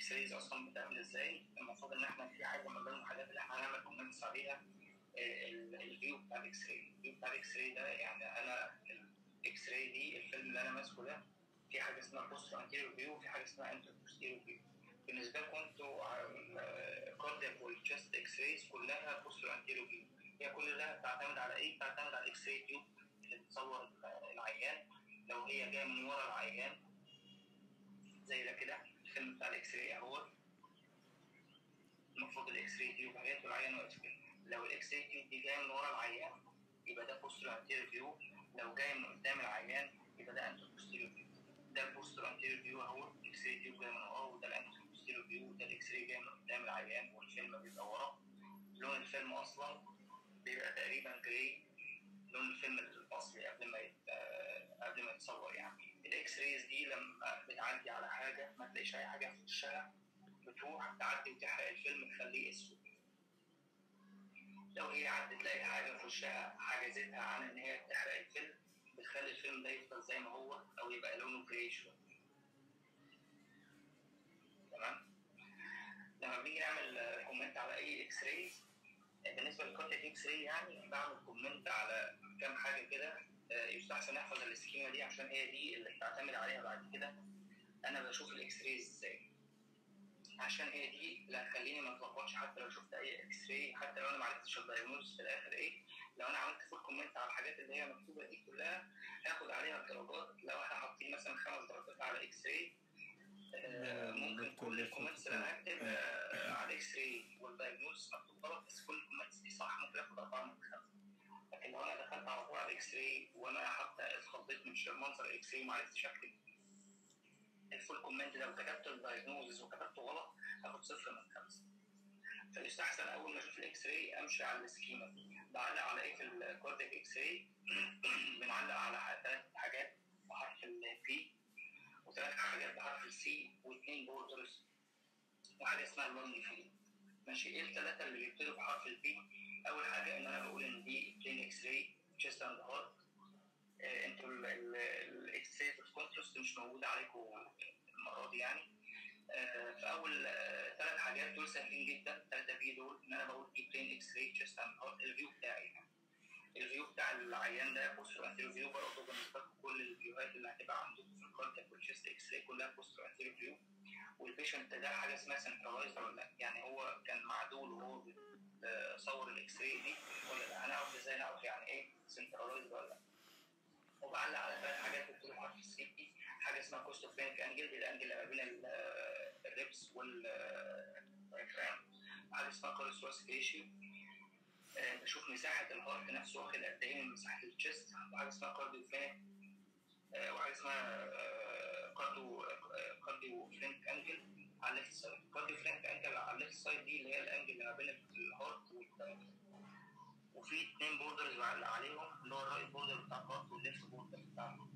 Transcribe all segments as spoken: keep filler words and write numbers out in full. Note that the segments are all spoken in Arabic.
الاكس رايز اصلا بتعمل ازاي. المفروض ان احنا في حاجه من ضمن الحاجات اللي احنا هنعمل كومنتس عليها الفيو بتاع الاكس راي. الفيو بتاع الاكس راي ده يعني انا الاكس راي دي الفيلم اللي انا ماسكه ده في حاجه اسمها بوستر انتيريور فيو وفي حاجه اسمها انتر بوستيريور فيو. بالنسبه لكم انتوا الكاردياك والتشست اكس رايز كلها بوستر انتيريور فيو. هي كلها بتعتمد على ايه؟ بتعتمد على الاكس راي تيوب اللي بتصور العيان. لو هي جايه من ورا العيان زي ده كده الفيلم بتاع الاكس راي اهو، المفروض الاكس راي تيوب جايه والعيان واقف كده. لو الاكس راي تيوب دي جايه من ورا العيان يبقى ده بوستر انتيريور فيو، لو جاي من قدام العيان يبقى ده انتر بوستيريور فيو. ده البوستر انتيريور فيو اهو، الاكس راي تيوب جاي من ورا، وده الانتر بوستيريور فيو، وده الاكس راي جاي من قدام العيان والفيلم بيبقى ورا. لون الفيلم اصلا بيبقى تقريبا جراي، لون الفيلم الاصلي قبل ما يت... قبل ما يتصور. يعني الاكس رايز دي لما بتعدي على حاجه ما تلاقيش اي حاجه في وشها بتروح تعدي وتحرق الفيلم تخليه اسود. لو هي عدت تلاقي حاجه في وشها حجزتها عن ان هي تحرق الفيلم بتخلي الفيلم ده يفضل زي ما هو او يبقى لونه جراي شويه. تمام. لما بنيجي نعمل كومنت على اي اكس رايز بالنسبه للكارتيك اكس راي يعني بعمل كومنت على كام حاجه كده. يستحسن نحفظ السكيمه دي عشان هي دي اللي بتعتمد عليها بعد كده انا بشوف الاكس رايز ازاي، عشان هي دي اللي هتخليني ما اتلخبطش حتى لو شفت اي اكس راي، حتى لو انا ما عرفتش الدايجنوز في الاخر ايه. لو انا عملت فول كومنت على الحاجات اللي هي مكتوبه دي كلها هاخد عليها درجات. لو احنا حاطين مثلا خمس درجات على اكس راي آه ممكن كل الكومنتس اللي انا هكتب آه على الاكس راي والدايجنوز مكتوب غلط، بس كل الكومنتس دي صح ممكن اخد اربعه من خمسه. لكن لو انا دخلت على طول على الاكس راي وانا حتى اتخضيت من منظر الاكس راي ما عرفتش اكتب الفول كومنت ده وكتبت الدايجنوز وكتبته غلط هاخد صفر من خمسه. فيستحسن اول ما اشوف الاكس راي امشي على السكيما دي. بعلق على ايه في الكاردياك اكس راي؟ بنعلق على ثلاث حاجات بحرف البي وثلاث حاجات بحرف السي واثنين بوردرز وحاجه اسمها اللونج فيلد. ماشي. ايه الثلاثه اللي بيبتدوا بحرف البي؟ اول حاجه ان انا بقول ان دي بلين اكس راي تشيست اند هارت. انتوا الاكس راي الكونتراست مش موجود عليكم المره دي يعني. آه في اول آه ثلاث حاجات دول سهلين جدا، ثلاثه بي دول ان انا بقول دي بلين اكس راي تشيست اند هارت. الفيو بتاعي يعني الفيو بتاع العيان ده بوستر انتيريور فيو. برضه بالنسبه لكم كل الفيوهات اللي هتبقى عندكم في الكاردياك والتشيست اكس راي كلها بوستر انتيريور فيو. والبيشنت ده حاجه اسمها سنترلايزد ولا لا، يعني هو كان معدول وهو صور الاكس راي دي ولا لا. انا اعرف ازاي نعرف يعني ايه سنترلايزد ولا لا. وبعلق على ثلاث حاجات بتقول حرف السي دي. حاجه اسمها كوستوفرينك انجل، دي الانجل اللي ما بين الريبس والريكرام. وحاجه اسمها كارثوراس ريشيو، بشوف مساحه الهارت نفسه واخد قد ايه من مساحه التشست. وحاجه اسمها كارديو فرينك، وحاجه اسمها كارديو كارديو فرينك انجل على الليفت سايد. كارديو فرينك انجل على الليفت سايد دي اللي هي الانجل اللي ما بين الهارت والدم. وفي اثنين بوردرز بعلق عليهم اللي هو الرايت بوردر بتاع الهارت والليفت بوردر بتاع الهارت.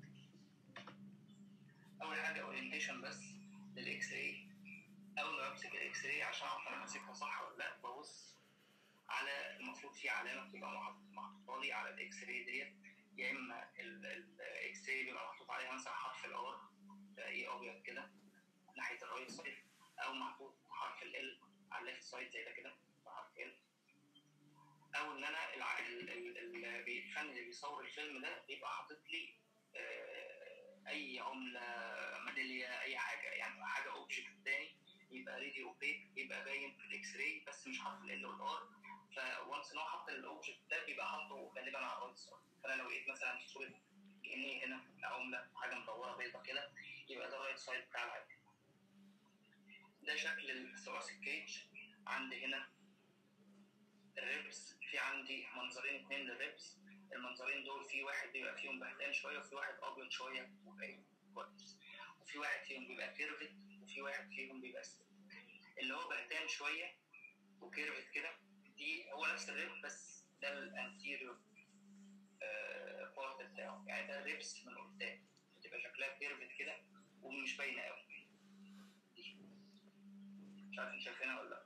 اول حاجه اورينتيشن بس للاكس راي. اول ما امسك الاكس راي عشان اعرف انا ماسكها صح ولا لا ببص على المفروض في علامه بتبقى محطوطه لي على الاكس راي ديت. يا اما الاكس راي بيبقى محطوط عليها مثلا حرف الار ده ايه ابيض كده ناحيه الرايت سايد، او محطوط حرف ال على الليفت سايد زي ده كده حرف ال. او ان انا الفن اللي بيصور الفيلم ده بيبقى حاطط لي اي عمله ميداليه اي حاجه، يعني حاجه اوبجكت تاني يبقى ريدي اوبيك يبقى باين في الاكس راي بس مش حاطط ال والار. فوانس ان هو حاط الاوبجكت ده بيبقى حاطه غالبا على الرايت سايد. فانا لو لقيت مثلا صوره جنيه هنا عمله حاجه مدوره بيضه كده يبقى ده الرايت سايد بتاع العين. ده شكل الثوراسيك كيج. عندي هنا الريبس، في عندي منظرين اثنين للريبس. المنظرين دول في واحد بيبقى فيهم بهتان شويه وفي واحد ابيض شويه وباين كويس، وفي واحد فيهم بيبقى كيرفت وفي واحد فيهم بيبقى ستيل. اللي هو بهتان شويه وكيرفت كده دي هو نفس الريب بس ده الانتيريور آه بارت بتاعه، يعني ده الريبس من قدام بتبقى شكلها كيرفت كده ومش باينه قوي. مش عارف انت شايفينها ولا لا؟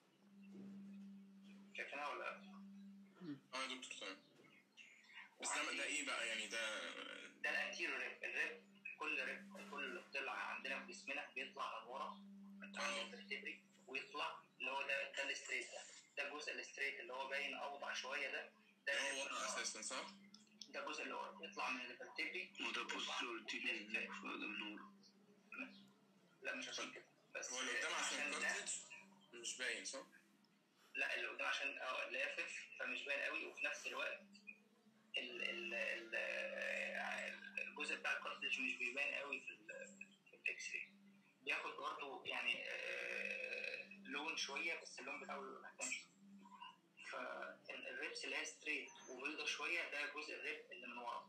شايفينها ولا لا؟ اه يا دكتور تمام. بس ده, ده ايه بقى يعني؟ ده ده الانتيريور ريب. الريب كل ريب كل ضلع عندنا في جسمنا بيطلع من ورا عند الفرتبري ويطلع اللي هو ده ده الستريت ده ده الجزء الستريت اللي هو باين اوضح شويه ده ده هو ورا اساسا صح؟ ده الجزء اللي ورا يطلع من الفرتبري وده بوستيريور تيبيا فده من ورا. لا مش عشان كده بس هو اللي قدام عشان كارتج مش باين صح؟ لا اللي قدام عشان اه لافف فمش باين قوي وفي نفس الوقت ال ال ال الجزء بتاع الكارتج مش بيبان قوي في في الاكس راي بياخد برضه يعني آه لون شويه بس اللون بتاعه بيبقى محتاج فالريبس اللي هي ستريت وبيضه شويه ده جزء الريب اللي من ورا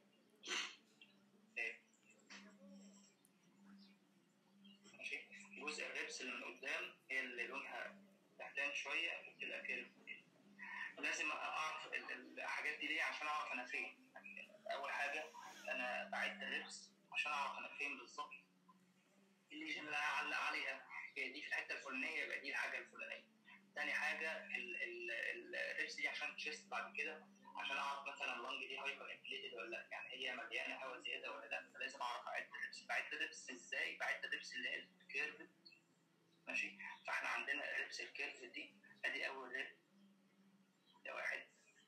ماشي جزء الريبس اللي من قدام هي اللي لونها تحتان شويه وبتبقى كيرف لازم اعرف الحاجات دي ليه عشان اعرف انا فين يعني اول حاجه انا بعد الريبس عشان اعرف انا فين بالظبط الليجن اللي انا هعلق عليها هي دي في الحته الفلانيه يبقى دي الحاجه الفلانيه. تاني حاجه الريبس دي عشان تشيست بعد كده عشان اعرف مثلا اللنج دي هايبر انفليتد ولا لا يعني هي مليانه هواء زياده ولا لا فلازم اعرف اعد الريبس. بعد الريبس ازاي؟ بعد الريبس اللي هي الكيرف ماشي. فاحنا عندنا الريبس الكيرف دي ادي اول ريب ده واحد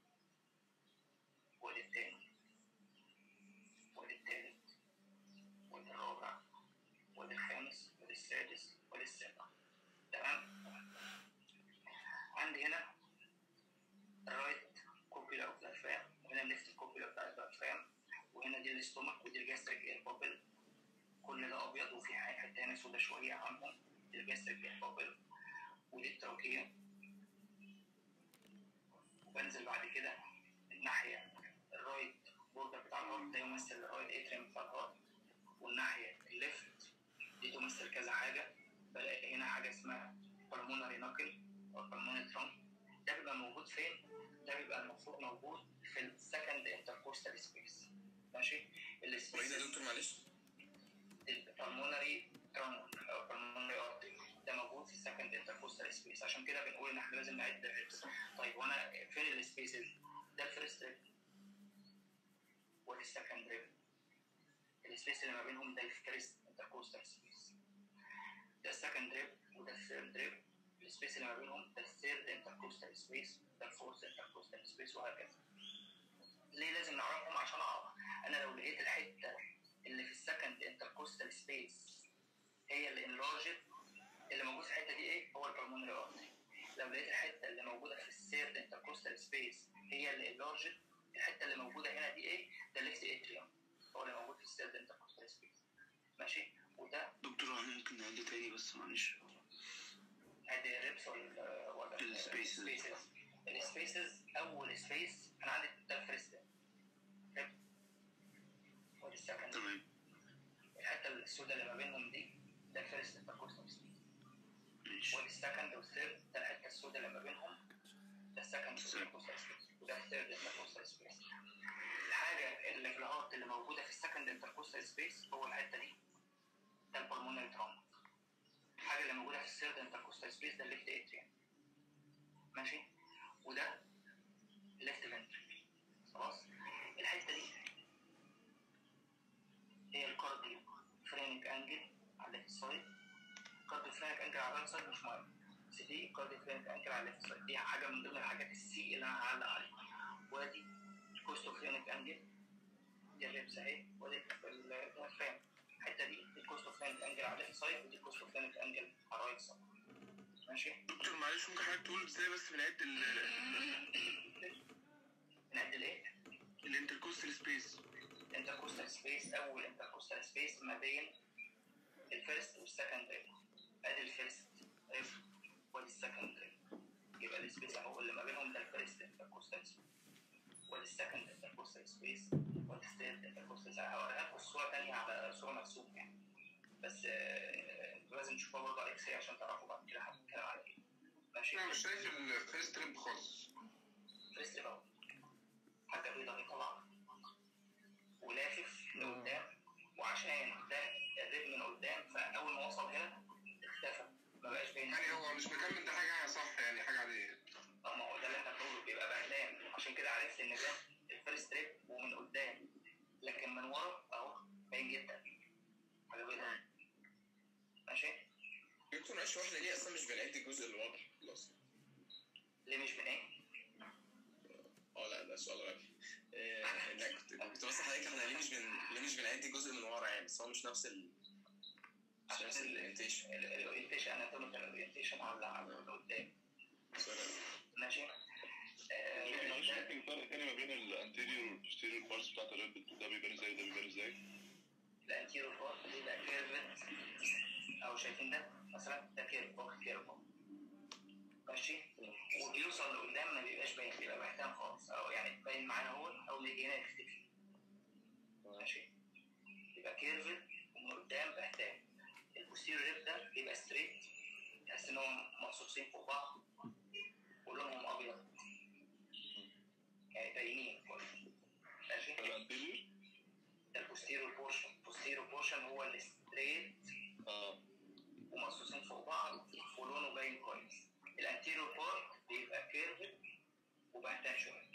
وادي التاني وادي التالت وادي الرابع وادي الخامس وادي السادس وادي السابع تمام. عندي هنا الرايت كوبيلا اوف الافام وهنا الليفت كوبيلا بتاع الافام وهنا دي الاستومك ودي الجاستريك اير بابل كل ده ابيض وفي حته هنا سودا شويه عنهم دي الجاستريك اير بابل ودي التروكيه. وبنزل بعد كده الناحيه الرايت بوردر بتاع الهارت ده يمثل الرايت اتريم بتاع الهارت والناحيه الليفت دي تمثل كذا حاجه. بلاقي هنا حاجه اسمها pulmonary knuckle او pulmonary trunk ده بيبقى موجود فين؟ ده بيبقى المفروض موجود في السكند انتركوستال سبيس ماشي. السبيس ايه ده يا دكتور معلش؟ البلمونري ترانك او pulmonary artery ده موجود في السكند انتركوستال سبيس عشان كده بنقول ان احنا لازم نعد الريبس. طيب وانا فين السبيسز؟ ده الفيرست ريب وده السكند ريب السبيس اللي ما بينهم ده الفيرست انتركوستال سبيس ده السكند ريب وده الثيرد ريب السبيس اللي ما بينهم ده الثيرد انتركوستال سبيس ده الفورث انتركوستال سبيس وهكذا. ليه لازم نعرفهم؟ عشان اعرف انا لو لقيت الحته اللي في السكند انتركوستال سبيس هي اللي انلارجت اللي موجود في الحته دي ايه؟ هو البلمونري ارتري. لو لقيت الحته اللي موجوده في الثيرد انتركوستال سبيس هي اللي انلارجت الحته اللي موجوده هنا دي ايه؟ ده الليفت اتريوم هو اللي موجود في الثيرد انتركوستال سبيس ماشي. وده دكتور ممكن نعد تاني بس معلش ادي الريبس ولا ولا السبيسز السبيسز اول سبيس انا عندي ده الفيرست ريب ودي السكند تمام. الحته السوداء اللي ما بينهم دي ده الفيرست انتركوستال سبيس ماشي. ودي السكند والثيرد ده الحته السوداء اللي ما بينهم ده السكند انتركوستال سبيس وده الثيرد انتركوستال سبيس. الحاجه اللي في الهارت اللي موجوده في السكند انتركوستال سبيس هو الحته دي ده البلمونري ترانك. الحاجه اللي موجوده في الثيرد انتركوستال سبيس ده الليفت اتريوم ماشي. وده الليفت فنتريكل خلاص. الحته دي هي الكارديو فرينك انجل على الليفت سايد. الكارديو فرينك انجل على الرايت سايد مش مهم بس دي الكارديو فرينك انجل على الليفت سايد دي حاجه من ضمن الحاجات السي اللي انا هعلق عليها. وادي الكوستو فرينك انجل دي الريبس اهي وادي الفريم الحته دي الكوستو فرينك انجل على الليفت سايد ودي الكوستو فرينك انجل على الرايت سايد ماشي. دكتور معلش ممكن حضرتك تقول ازاي بس بنعد ال نعد الايه؟ الانتركوستال سبيس. الانتركوستال سبيس اول انتركوستال سبيس ما بين الفيرست والسكند ريب ادي الفيرست ريب ودي السكند ريب يبقى السبيس اهو اللي ما بينهم ده الفيرست انتركوستال سبيس ودي السكند انتركوستال سبيس ودي الثيرد انتركوستال سبيس. هوريها لكم صوره ثانيه على صوره مرسومه يعني بس انتوا لازم تشوفوها برضه على اكس راي عشان تعرفوا بعد كده هنتكلم على ايه ماشي. انا مش شايف الفيرست ريب خالص. الفيرست ريب اهو حاجه بيضاء اهي طالعه ولافف لقدام وعشان ده الريب من قدام فاول ما وصل هنا اختفى ما بقاش باين. يعني هو مش مكمل ده حاجه صح يعني حاجه عاديه. اه ما هو ده اللي احنا بنقوله بيبقى بهلان عشان كده عرفت ان ده الفيرست ريب ومن قدام لكن من ورا اهو باين جدا حاجه بيضاء ماشي. دكتور معلش، واحنا ليه اصلا مش بنعد الجزء اللي واضح خلاص؟ ليه مش من ايه؟ اه لا ده سؤال غبي. آه، لا كنت كنت بس حضرتك احنا ليه مش بن ليه مش بنعد الجزء من ورا يعني، بس هو مش نفس ال مش نفس الاورينتيشن. الاورينتيشن اناتوميكال اورينتيشن على على قدام. ماشي. معلش ممكن فرق تاني ما بين الانتيريور والبوستيريور بارتس بتاعت الريد، ده بيبان ازاي ده بيبان ازاي؟ الانتيريور بارت بيبقى كيرفت، او شايفين ده مثلا ده كيرف فوق كيرف ماشي، وبيوصل لقدام ما بيبقاش باين، بيبقى بهتان خالص، او يعني باين معانا هو او اللي هنا يختفي. ماشي، يبقى كيرفت ومن قدام بهتان. البوستيريور ريب ده بيبقى ستريت، تحس ان هم مقصوصين فوق بعض ولونهم ابيض يعني باينين. ماشي. الانتيريور ده البوستيريور بورشن. البوستيريور بورشن هو الستريت اه ومقصوصين فوق بعض ولونه باين كويس. الانتيريور بارت بيبقى كيرفت وبهتان شويه.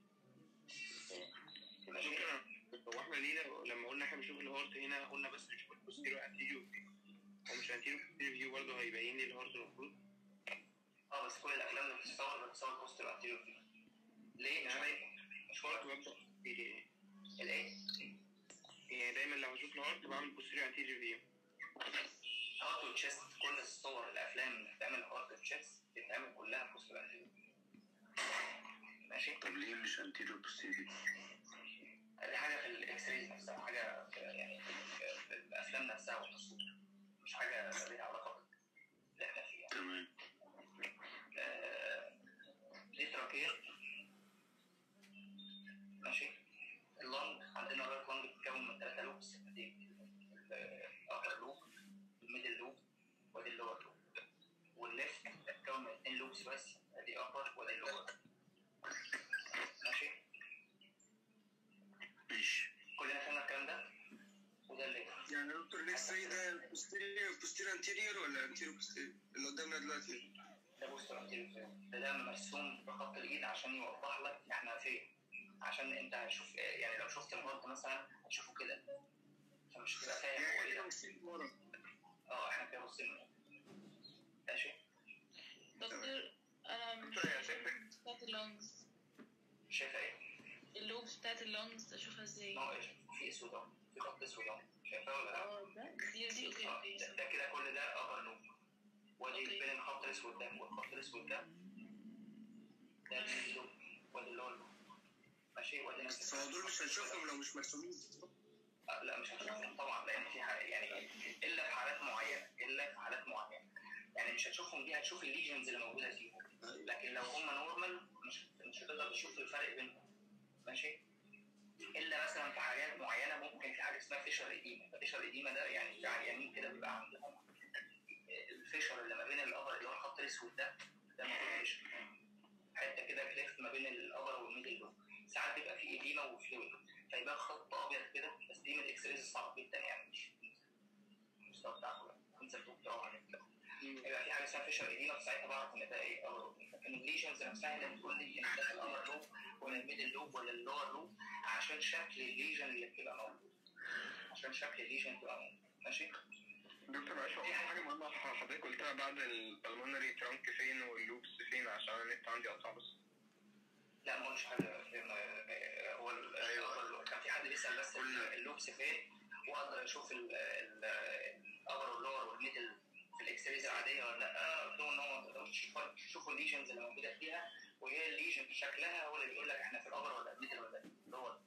ماشي. هو احنا ليه لما قلنا احنا بنشوف الهارت هنا قلنا بس نشوف البوستيريور انتيريور فيو، هو مش انتيريور بوستيريور فيو برضه هيبين لي الهارت المفروض؟ اه بس كل الافلام اللي بتصور بتصور بوستيريور انتيريور فيو. ليه؟ مش باين. مش هارت واضح. ببدأ ايه؟ الايه؟ يعني دايما لما اشوف الهارت بعمل بوستيريور انتيريور فيو. هارت وتشيست، كل الصور الافلام اللي بتعمل هارت وتشيست بتتعمل كلها بوستيريور انتيريور. ماشي. طب ليه مش انتيريور بوستيريور؟ دي حاجه في الاكس رايز نفسها، حاجه في يعني في الافلام نفسها والتصوير، مش حاجه ليها علاقه باللي احنا فيه. تمام. آه، دي تراكير. ماشي. اللونج عندنا الرايت لونج بتتكون من ثلاثه لوبس، دي الابر لوب، الميدل لوب، ودي اللور لوب. والليفت بتتكون من اثنين لوبس بس، ادي ابر ودي اللور. ماشي. ماشي. كلنا فهمنا الكلام ده. وده اللي يعني دكتور الاكس راي ده بوستيريور بوستيريور انتيريور ولا انتيريور بوستيريور اللي قدامنا دلوقتي؟ ده بوستيريور انتيريور. ده ده مرسوم بخط الايد عشان يوضح لك احنا فين، عشان انت هتشوف يعني لو شفت الهارت مثلا هتشوفه كده فمش هتبقى فاهم هو ايه ده. اه احنا كده باصين. ماشي. دكتور انا مش دكتور يا شايفك بتاعت اللونجز، شايفه ايه؟ اللوبس بتاعت اللونجز اشوفها ازاي؟ ما هو ايش في اسود اهو، في خط اسود اهو، شايفاه ولا لا؟ اه ده دي دي اوكي اه اوكي ده, ده كده كل ده ابر لوب، ودي أوكي. بين الخط الاسود ده والخط الاسود ده ده الميدل لوب ودي اللور لوب. ماشي. ودي نفس بس هو دول مش هنشوفهم لو مش مرسومين. آه لا مش هتشوفهم طبعا، لان في حاجة يعني الا في حالات معينه، الا في حالات معينه يعني مش هتشوفهم، دي هتشوف الليجنز اللي موجوده فيهم، لكن لو هم نورمال مش مش هتقدر تشوف الفرق بينهم. ماشي. الا مثلا في حاجات معينه ممكن في حاجه اسمها فيشر اديما. الفيشر اديما ده يعني في عيانين كده بيبقى عندهم الفيشر اللي ما بين الابر اللي هو الخط الاسود ده ده المفروض فيشر، حته كده كليفت ما بين الابر والميدل لوب. ساعات بيبقى في اديما وفلويد فيبقى خط ابيض كده، بس دي من الاكس رايز صعب جدا يعني مش المستوى بتاعه كونسبت بتاعه على كده. يبقى في حاجه اسمها فيشر اديما، فساعتها بعرف ان ده ايه ابر. لكن الليجنز نفسها اللي بتقول لي ان ده الابر لوب ولا الميدل لوب ولا اللور لوب عشان شكل الليجن اللي بتبقى موجود، عشان شكل الليجن بتبقى موجود. ماشي. دكتور معلش هو في حاجه مهمه حضرتك قلتها بعد البلمونري ترانك فين واللوبس فين عشان انا النت عندي قطع بس. لا ما قلتش حاجه. هو ايوه كان في حد بيسال بس اللوبس فين واقدر اشوف الابر واللور والميدل في الاكس رايز العاديه ولا لا. قلت له ان هو ما تقدرش تشوفوا الليجنز اللي موجوده فيها، وهي الليجن شكلها هو اللي بيقول لك احنا في الابر ولا الميدل ولا اللور.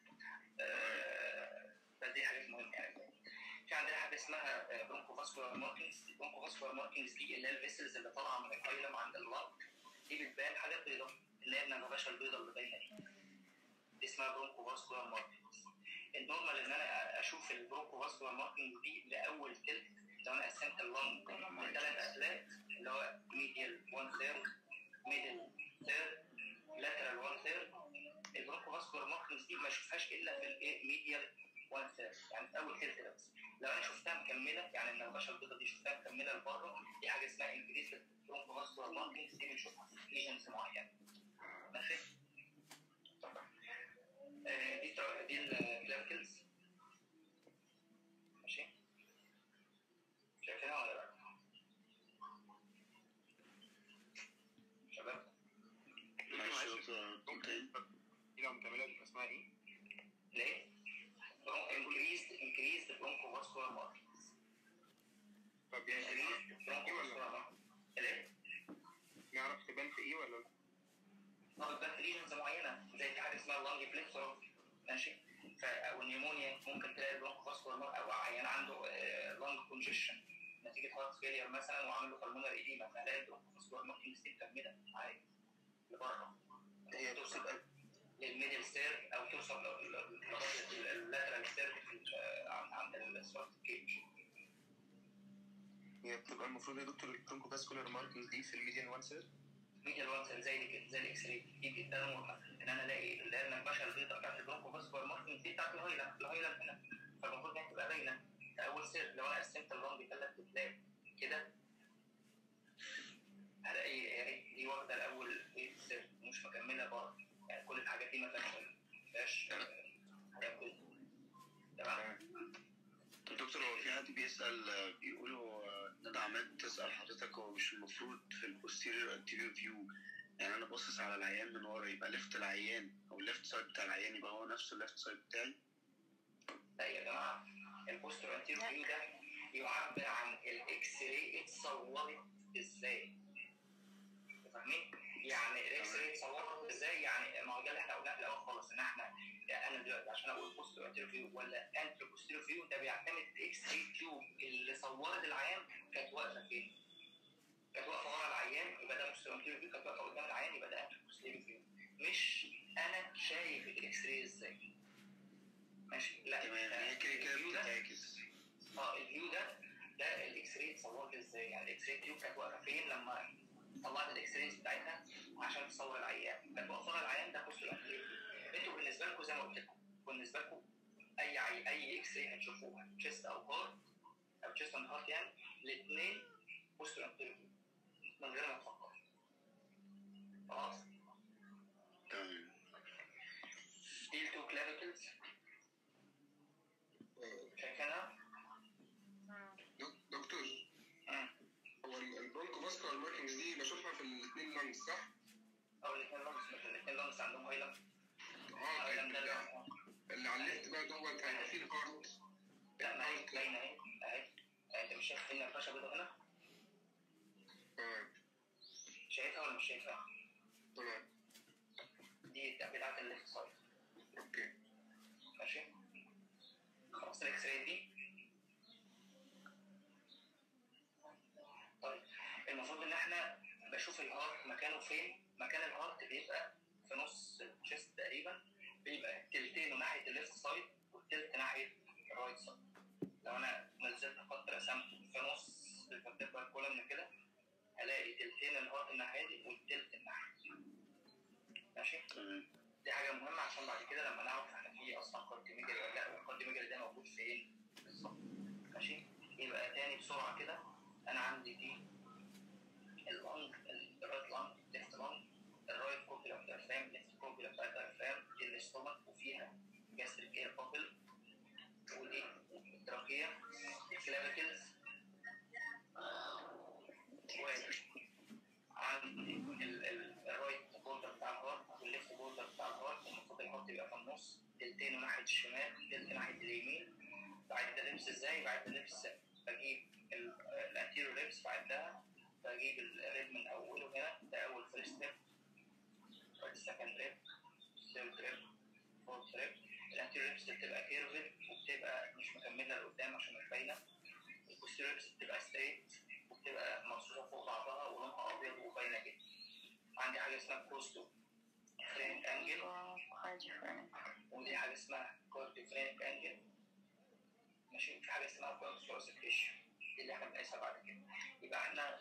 بس دي حاجات مهمه يعني. في عندنا حاجه اسمها برونكو فاسكولار ماركينجز. البرونكو فاسكولار ماركينجز دي اللي هي الفيسلز اللي طالعه من الهايلم عند اللنج، دي بتبان حاجات بيضاء اللي هي النبغشه البيضاء اللي باينه دي، دي اسمها برونكو فاسكولار ماركينجز. النورمال ان انا اشوف البرونكو فاسكولار ماركينجز دي لاول تلت لو انا قسمت اللنج لثلاث اتلات اللي هو ميديال واحد ثيرد، ميدل ثيرد، لاترال واحد ثيرد. البرونكو فاسكولار ماركينجز دي ما اشوفهاش الا في الايه ميديال واحد ثيرد، يعني في اول تلت ده بس. لو انا شفتها مكمله يعني النبغشه البيضاء دي شفتها مكمله لبره، دي حاجه اسمها انكريسد برونكو فاسكولار ماركينجز، دي بنشوفها في ليجنز معينه. ماشي. آه دي تر... دي الكلافيكلز. ماشي. شايفينها ولا لا؟ دي؟ ليه؟ increased increased bronchoscopic markings. طب يعني increased bronchoscopic markings. ليه؟ نعرف تبان في ايه ولا لا؟ اه بتبان في ليجنز معينه زي في حاجه اسمها لانج بليكتور ماشي؟ ف او النيمونيا ممكن تلاقي البرونكوفاسكولار مارك او عيان عنده لانج كونجيشن نتيجه هارت فيلير مثلا وعامل له بالمونر ايديما فهلاقي البرونكوفاسكولار ماركينجز دي مكمله عادي لبره. هي توصل للميدل سير او توصل لغايه اللاترال سير عند السوفت كيج. هي بتبقى المفروض يا دكتور البرونكوفاسكولار ماركينجز دي في الميديان وان سير؟ ميديال وان سيل زي كده زي الاكس راي دي جدا مرهقه ان انا الاقي اللي هي النبشه البيضاء بتاعت البرونكوفاسكولار ماركينج دي بتاعت الهايلاند الهايلاند هنا فالمفروض انها تبقى باينه اول سير. لو انا قسمت اللونج ثلاث تلات كده هلاقي دي واخده الاول سير مش مكمله بره يعني كل الحاجات دي ما فيهاش حاجات كده تمام. دكتور هو في حد بيسأل بيقولوا ندى عماد تسأل حضرتك هو مش المفروض في البوستيريور انتيريور فيو يعني انا باصص على العيان من ورا يبقى ليفت العيان او الليفت سايد بتاع العيان يبقى هو نفسه الليفت سايد بتاعي؟ لا يا جماعه البوستيريور انتيريور فيو ده يعبر عن الاكس راي اتصورت ازاي فاهمين؟ يعني الاكس راي اتصورت ازاي يعني ما هو ده اللي احنا قلناه في الاول خالص ان احنا انا دلوقتي عشان اقول بوستيريور انتيريور فيو ولا انترو بوستيريور فيو ده بيعتمد الاكس راي تيوب اللي صورت العيان كانت واقفه فين؟ كانت واقفه ورا العيان يبقى ده بوستيريور انتيريور فيو كانت واقفه قدام العيان يبقى ده انترو بوستيريور فيو مش انا شايف الاكس راي ازاي ماشي؟ لا تمام هي كده كده بتتعكس. اه الفيو ده ده الاكس راي اتصورت ازاي يعني الاكس راي تيوب كانت واقفه فين لما طلعت الاكس رايز بتاعتها عشان تصور العيان كانت واقفه ورا العيان ده بوستيريور انتيريور فيو. انتوا بالنسبه لكم زي ما قلت لكم بالنسبه لكم اي اي اي اكس راي هتشوفوها تشيست او هارت او تشيست اند هارت يعني الاثنين بوستيريور انتيريور فيو من غير ما تفكر خلاص. تمام. دي التو كلافيكلز شايفينها؟ دكتور هو البرونكوفاسكولار ماركينجز دي بشوفها في الاثنين لانجز صح؟ او الاثنين لونجز مش الاثنين لونجز عندهم هايلاند اه هايلاند طيب ده اللي على الليفت بقى دوت هيبقى فيه الهارت. لا ما هي باينه اهي اهي انت مش شايف ان الفشه بيضاء هنا؟ تمام شايفها ولا مش شايفها؟ تمام دي بتاعت الليفت سايد اوكي ماشي. خلاص الاكس راي دي طيب المفروض ان احنا بشوف الهارت مكانه فين. مكان الهارت بيبقى في نص الشيست تقريبا بيبقى تلتينه ناحيه الليفت سايد والتلت ناحيه الرايت سايد. لو انا نزلت خط رسمت في نص الفرتبرال كولوم كده هلاقي تلتين الهارت الناحيه دي والتلت الناحيه دي ماشي. دي حاجه مهمه عشان بعد كده لما نعرف احنا في اصلا كارديوميجالي ولا لا والكارديوميجالي ده موجود فين بالظبط ماشي. يبقى تاني بسرعه كده انا عندي دي اللونج الرايت لونج ليفت لونج الرايت كوبيلا بتاع الفام ليفت كوبيلا بتاع الفام دي الاستومك وفيها جاستريك اير بابل ودي التراكيه الكلافيكلز عندي الرايت بوردر بتاع الهارت والليفت بوردر بتاع الهارت. المفروض الهارت يبقى في النص تلتين ناحيه الشمال تلت ناحيه اليمين. بعد اللبس ازاي؟ بعد اللبس بجيب الانتيريور لبس بعدها بجيب الريب من اوله هنا ده اول فيرست ريب بعد السكند ريب ثيرد ريب فورث ريب. الانتيريور لبس بتبقى كيرفد وبتبقى مش مكمله لقدام عشان مش باينه. البوستيريور لبس بتبقى ستريت وبتبقى مرصوصه فوق بعضها ولونها ابيض وباينه جدا. عندي حاجه اسمها كوستو فرينك انجل ودي حاجه اسمها كوردي فرينك انجل ماشي. في حاجه اسمها كوردي فيش دي اللي احنا بنقيسها بعد كده. يبقى احنا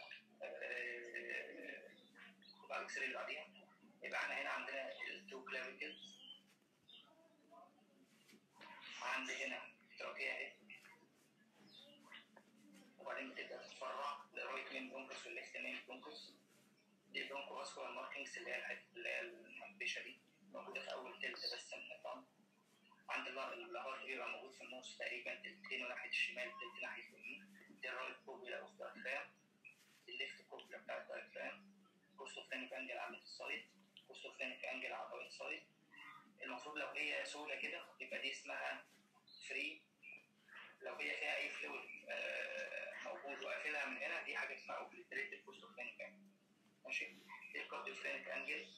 بعد الاكس راي اللي بعديها يبقى احنا هنا عندنا التو كلافيكلز عندي هنا تراكيه اهي وبعدين بتبدا تتفرع لرايت مين برونكس والليفت مين برونكس. دي البرونكوفاسكولار ماركينجز اللي هي الحته اللي هي المنبشه دي موجوده في اول تلت بس من الطن. عند الهارت بيبقى موجود في النص تقريبا تلتين ناحيه الشمال تلت ناحيه اليمين. دي الرايت كوبيلا اوف دايفرام الليفت كوبيلا بتاع الدايفرام. كوستوفرينيك انجل على الليفت سايد كوستوفرينيك انجل على الرايت سايد. المفروض لو هي سودة كده يبقى دي اسمها فري. لو هي فيها اي فلويد موجود وقافلها من هنا دي حاجه اسمها اوبليتريتد كوستوفرينيك انجل. ماشي. دي الكوستوفرينيك انجل.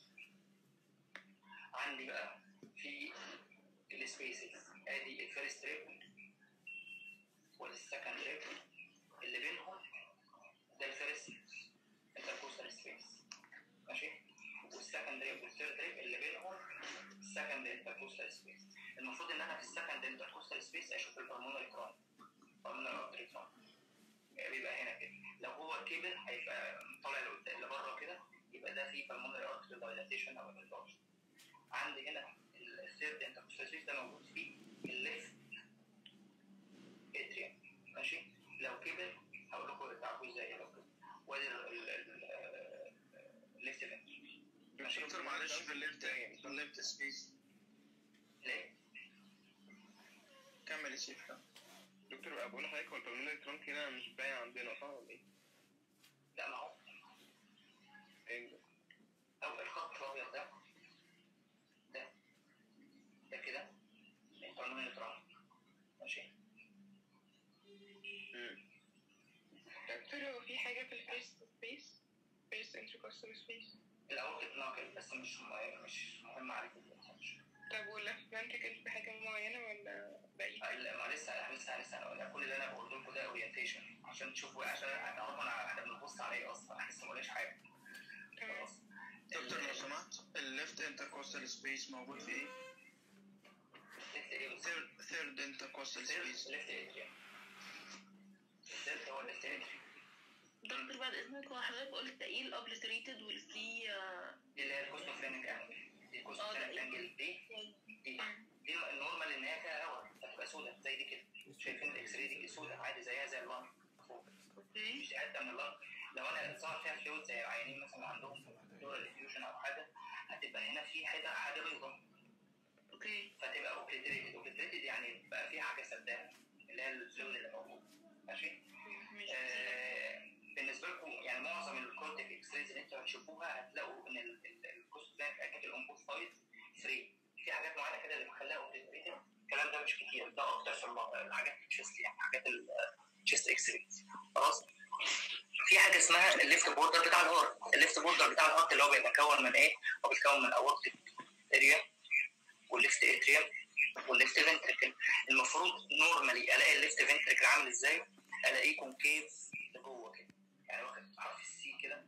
عندي بقى في السبيسز ادي الفيرست ريب والسكند ريب اللي بينهم ده الفيرست انتركوستال سبيس. ماشي. والسكند ريب والثيرد ريب اللي بينهم السكند انتركوستال سبيس. المفروض ان انا في السكند انتركوستال سبيس اشوف البلمونري كرون البلمونري ارتري كرون بيبقى هنا كده. لو هو كبر هيبقى طالع لقدام لبره كده يبقى ده فيه بالمونري ارتري دايلاتيشن او انلارج. عندي هنا الثيرد انتركوستال سبيس ده موجود فيه الليفت اتريوم. ماشي. لو كبر هقول لكم تعرفوا ازاي لو كبر. وادي الليفت فنتريكل. ماشي دكتور معلش في الليفت في الليفت سبيس ليه؟ كمل يا شيخ. دكتور بقى بقول لحضرتك هو البلمونري ترانك هنا مش باين عندنا صح ولا ايه؟ لا ما هو ايه او الخط الابيض ده ده ده كده البلمونري ترانك. ماشي. دكتور هو في حاجة في الفيرست سبيس فيرست انتركوستال سبيس الاورتيك ناقل بس مش مهم مش مهم عليك دلوقتي. طب واللفت فنتريكل في حاجة معينة ولا باقي؟ ما لسه لسه لسه انا كل اللي انا بقول لكم ده اورينتيشن عشان تشوفوا عشان تعرفوا انا احنا بنبص على ايه اصلا. احنا لسه ما قلناش حاجه. خلاص. دكتور لو سمحت الليفت انتركوستال سبيس موجود في ايه؟ ثيرد ثيرد انتركوستال سبيس. ليفت اتريوم. الثيرد هو الليفت اتريوم. دكتور بعد اذنك هو حضرتك قلت ايه الابليتريتد والفري دي اللي هي الكوستوفرينيك انجل. دي الكوستوفرينيك انجل دي دي دي النورمال ان هي فيها هواء هتبقى سوداء زي دي كده. شايفين الاكس راي دي سوداء عادي زيها زي اللنج فوق. اوكي. مش حته من اللنج. لو انا ظهر فيها فلويد زي العيانين مثلا عندهم دورال افيوجن او حاجه هتبقى هنا في حته حاجه بيضاء. اوكي. فتبقى اوبليتريتد. اوبليتريتد يعني بقى في حاجه سداها اللي هي الفلويد اللي موجود. ماشي. آه بالنسبه لكم يعني معظم الكورتيك اكس رايز اللي انتوا هتشوفوها هتلاقوا ان الكوستوفرينيك انجل الانبوت سايد فري. في حاجات معينه كده اللي بتخليها اوبليتريتد. الكلام ده مش كتير. ده اكتر في الحاجات التشيست يعني حاجات التشيست اكس رايز. خلاص. في حاجه اسمها الليفت بوردر بتاع الهارت. الليفت بوردر بتاع الهارت اللي هو بيتكون من ايه؟ هو بيتكون من اورتيك اريا والليفت اتريوم والليفت فنتريكل. المفروض نورمالي الاقي الليفت فنتريكل عامل ازاي؟ الاقيه كونكيف لجوه كده يعني واخد حرف السي كده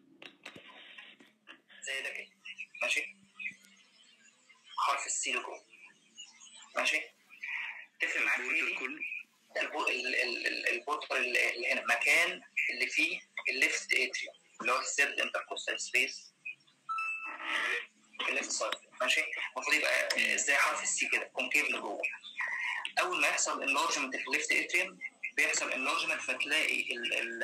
زي ده كده. ماشي. حرف السي لجوه. ماشي. تفرق معاك في ايه دي؟ البورتر اللي هنا مكان اللي فيه الليفت اتريوم اللي هو الثيرد انتركوستال سبيس الليفت سايد. ماشي. المفروض يبقى زي حرف السي كده كونكيف لجوه. اول ما يحصل انلارجمنت في الليفت اتريوم بيحصل انلارجمنت فتلاقي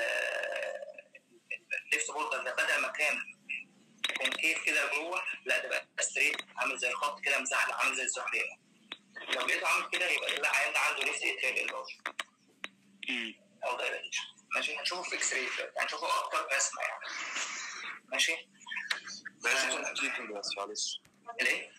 الليفت بوردر ده بدل ما كان كونكيف كده جوه لا ده بقى ستريت عامل زي الخط كده مزحلق عامل زي الزحليقه. لو لقيته عامل كده يبقى العيان ده عنده ليفت اتريوم انلارج او دايلاتيشن. ماشي. هنشوفه في اكس راي هنشوفه اكتر رسمه يعني. ماشي. بس معلش ليه؟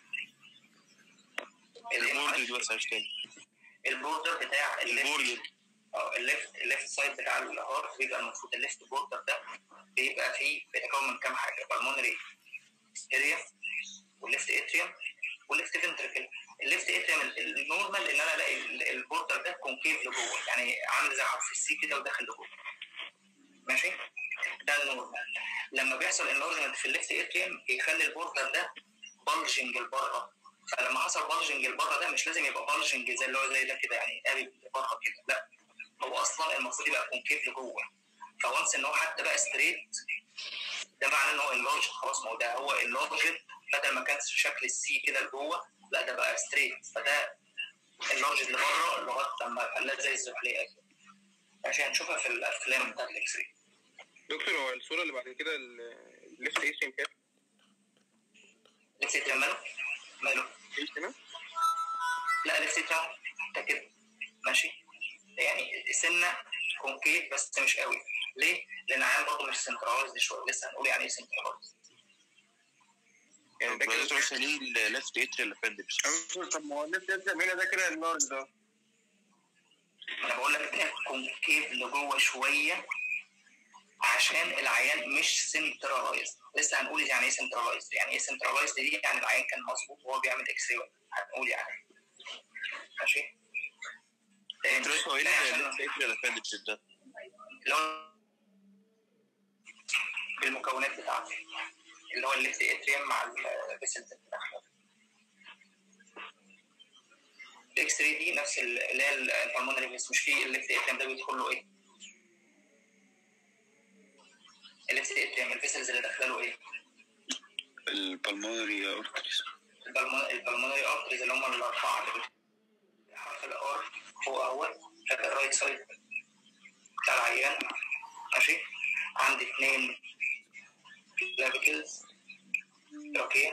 البوردر بس عشان تاني البوردر بتاع البوردر اه الليفت الليفت سايد بتاع الهارت بيبقى المفروض الليفت بوردر ده بيبقى فيه بيتكون من كام حاجه؟ بالمونري اريا والليفت اتريوم والليفت فنتريكل. الليفت اتريوم النورمال ان انا الاقي البوردر ده كونكيف لجوه يعني عامل زي حرف السي كده وداخل لجوه. ماشي. ده النورمال. لما بيحصل انلارجمنت في الليفت اتريوم بيخلي البوردر ده بلجنج لبره. فلما حصل بلجنج لبره ده مش لازم يبقى بلجنج زي اللي هو زي ده كده يعني قابل لبره كده لا هو اصلا المفروض يبقى كونكيف لجوه. فوانس ان هو حتى بقى ستريت ده معناه ان هو انلارج خلاص. ما هو ده هو انلارج بدل ما كان في شكل السي كده لجوه لا ده بقى ستريت. فده انلارج لبره لغايه لما خلاها زي الزحليقه كده. عشان هنشوفها في الافلام بتاعت الاكس راي. دكتور هو الصوره اللي بعد كده الليفت اتريوم كام؟ ليفت اتريوم ماله؟ ماله؟ هنا؟ لا ليفت اتريوم ده كده. ماشي. يعني سنه كونكيف بس مش قوي. ليه؟ لان عام برضه مش سنتراليزد شويه. لسه هنقول يعني ايه سنتراليزد. يعني ده كده دكتور شايلين الليفت اتريال ابندكس. طب ما هو الليفت اتريال هنا ده كده اللارج ده. انا بقول لك ده كونكيف لجوه شويه عشان العيان مش سنترالايزد. لسه هنقول يعني ايه سنترالايزد. يعني ايه سنترالايزد دي؟ يعني العيان كان مظبوط وهو بيعمل اكس راي، هنقول يعني ماشي. دكتور شايلين الليفت اتريال ابندكس ده لو بالمكونات بتاعته اللي هو الليفت اتريم مع الفيسلز الداخليه. الاكس راي دي نفس اللي هي البلمونري فيس. مش في الليفت اتريم ده بيدخل له ايه؟ الليفت اتريم الفيسلز اللي داخله له ايه؟ البلمونري اورتريز. البلمونري اورتريز اللي هم الاربعه اللي حرف الار هو اول في الرايت سايد بتاع العيان ماشي. عندي اثنين كلافيكلز اوكي.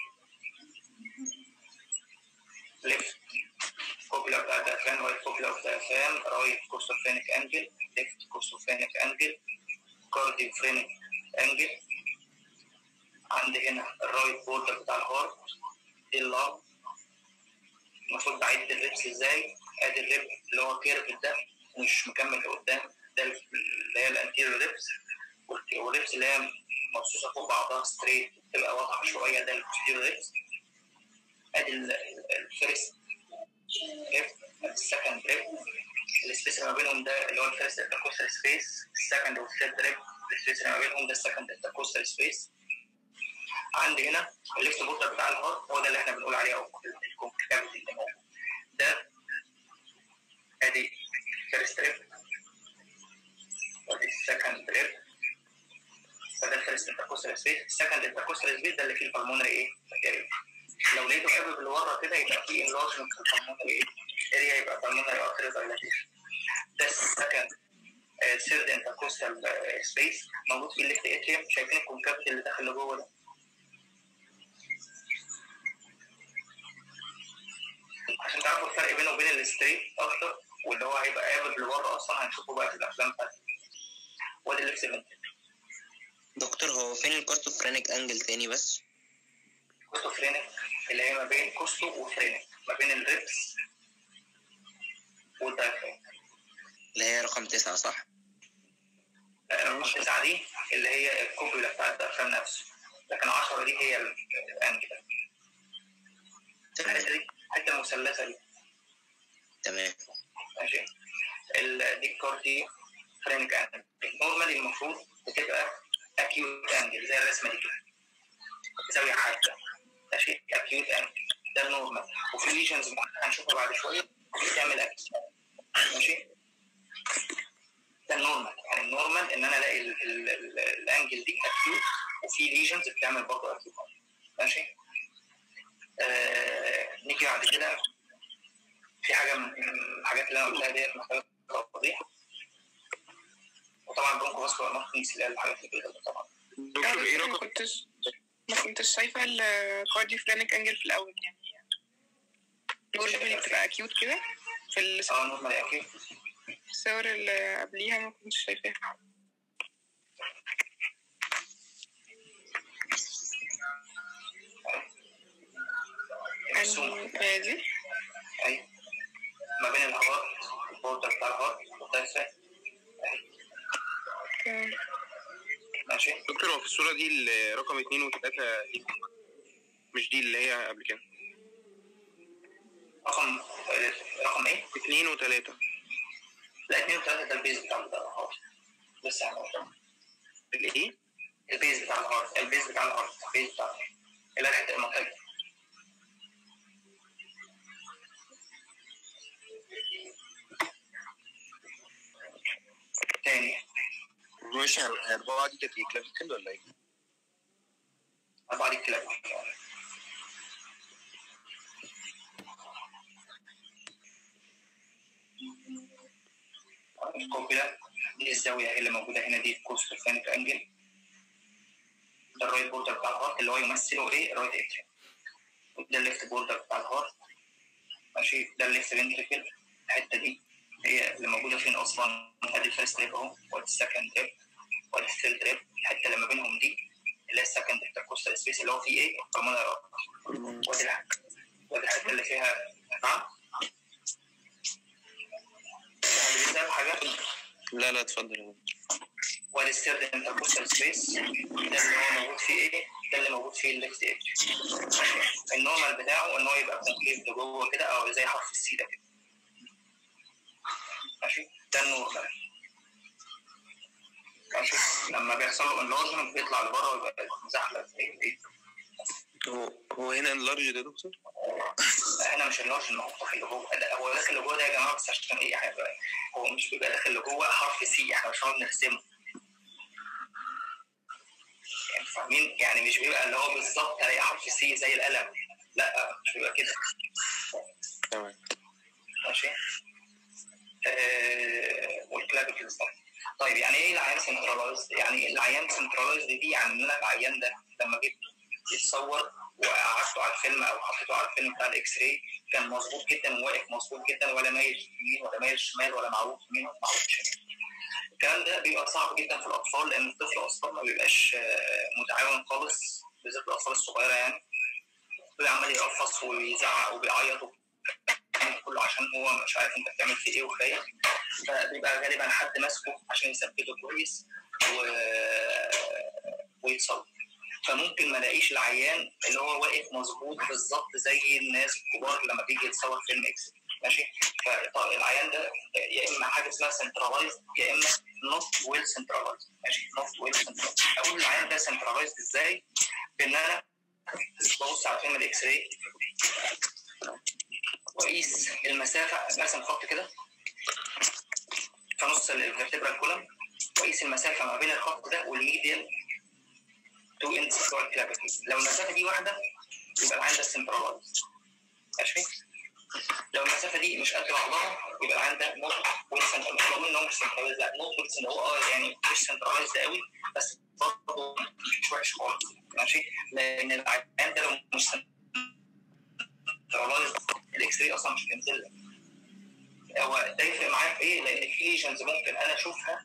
ليفت كوبيلا بتاع الدافان، رايت كوبيلا بتاع الدافان، رايت كوستوفينيك انجل، ليفت كوستوفينيك انجل، كارديوفرينيك انجل. عندي هنا الرايت بوردر بتاع الهارت دي اللاب. المفروض بعد الريبس ازاي؟ ادي الريب اللي هو كيرف ده مش مكمل لقدام، ده اللي هي الانتيريور ريبس، والريبس اللي هي مرصوصه فوق بعضها ستريت تبقى واضحه شويه، ده البوستيريور ريبس. ادي الفيرست ريب، السكند ريب، السبيس ما بينهم ده اللي هو الفيرست انتركوستال سبيس، السكند والثيرد ريب السبيس ما بينهم ده السكند انتركوستال سبيس. عندي هنا الليفت بوردر بتاع الهارت هو ده اللي احنا بنقول عليه او الكونكافيتي اللي موجود ده. ادي فيرست ريب ودي السكند ريب، فده الفيرست انتركوستال سبيس. السكند انتركوستال سبيس ده اللي فيه البلمونري ايه؟ اريا. لو لقيته قابل لورا كده يبقى فيه انلارجمنت في البلمونري ايه؟ اريا، يبقى بلمونري ارتري دايلاتيشن. ده السكند ثيرد انتركوستال سبيس موجود فيه الليفت اتريم. شايفين الكونكافيتي اللي داخل لجوه ده؟ عشان تعرفوا الفرق بينه وبين الستريت اكتر واللي هو هيبقى قابل لورا اصلا هنشوفه بقى في الافلام بتاعتنا. وادي الليفت فنتريكل. دكتور هو فين الكوستوفرينيك انجل تاني بس؟ كوستوفرينيك اللي هي ما بين كوستو وفرينيك، ما بين الريبس والدايفرام، اللي هي رقم تسعة صح؟ رقم تسعة دي اللي هي الكوبيولا بتاع الدايفرام نفسه، لكن عشرة دي هي الانجل. الحته دي الحته المثلثه دي تمام ماشي. دي الكارديو فرينيك انجل. نورمالي المفروض بتبقى اكيوت انجل زي الرسمه دي كده، زاويه حاده ماشي. اكيوت انجل ده النورمال، وفي ليجنز هنشوفها بعد شويه بتعمل اكيوت ماشي. ده النورمال، يعني النورمال ان انا الاقي الانجل دي اكيوت وفي ليجنز بتعمل برضه اكيوت ماشي. آه نيجي بعد كده في حاجه من الحاجات اللي انا قلتها ديت محتاجه توضيح، وطبعا برونكو فاسكولار ماركتنجز اللي هي الحاجات اللي بيقدر طبعا. دكتور ايه رقم؟ ما كنتش ما كنتش شايفه الكارديوفرينيك انجل في الاول، يعني نورمالي بتبقى اكيوت كده في اه نورمالي اكيوت. الصور اللي قبليها ما كنتش شايفاها. يعني دي ايوه ما بين الهارت البوردر بتاع الهارت والدايفرام ماشي. دكتور هو في الصورة دي الرقم اتنين وتلاتة دي مش دي اللي هي قبل كده؟ رقم رقم ايه؟ اتنين وتلاتة. لا اتنين وتلاتة ده البيز بتاع الهارت. لسه هنقول الايه؟ البيز بتاع الهارت، البيز بتاع الهارت، البيز بتاع الهارت اللي الحتة المنطقة تاني. مش أربعة دي كانت كلافيكل ولا إيه؟ أربعة دي كلافيكل. الكوبيلا دي الزاوية اللي موجودة هنا دي الكوستوفرينيك انجل. ده الرايت بوردر بتاع الهارت اللي هو يمثله ايه؟ رايت اتريم. وده الليفت بوردر بتاع الهارت ماشي. ده الليفت فنتريكل. الحتة دي هي اللي موجودة فين أصلا؟ ادي الفيرست ريب اهو، وادي السكند ريب، وادي الثيرد ريب. الحتة اللي ما بينهم دي اللي هي السكند انتركوستال سبيس اللي هو فيه ايه؟ البلمونري ودي ودي الحته اللي فيها نعم؟ اللي بيسال حاجه؟ لا لا اتفضل. وادي الثيرد انتركوستال سبيس ده اللي هو موجود فيه ايه؟ ده اللي موجود فيه الليفت ايدج. النورمال بتاعه ان هو يبقى كونكيف لجوه كده او زي حرف السي ده كده. ماشي؟ ده النورمال. ماشي؟ لما بيحصل له انلارجمنت بيطلع لبره ويبقى زحلق ايه؟ هو هو هنا اللارج ده يا دكتور؟ هنا مش اللارج المحطوط في اللي جوه، هو داخل لجوه ده يا جماعه بس عشان ايه يعني هو مش بيبقى داخل لجوه حرف سي، احنا مش هنقعد نرسمه. يعني فاهمين؟ يعني مش بيبقى اللي هو بالظبط هلاقي حرف سي زي القلم، لا مش بيبقى كده. تمام. ماشي؟ آه والكلابيكلز ده. طيب يعني ايه العيان سنتراليزد؟ يعني العيان سنتراليزد دي يعني ان انا العيان ده لما جبته يتصور وقعدته على الفيلم او حطيته على الفيلم بتاع الاكس راي كان مظبوط جدا وواقف مظبوط جدا ولا مايل يمين ولا مايل شمال ولا معوج يمين ولا معوج شمال. الكلام ده بيبقى صعب جدا في الاطفال لان الطفل اصلا ما بيبقاش متعاون خالص، بالذات الاطفال الصغيره يعني بيبقى عمال يقفص ويزعق وبيعيط كله عشان هو مش عارف انت بتعمل فيه ايه وخايف، فبيبقى غالبا حد ماسكه عشان يثبته كويس و... ويتصور. فممكن ما الاقيش العيان اللي هو واقف مظبوط بالظبط زي الناس الكبار لما بيجي يتصور فيلم اكس. ماشي؟ فالعيان ده يا اما حاجه اسمها سنتراليزد يا اما نوت ويل سنتراليزد. ماشي؟ نوت ويل سنتراليزد. اقول العيان ده سنتراليزد ازاي؟ بان انا ببص على فيلم الاكس راي واقيس المسافه، ارسم خط كده في نص الفرتبرال كولم واقيس المسافه ما بين الخط ده والميديال تو اندز بتوع الكلابيكلز. لو المسافه دي واحده يبقى العين ده سنتراليزد. ماشي؟ لو المسافه دي مش قد بعضها يبقى العين ده نوت ويل سنتراليزد. لو قلنا مش سنتراليزد لا نوت ويل سنتراليزد، هو اه يعني مش سنتراليزد قوي بس برضه مش وحش خالص. ماشي؟ لان العين ده لو مش سنتراليزد الاكس راي اصلا مش هينزل لك. هو ده يفرق معايا في ايه؟ لان في ليجنز ممكن انا اشوفها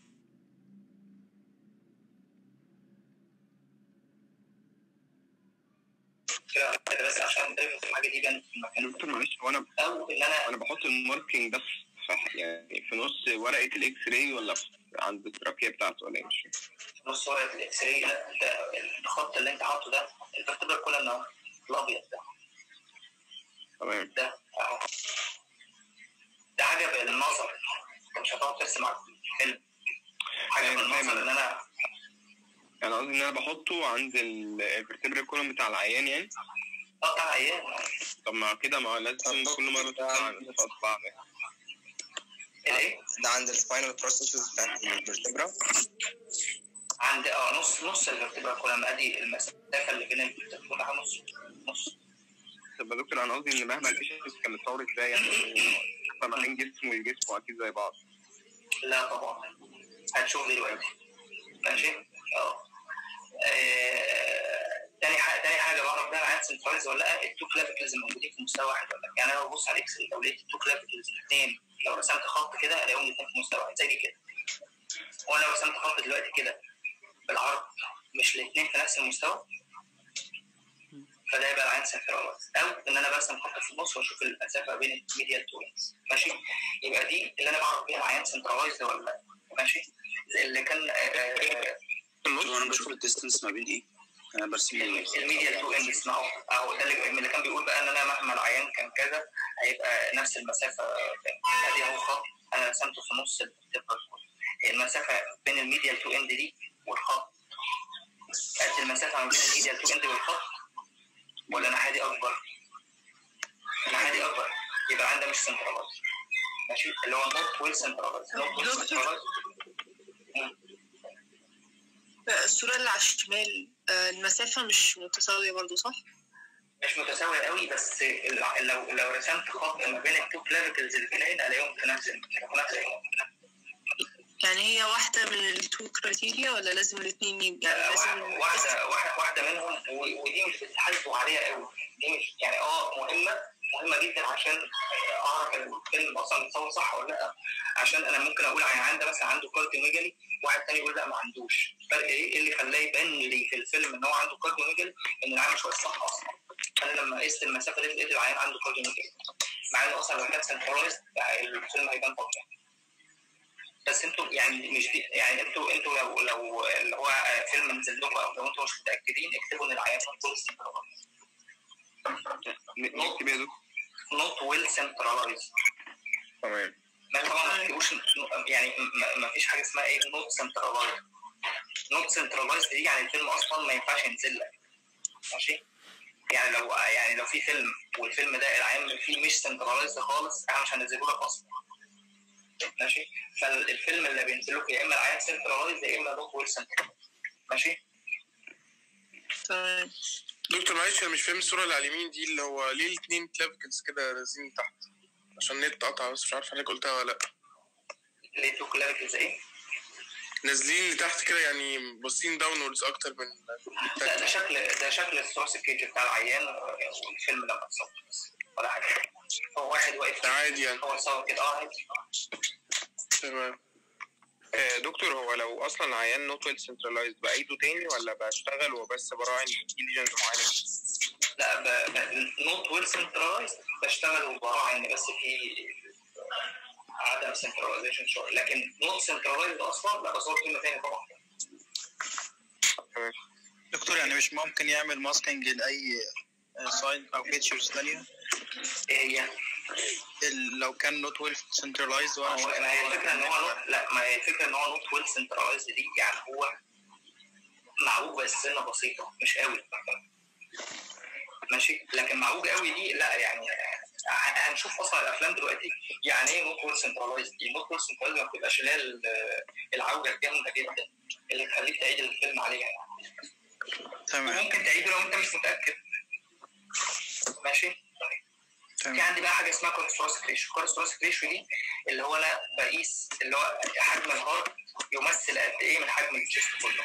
بس عشان تعرف الحاجه دي بان في المكان. دكتور معلش هو انا او ان انا انا بحط الماركينج بس في يعني في نص ورقه الاكس راي ولا عند التراكيه بتاعته ولا ايه؟ مش في نص ورقه الاكس راي. لا ده الخط اللي انت حاطه ده الفرتبرال كولم اهو الابيض ده. تمام. ده اهو ده حاجه بالنظر، انت مش هتقعد ترسم على الفيلم. حاجه بالنظر ان انا يعني قصدي ان انا بحطه عند الفرتبرال كولم بتاع العيان يعني. اه بتاع العيان. طب ما كده ما لازم كل مره تطلع تطلع الايه؟ ده عند السباينال بروسيسز بتاعت الفرتبرا. عند اه نص نص الفرتبرال كولم. ادي المسافه اللي بين الفرتبرال نص نص. طب يا دكتور انا قصدي ان مهما البيشنت كان متصور ازاي يعني ما بين جسمه وجسمه اكيد زي بعض. لا طبعا هتشوف دلوقتي. ماشي؟ اه تاني حاجه تاني حاجه بعرف بقى العيان سنتراليز ولا لا التو كلافيكلز موجودين في مستوى واحد ولا لا. يعني انا ببص على الاكس راي لو لقيت التو كلافيكلز الاثنين لو رسمت خط كده الاقيهم الاثنين في مستوى واحد زي كده. وانا لو رسمت خط دلوقتي كده بالعرض مش الاثنين في نفس المستوى فده يبقى العين سنتراليز. او ان انا برسم خط في النص واشوف المسافه بين الميديال توينز. ماشي؟ يبقى دي اللي انا بعرف بيها العين سنتراليز ولا لا. ماشي؟ اللي كان في النص وانا بشوف الديستنس ما بين ايه؟ انا برسم الميديال تو اندز اهو اهو ده اللي كان بيقول بقى ان انا مهما العيان كان كذا هيبقى نفس المسافه. ادي اهو خط انا رسمته في نص الفرتبرال. المسافه بين الميديال تو اند دي والخط قد المسافه ما بين الميديال تو اند والخط ولا انا حادي اكبر؟ انا حادي اكبر يبقى عندي مش سنتراليز. ماشي؟ اللي هو نوت ويل سنتراليز. نوت ويل سنتراليز. الصورة اللي على الشمال المسافة مش متساوية برضو صح؟ مش متساوية قوي بس لو لو رسمت خط ما بين التو كلافيكلز اللي في العين الاقيهم في نفس نفس يعني هي واحدة من التو كرايتيريا ولا لازم الاثنين يبقى لازم واحدة واحدة واحدة منهم ودي مش بتحاسبوا عليها قوي. دي مش يعني اه مهمة مهمة جدا عشان اعرف الفيلم اصلا متصور صح ولا لا، عشان انا ممكن اقول عيان ده مثلا عنده كارديوميجالي، واحد تاني يقول لا ما عندوش. فرق ايه اللي خلاه يبان لي في الفيلم ان هو عنده كارديوميجالي؟ ان العيان مش واقف صح اصلا. انا لما قست المسافه دي لقيت العيان عنده كارديوميجالي، مع ان اصلا لو كان سنتراليزد الفيلم هيبان طبيعي. بس انتوا يعني مش دي يعني انتوا انتوا لو لو اللي هو فيلم نزل لكم او لو انتوا مش متاكدين اكتبوا ان العيان فول سنتراليزد. نكتب يا دكتور نوت ويل سنتراليزد. تمام. ما طبعا ما تكتبوش يعني ما فيش حاجه اسمها ايه نوت سنتراليزد. نوت سنتراليزد دي يعني الفيلم اصلا ما ينفعش ينزل لك. ماشي؟ يعني لو يعني لو في فيلم والفيلم ده العيان فيه مش سنتراليزد خالص احنا مش هننزله لك اصلا. ماشي؟ فالفيلم اللي بينزل لك يا اما العيان سنتراليزد يا اما نوت ويل سنتراليزد. ماشي؟ تمام. دكتور معلش انا مش فاهم الصوره اللي على اليمين دي اللي هو ليه الاثنين كلافيكلز كده نازلين تحت؟ عشان النت قطع بس مش عارف حضرتك قلتها ولا لا. ليه تو كلافيكلز ايه؟ نازلين لتحت كده يعني باصين داونوردز اكتر من لا ده شكل ده شكل الثراس الكيج بتاع العيان والفيلم لما اتصور بس ولا حاجه. هو واحد واقف عادي يعني هو صور كده اه عادي. تمام. آه دكتور هو لو اصلا العيان نوت ويل سنترلايزد بعيده تاني ولا بشتغل وبس براعي ان في ليجنز معينه؟ لا نوت ويل سنترلايزد بشتغل وبراعي ان بس في عدم سنترلايزيشن شويه، لكن نوت سنترلايزد اصلا لا بصور كلمه ثانيه طبعا. دكتور يعني مش ممكن يعمل ماسكينج لاي ساين او فيتشرز ثانيه؟ ايه هي؟ لو كان نوت ويل سنترلايزد وانا ما هي الفكره ان هو لا ما هي الفكره ان هو نوت ويل سنترلايزد دي يعني هو معوج بس سنه بسيطه مش قوي. ماشي؟ لكن معوج قوي دي لا يعني هنشوف اصلا الافلام دلوقتي يعني ايه نوت ويل سنترلايزد. دي نوت ويل سنترلايزد ما بتبقاش اللي هي العوجه الجامده جدا اللي تخليك تعيد الفيلم عليها يعني. تمام. وممكن تعيده لو انت مش متاكد. ماشي؟ تمام. في عندي بقى حاجه اسمها كورتيسولاس ريشيو. كورتيسولاس ريشيو دي اللي هو انا بقيس اللي هو حجم الهارت يمثل قد ايه من حجم الجسم كله.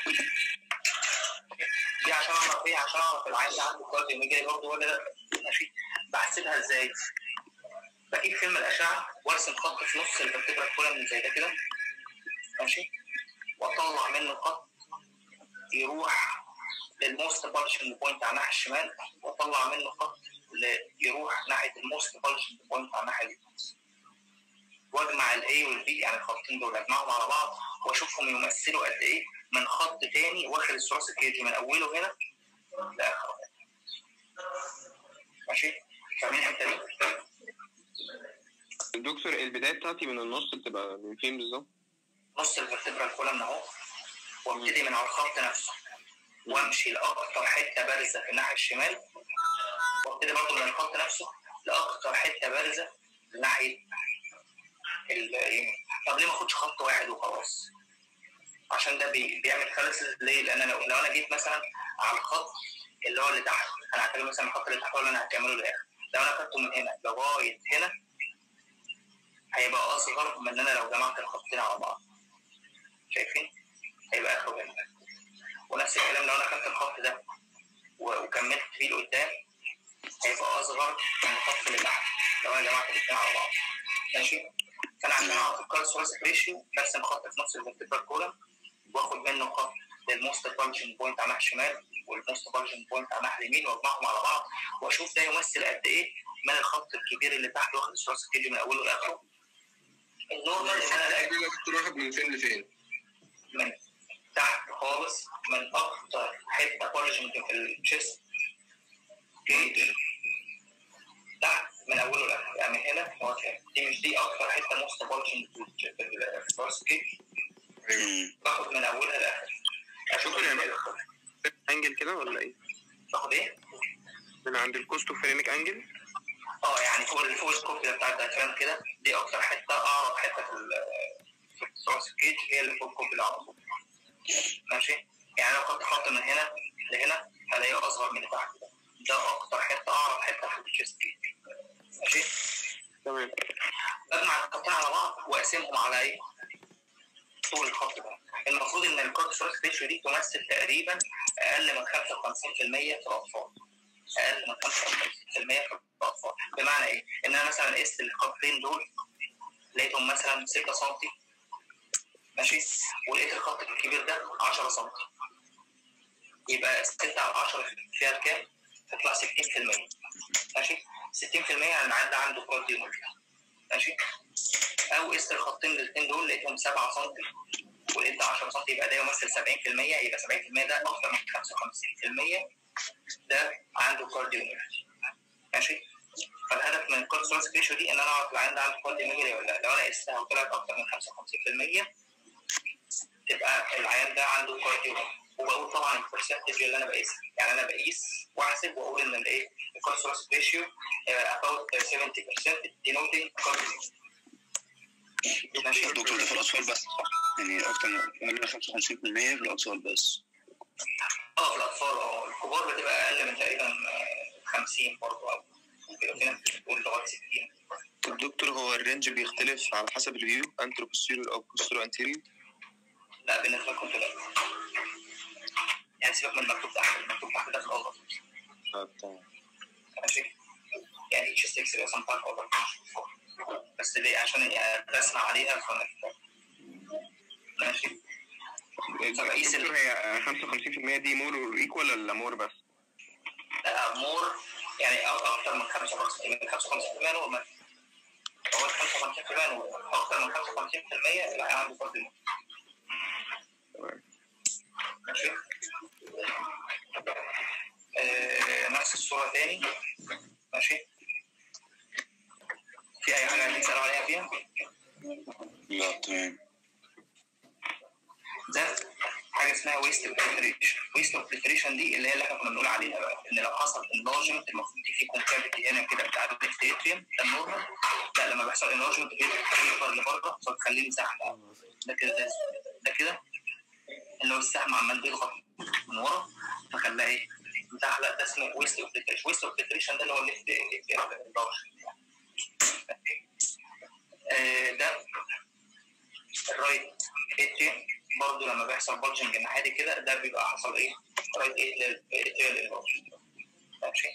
دي عشان اعرف ايه؟ عشان اعرف العيان ده عنده كارديوميجالي برضه ولا لا. ماشي؟ بحسبها ازاي؟ بجيب فيلم الاشعه وارسم خط في نص الفرتبرا كولم زي ده كده. ماشي؟ واطلع منه خط يروح للموست بالشن بوينت على الناحيه الشمال، واطلع منه خط يروح ناحيه الموست بالشن بوينت على الناحيه اليمين. واجمع الاي والبي يعني الخطين دول اجمعهم على بعض واشوفهم يمثلوا قد ايه من خط تاني واخد الثراس الكيجي من اوله هنا لاخره. ماشي؟ فاهمين الحته دي؟ دكتور البدايه بتاعتي من النص بتبقى من فين بالظبط؟ نص الفرتبرا كولم اهو، وابتدي من على الخط نفسه وامشي لاكتر حته بارزه في الناحيه الشمال، وابتدي برضه من الخط نفسه لاكتر حته بارزه ناحيه اليمين. طب ليه ما اخدش خط واحد وخلاص؟ عشان ده بي بيعمل كالسز. ليه؟ لان انا لو انا جيت مثلا على الخط اللي هو اللي تحت، انا هعتبر مثلا الخط اللي تحت هو اللي انا هكمله للاخر. لو انا خدته من هنا لغايه هنا هيبقى اصغر من ان انا لو جمعت الخطين على بعض. شايفين؟ هيبقى اخره هنا. ونفس الكلام لو انا خدت الخط ده وكملت بيه لقدام هيبقى اصغر من الخط اللي تحت لو انا جمعت الاثنين على بعض. ماشي؟ فانا عشان اعرف الكورتيسولاس ريشيو برسم خط في نص الفرتبرا كولم واخد منه خط للموست بالشن بوينت على الناحيه الشمال والموست بالشن بوينت على الناحيه اليمين واجمعهم على بعض واشوف ده يمثل قد ايه من الخط الكبير اللي تحت واخد الثراس الكيجي من اوله لاخره. النورمال ان انا الاقي كنت واخد من فين لفين؟ من تحت خالص من اكتر حته بالشن في الشيست تحت من اوله لاخره يعني هنا لغايه دي مش دي اكتر حته موست بالشن في الثراس الكيجي. باخد من اولها لاخرها. اشوف يعني انجل كده ولا ايه؟ باخد ايه؟ من عند الكوستوفرينيك انجل؟ اه يعني فوق فوق الكوبي بتاع الدايفرام كده دي اكتر حته اقرب حته في الثراس الكيج هي اللي فوق الكوبي على طول. ماشي؟ يعني لو خدت خط من هنا لهنا هلاقيه اصغر من اللي تحت ده. ده اكتر حته اقرب حته في الشيست كيج. ماشي؟ تمام. بجمع الخطين على بعض واقسمهم على ايه؟ طول الخط ده. المفروض ان الكورتيسولاس ريشيو دي تمثل تقريبا اقل من خمسة وخمسين بالمية في الاطفال. اقل من خمسة وخمسين بالمية في الاطفال. بمعنى ايه؟ ان انا مثلا قست الخطين دول لقيتهم مثلا ستة سم ماشي، ولقيت الخط الكبير ده عشرة سم، يبقى ستة على عشرة فيها كام؟ تطلع ستين في المية ماشي؟ ستين في المية يعني العيان ده عنده كارديوميوباثي ماشي؟ او قست الخطين الاثنين دول لقيتهم سبعة سم ولقيت عشرة سم، يبقى ده يمثل سبعين في المية، يبقى سبعين في المية ده اكتر من خمسة وخمسين في المية ده عنده كارديوميوباثي ماشي؟ فالهدف من الكورتيزول ريشيو دي ان انا اعرف العيان ده عنده كارديوميوباثي ولا لا. لو انا قستها وطلعت اكتر من خمسة وخمسين في المية تبقى العيان ده عنده كارديوميوباثي. وبقول طبعا البرسنتج اللي انا بقيسها، يعني انا بقيس واحسب واقول ان الايه الكورتيزول ريشيو about سبعين بالمية denoting كارديوميوباثي. دكتور ده في الاطفال بس صح؟ يعني اكتر من خمسة وخمسين في المية في الاطفال بس. اه في الاطفال، اه الكبار بتبقى اقل من تقريبا خمسين برضه، او في ناس بتقول لغايه ستين. طب دكتور هو الرينج بيختلف على حسب الفيو انترو بوستيريور او بوستيريور انتيريور؟ لا بالنسبه لكم لا، يعني سيبك من المكتوب تحت، المكتوب تحت ده في الأوضة. اه تمام ماشي، يعني اتش اس اكس بيبقى سمبارك أوضة بس ليه؟ عشان يعني تسمع عليها فنختار. ماشي. دكتور هي خمسة وخمسين في المية دي مور ايكوال ولا مور بس؟ لا مور يعني أكتر من خمسة وخمسين من خمسة وخمسين في المية نورمال. هو خمسة وخمسين في المية نورمال، أكتر من خمسة وخمسين في المية اللي عنده كارديو. ماشي. آه، نفس الصورة تاني. ماشي. في أي حاجة عايزين تسألوا عليها فيها؟ لا تمام. ده حاجة اسمها ويست اوبليتريشن. ويست اوبليتريشن دي اللي هي اللي احنا كنا بنقول عليها بقى، إن لو حصل انلارجمنت المفروض دي في كونكافيتي هنا كده بتاع الليفت اتريوم ده النورمال، لا لما بيحصل انلارجمنت بيكبر لبره فبتخليه مساحة. ده كده ده كده اللي هو السهم عمال بيضغط من ورا فخلاه ايه؟ مساحة. لا ده اسمه ويست اوبليتريشن. ويست اوبليتريشن ده اللي هو الليفت انلارجمنت. ده الرايت اتريوم برضه لما بيحصل بلجنج الناحيه دي كده ده بيبقى حصل ايه؟ رايت اتريال انلارجمنت. ماشي.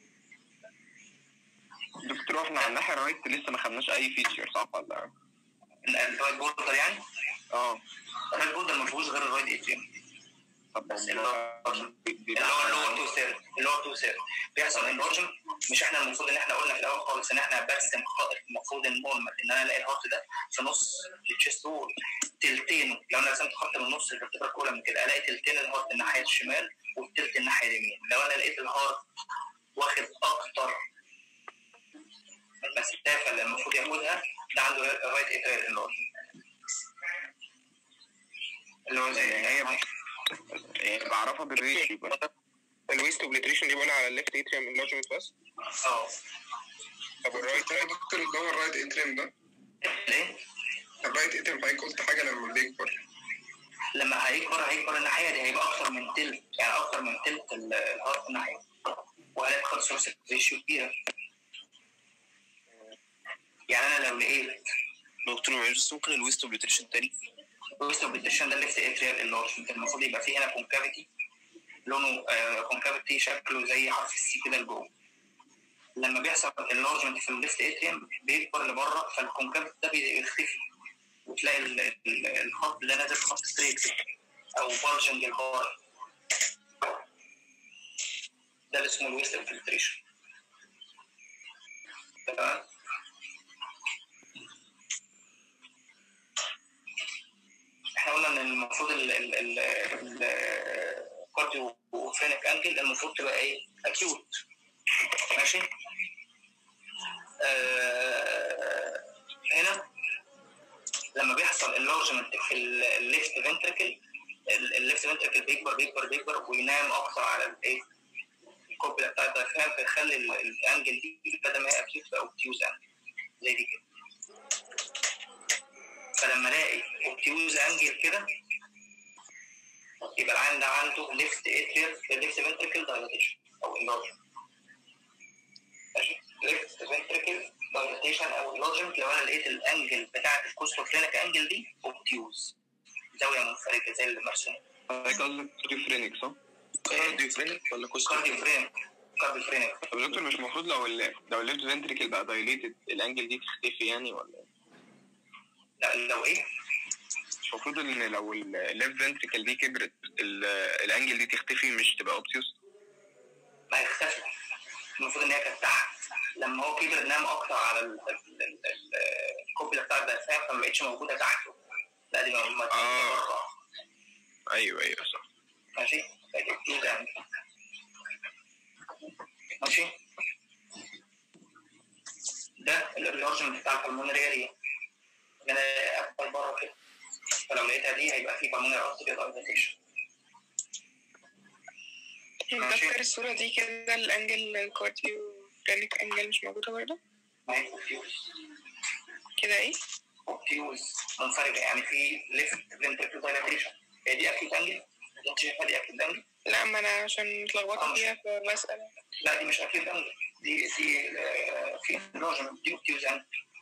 دكتور احنا على الناحيه الرايت لسه ما خدناش اي فيتشر صح ولا؟ الرايت بوردر يعني؟ اه الرايت بوردر ما فيهوش غير الرايت اتريوم. طب بس اللي هو اللي هو اللور تو سير اللور تو سير بيحصل انلارجمنت. مش احنا المفروض ان احنا قلنا في الاول خالص ان احنا برسم خط المفروض النورمال ان انا الاقي الهارت ده في نص التشيست وول تلتين. لو انا رسمت خط من نص الفرتبرا كولا من كده الاقي تلتين الهارت الناحيه الشمال والتلت الناحيه اليمين. لو انا لقيت الهارت واخد اكتر المسافه اللي المفروض ياخدها ده عنده رايت اتريال انلارجمنت اللي هو زي هي يعني بعرفها بالريشيو بس. الويست اوبليتريشن دي بقولها على الليفت اتريوم انلارجمنت بس؟ اه. طب الرايت يا دكتور اللي هو الرايت اتريوم ده؟ ليه؟ الرايت اتريوم حضرتك قلت حاجه لما بيكبر. لما هيكبر هيكبر الناحيه دي هيبقى اكتر من تلت، يعني اكتر من تلت الهارت الناحيه وهلاقي خط سورس ريشيو كبيره. يعني انا لو لقيت دكتور معلش ممكن الويست اوبليتريشن تاني؟ الويست اوبليتريشن ده الليفت اتريال انلارجمنت المفروض يبقى فيه هنا كونكافيتي لونه كونكافيتي آه شكله زي حرف السي كده لجوه. لما بيحصل انلارجمنت في الليفت اتريوم بيكبر لبره فالكونكافيتي ده بيختفي وتلاقي الخط اللي نازل خط ستريت او بلجنج الهارت ده اللي اسمه الويست اوبليتريشن. تمام. احنا قلنا ان المفروض الكارديو فرينك انجل المفروض تبقى ايه؟ اكيوت. ماشي. آه هنا لما بيحصل انلارجمنت في الليفت فنتركل الليفت فنتركل بيكبر بيكبر بيكبر وينام اكتر على الايه؟ الكوبلا بتاع الدايفرام فيخلي الانجل دي بدل ما هي اكيوت بقى اوبتيوز انجل زي دي كده. فلما الاقي اوبتيوز انجل كده يبقى العين ده عنده ليفت اتريال ليفت فنتركل دايلاتيشن او انلارجمنت. ماشي. ليفت فنتركل دايلاتيشن او انلارجمنت لو انا لقيت الانجل بتاعت الكوستوفرينيك انجل دي اوبتيوز زاويه منفرجه زي اللي مرسومه. حضرتك قصدك كارديو فرينيك صح؟ كارديو فرينيك ولا كوستو؟ كارديو فرينيك كارديو فرينك. طب دكتور مش المفروض لو ال لو الليفت فنتريكل بقى دايليتد الانجل دي تختفي يعني ولا؟ لا لو ايه؟ مش المفروض ان لو الليفت فنتريكل دي كبرت الانجل دي تختفي مش تبقى اوبتيوس؟ ما هيختفي، المفروض ان هي كانت تحت، لما هو كبر نام اكتر على الكوبيلا بتاع الدفاع فما بقتش موجوده تحته. لا دي موجوده بره. ايوه ايوه صح. ماشي كده يعني. ماشي ده الارجمنت بتاع البلمونري اريا انا اكبر بره كده، فلو لقيتها دي هيبقى في بالمونري ارتري دايلاتيشن. دكتور الصورة دي كده الانجل الكارديو فرينك انجل مش موجودة برضه؟ ما هي اوبتيوز كده ايه؟ اوبتيوز منفردة، يعني في ليفت فنتريكل دايلاتيشن. هي دي اكيد انجل؟ انت شايفها دي اكيد انجل؟ لا ما انا عشان متلخبطة فيها فبسأل. لا دي مش اكيد انجل، دي دي في انورجمنت دي اوبتيوز انجل.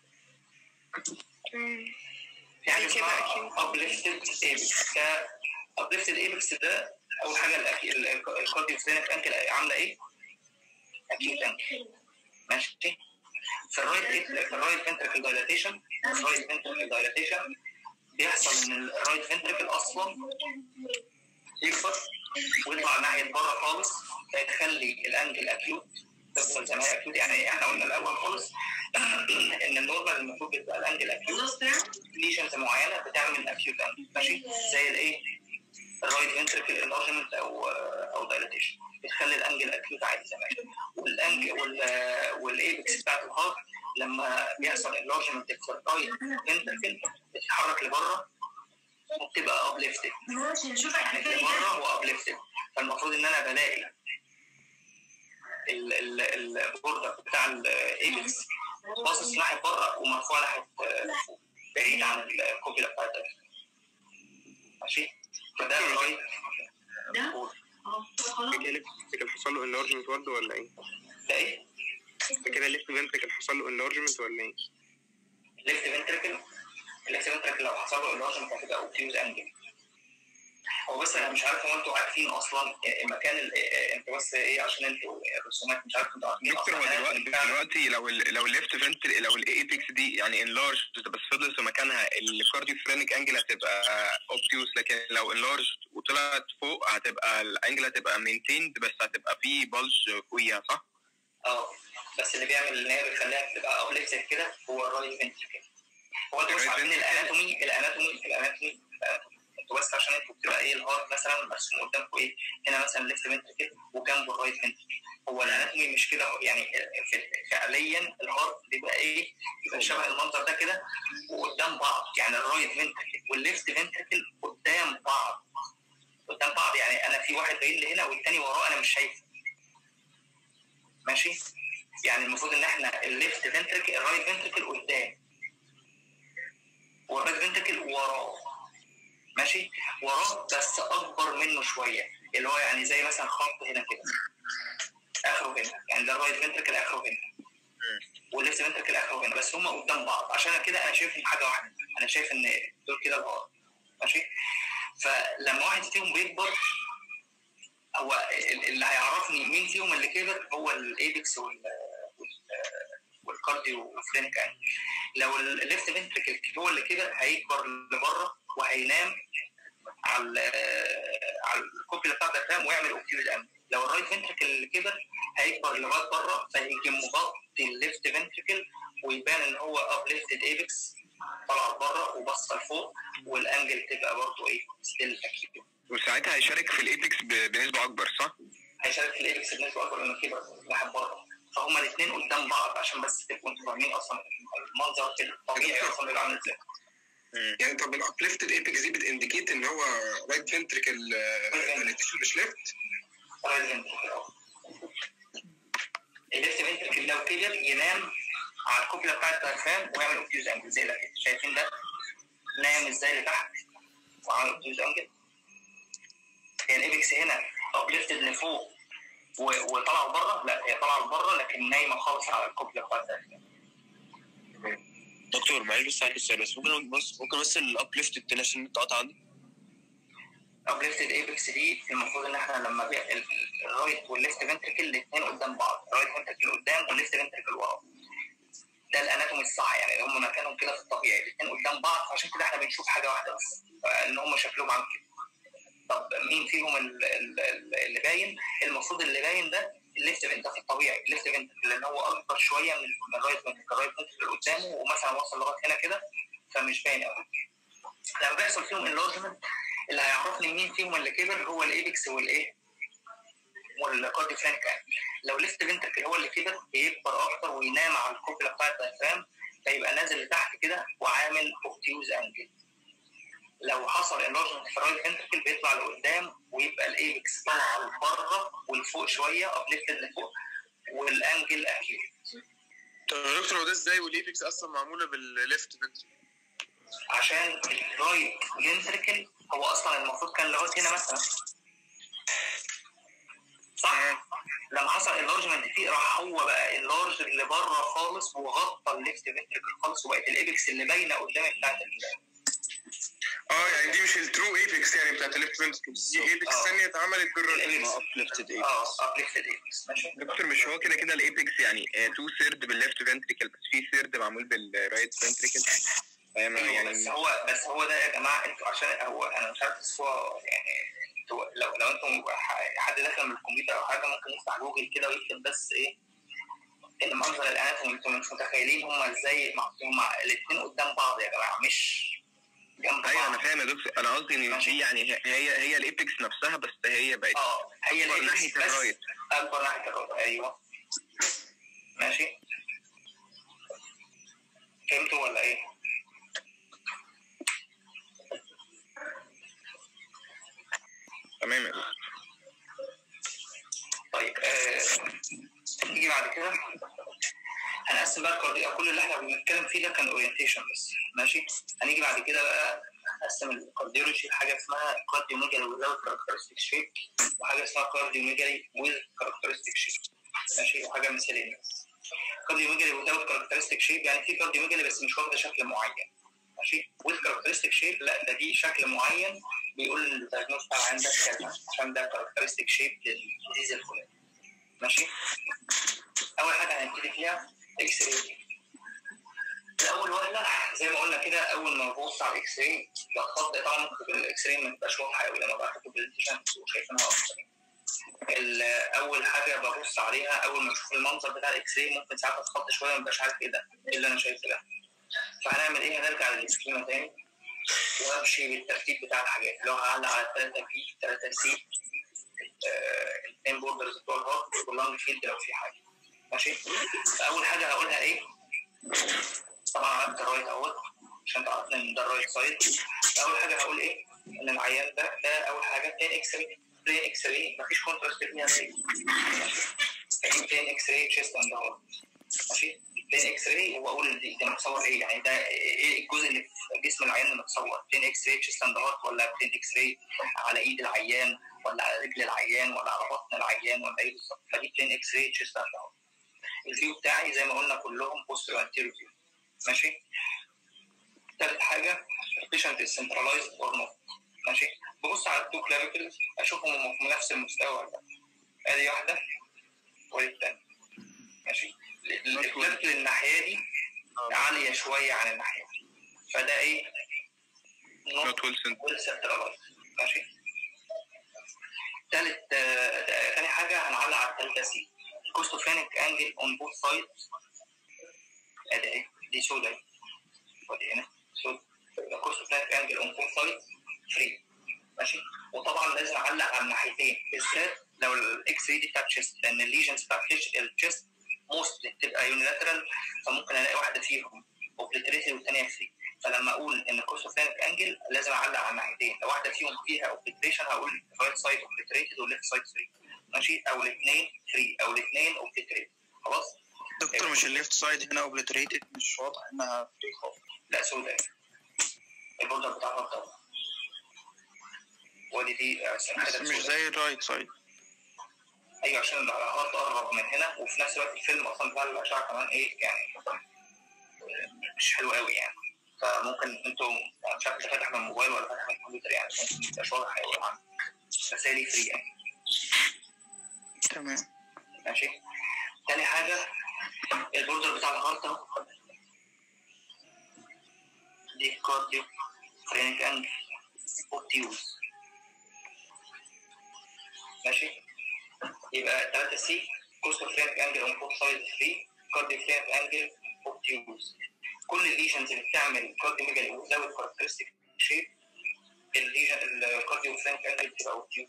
في حاجة اسمها ابليفتد ايبكس. ده ابليفتد ايبكس ده اول حاجه الكارديو فرينك انكل عامله ايه؟ اكيد انكل. ماشي في الرايت في الرايت فنتريكل دايلاتيشن في الرايت فنتريكل دايلاتيشن بيحصل ان الرايت فنتريكل اصلا يكبر ويطلع ناحيه بره خالص، فيخلي الانجل اكيوت تفضل زي ما هي اكيوت. يعني احنا قلنا الاول خالص ان النورمال المفروض يبقى الانجل اكيوت، ليجنز معينه بتعمل اكيوت انجل. ماشي زي الايه؟ الرايت فنتريكل انارجمنت او او دايلاتيشن بتخلي الانجل اكيوت عادي زي ما هي. والانجل والايبكس بتاعت الهارت لما بيحصل انارجمنت في الرايت فنتريكل بتتحرك لبره وبتبقى ابليفتد، يعني لبره وابليفتد. فالمفروض ان انا بلاقي البوردر بتاع الايبكس باصص ناحيه بره ومرفوع ناحيه بعيد عن الكوبيلا بتاعتها. ماشي فده الرايت ده كده حصل له انلارجمنت برضه ولا ايه؟ ده ايه؟ ده كده الليفت فنتريكل حصل له انلارجمنت ولا ايه؟ الليفت فنتريكل الليفت فنتريكل لو حصل له انلارجمنت هتبقى اوبتيوز انجل. هو بس انا مش عارف هو انتوا عارفين اصلا مكان انتوا بس ايه عشان انتوا الرسومات مش عارف انتوا عارفين دكتور. هو دلوقتي دلوقتي لو ال لو الليفت فنتر لو الايبكس دي يعني انلارج بس فضلت في مكانها الكارديو فرينك انجل هتبقى اوبتيوس، لكن لو انلارج وطلعت فوق هتبقى الانجل هتبقى مينتيند بس هتبقى في بلج فوقيها صح؟ اه بس اللي بيعمل ان هي بيخليها تبقى ابليفتد كده هو الرايت فنتريكل. هو انتوا مش عارفين الاناتومي الاناتومي الاناتومي انتوا بس عشان انتوا بتبقى ايه الهارت مثلا مرسوم قدامكم ايه هنا مثلا الليفت فنتريكل وجنبه الرايت فنتريكل. هو الاناتومي مش كده يعني فعليا الهارت بيبقى ايه بيبقى شبه المنظر ده كده وقدام بعض، يعني الرايت فنتريكل والليفت فنتريكل قدام بعض قدام بعض يعني انا في واحد جاي لي هنا والتاني وراه انا مش شايفه. ماشي يعني المفروض ان احنا الليفت فنتريكل الرايت فنتريكل قدام والرايت فنتريكل وراه. ماشي وراه بس اكبر منه شويه اللي هو يعني زي مثلا خط هنا كده اخره هنا، يعني ده الرايت فنتريكل اخره هنا والليفت فنتريكل اخره هنا بس هم قدام بعض. عشان كده انا شايف حاجه واحده، انا شايف ان دول كده الهارت. ماشي فلما واحد فيهم بيكبر هو اللي هيعرفني مين فيهم اللي كبر هو الايبكس وال والكارديو فرينك انجل. لو الليفت فنتريكل هو اللي كبر هيكبر لبره وهينام على على الكوبيلا بتاع الدم ويعمل اوبتيوز انجل. لو الرايت فنتريكل اللي كبر هيكبر لغايه بره فهيجي مغطي الليفت فنتريكل ويبان ان هو ابليفتد ايبكس طلع بره وبص لفوق والانجل تبقى برضه ايه ستيل اكيد. وساعتها هيشارك في الايبكس بنسبه اكبر صح؟ هيشارك في الايبكس بنسبه اكبر لانه كبر ناحيه بره فهما الاثنين قدام بعض عشان بس تبقوا انتوا فاهمين اصلا المنظر الطبيعي اصلا بيبقى عامل ازاي. يعني طب الابليفتد ايبكس دي بتانديكيت ان هو رايت فنتريكل دايلاتيشن مش ليفت؟ رايت فنتريكل اه. الليفت فنتريكل لو كبر ينام على الكوبيلا بتاعت الدايفرام ويعمل اوبتيوز انجل زي ده كده. شايفين ده نايم ازاي لتحت وعمل اوبتيوز انجل. هي الايبكس هنا ابليفتد لفوق وطلع بره، لا هي طالعه لبره لكن نايمه خالص على الكوبيلا بتاعت الدايفرام. دكتور معلش بس عندي سؤال بس ممكن بس ممكن بس الابليفتد تاني عشان النت قطع عندي. ابليفتد ايبكس دي المفروض ان احنا لما الرايت والليفت فنتركل الاثنين قدام بعض، الرايت فنتركل قدام والليفت فنتركل ورا. ده الاناتومي الصح يعني، هم مكانهم كده في الطبيعي الاثنين قدام بعض، فعشان كده احنا بنشوف حاجه واحده بس، ان هم شكلهم عامل كده. طب مين فيهم اللي باين؟ المفروض اللي باين ده الليفت فنتركل في الطبيعي، الليفت فنتركل لان هو اكبر شويه من الرايت فنتركل، الرايت فنتركل قدامه ومثلا وصل لغايه هنا كده فمش باين قوي. لما بيحصل فيهم انلارجمنت اللي هيعرفني مين فيهم اللي كبر هو الايبكس والايه والكارديو فرانك. لو ليفت فنتركل هو اللي كبر بيكبر اكتر وينام على الكوبلا بتاع الدايفرام، فيبقى نازل لتحت كده وعامل اوبتيوز انجل. لو حصل انلارجمنت في الرايت فنتركل بيطلع لقدام ويبقى الايبكس طالع لبره والفوق شويه ابليفتد لفوق والانجل اكيد. طب يا دكتور هو ده ازاي والايبكس اصلا معموله بالليفت فنتركل؟ عشان الرايت فنتركل هو اصلا المفروض كان لغايه هنا مثلا، صح؟ لما حصل انلارجمنت فيه راح هو بقى اللارج اللي بره خالص وغطى الليفت فنتركل خالص، وبقت الايبكس اللي باينه قدامي بتاعت اه يعني دي مش الترو ايبكس يعني بتاعت الليفت فنتركل، دي ايبكس ثانيه اتعملت بالرايت ابليفتد ايبكس. اه ابليفتد ايبكس. ماشي دكتور مش هو كده كده الايبكس يعني تو ثيرد بالليفت فنتركل بس في ثيرد معمول بالرايت فنتركل يعني. بس هو بس هو ده يا جماعه انتوا عشان هو انا مش عارف بس هو يعني انتوا لو لو انتم حد داخل من الكمبيوتر او حاجه ممكن يفتح جوجل كده ويكتب بس ايه المنظر الاناتومي، انتم مش متخيلين هم ازاي محطوطين مع الاثنين قدام بعض يا جماعه مش جنب. ايوه انا فاهم يا دكتور، انا قصدي ان دي يعني هي هي الايبكس نفسها بس هي بقت اه هي اكبر ناحيه الرايت، اكبر ناحيه الرايت. ايوه ماشي فهمتوا ولا ايه؟ تمام يا دكتور. طيب آه، نيجي بعد كده هنقسم بقى الكارديو، كل اللي احنا بنتكلم فيه ده كان اورينتيشن بس. ماشي هنيجي بعد كده بقى نقسم الكارديولوجي لحاجه اسمها كارديوميجالي ويزاوت كاركترستيك شيب، وحاجه اسمها كارديوميجالي ويز كاركترستيك شيب. ماشي وحاجه مثاليه. كارديوميجالي ويزاوت كاركترستيك شيب يعني في كارديوميجالي بس مش واخده شكل معين. ماشي ويز كاركترستيك شيب لا ده دي شكل معين بيقول ان الدايجنوز بتاع عندك كذا عشان ده كاركترستيك شيب للديزيز الفلاني. ماشي اول حاجه هنبتدي فيها اكس راي. الاول وهله زي ما قلنا كده، اول ما ببص على الاكس راي بخط طبعا ممكن الاكس راي ما تبقاش واضحه قوي لما بقى في البرزنتيشن وشايفينها اكتر. اول حاجه ببص عليها اول ما اشوف المنظر بتاع الاكس راي ممكن ساعات اتخض شويه ما ابقاش عارف ايه ده ايه اللي انا شايفه ده. فهنعمل ايه؟ هنرجع للسكيما تاني وامشي بالترتيب بتاع الحاجات اللي هو هعلق على ثلاثة بي ثلاثة سي الاثنين بوردرز بتوع الهارت واللانج فيلد لو في حاجه. ماشي فاول حاجه هقولها ايه؟ طبعا عملت الرايت اهوت عشان تعرفنا ان ده الرايت سايد. اول حاجه هقول ايه؟ ان العيان ده ده اول حاجه بلين اكس راي، بلين اكس راي مفيش كونتراست فيها زي ماشي بلين اكس راي تشيست اند هارت. ماشي بلين اكس راي واقول دي ده متصور ايه يعني ده ايه الجزء اللي في جسم العيان اللي متصور، بلين اكس راي تشيست اند هارت ولا بلين اكس راي على ايد العيان ولا على رجل العيان ولا على بطن العيان ولا ايه بالظبط. فدي بلين اكس راي تشيست اند هارت. الفيو بتاعي زي ما قلنا كلهم بوستيريور انتيريور فيو. ماشي ثالث حاجه البيشنت السنترلايزد اور نوت. ماشي ببص على التو كلافيكلز اشوفهم في نفس المستوى ولا لا. ادي واحده ودي الثانيه. ماشي الكلافيكل الناحيه دي عاليه شويه عن الناحيه دي فده ايه؟ نوت ويل سنترلايزد. ماشي ثالث ثاني حاجه هنعلق على الثالثه سي كوستوفرينيك انجل اون بوث سايدز. ادي ايه؟ دي سودا ودي هنا سودا. كوستوفرينيك انجل اون بوث سايدز فري. ماشي وطبعا لازم اعلق على الناحيتين بالذات لو الاكس راي دي بتاعت الشيست لان الليجنز بتاعت الشيست موست بتبقى يونيلاترال فممكن الاقي واحده فيهم اوبليتريتد والثانيه فري. فلما اقول ان كوستوفرينيك انجل لازم اعلق على الناحيتين، لو واحده فيهم فيها اوبليتريشن هقول رايت سايد اوبليتريتد والليفت سايد فري. ماشي او الاثنين فري او الاثنين اوبليتريتد. خلاص دكتور مش الليفت سايد هنا اوبليتريتد مش واضح انها فري خالص. لا سوداء البوردر بتاعها طبعا ودي دي بس مش زي الرايت سايد. ايوه عشان الهارت قرب من هنا وفي نفس الوقت الفيلم اصلا بتاع الاشعه كمان ايه يعني مش حلو قوي يعني فممكن انتوا مش عارف فاتح من الموبايل ولا فاتح من الكمبيوتر يعني مش واضح قوي عنه بس هي دي فري يعني. تمام. ماشي. تاني حاجه البوردر بتاع الهارت اهو، دي كارديو فرينك انجل اوبتيوز. ماشي. يبقى ثلاثة سي كوستو فرينك انجل اون بوث سايد ثلاثة كارديو فرينك انجل اوبتيوز. كل الليجنز اللي بتعمل كارديو ميجالي وزود كاركترستيك شيب الليجن الكارديو فرينك انجل بتبقى اوبتيوز.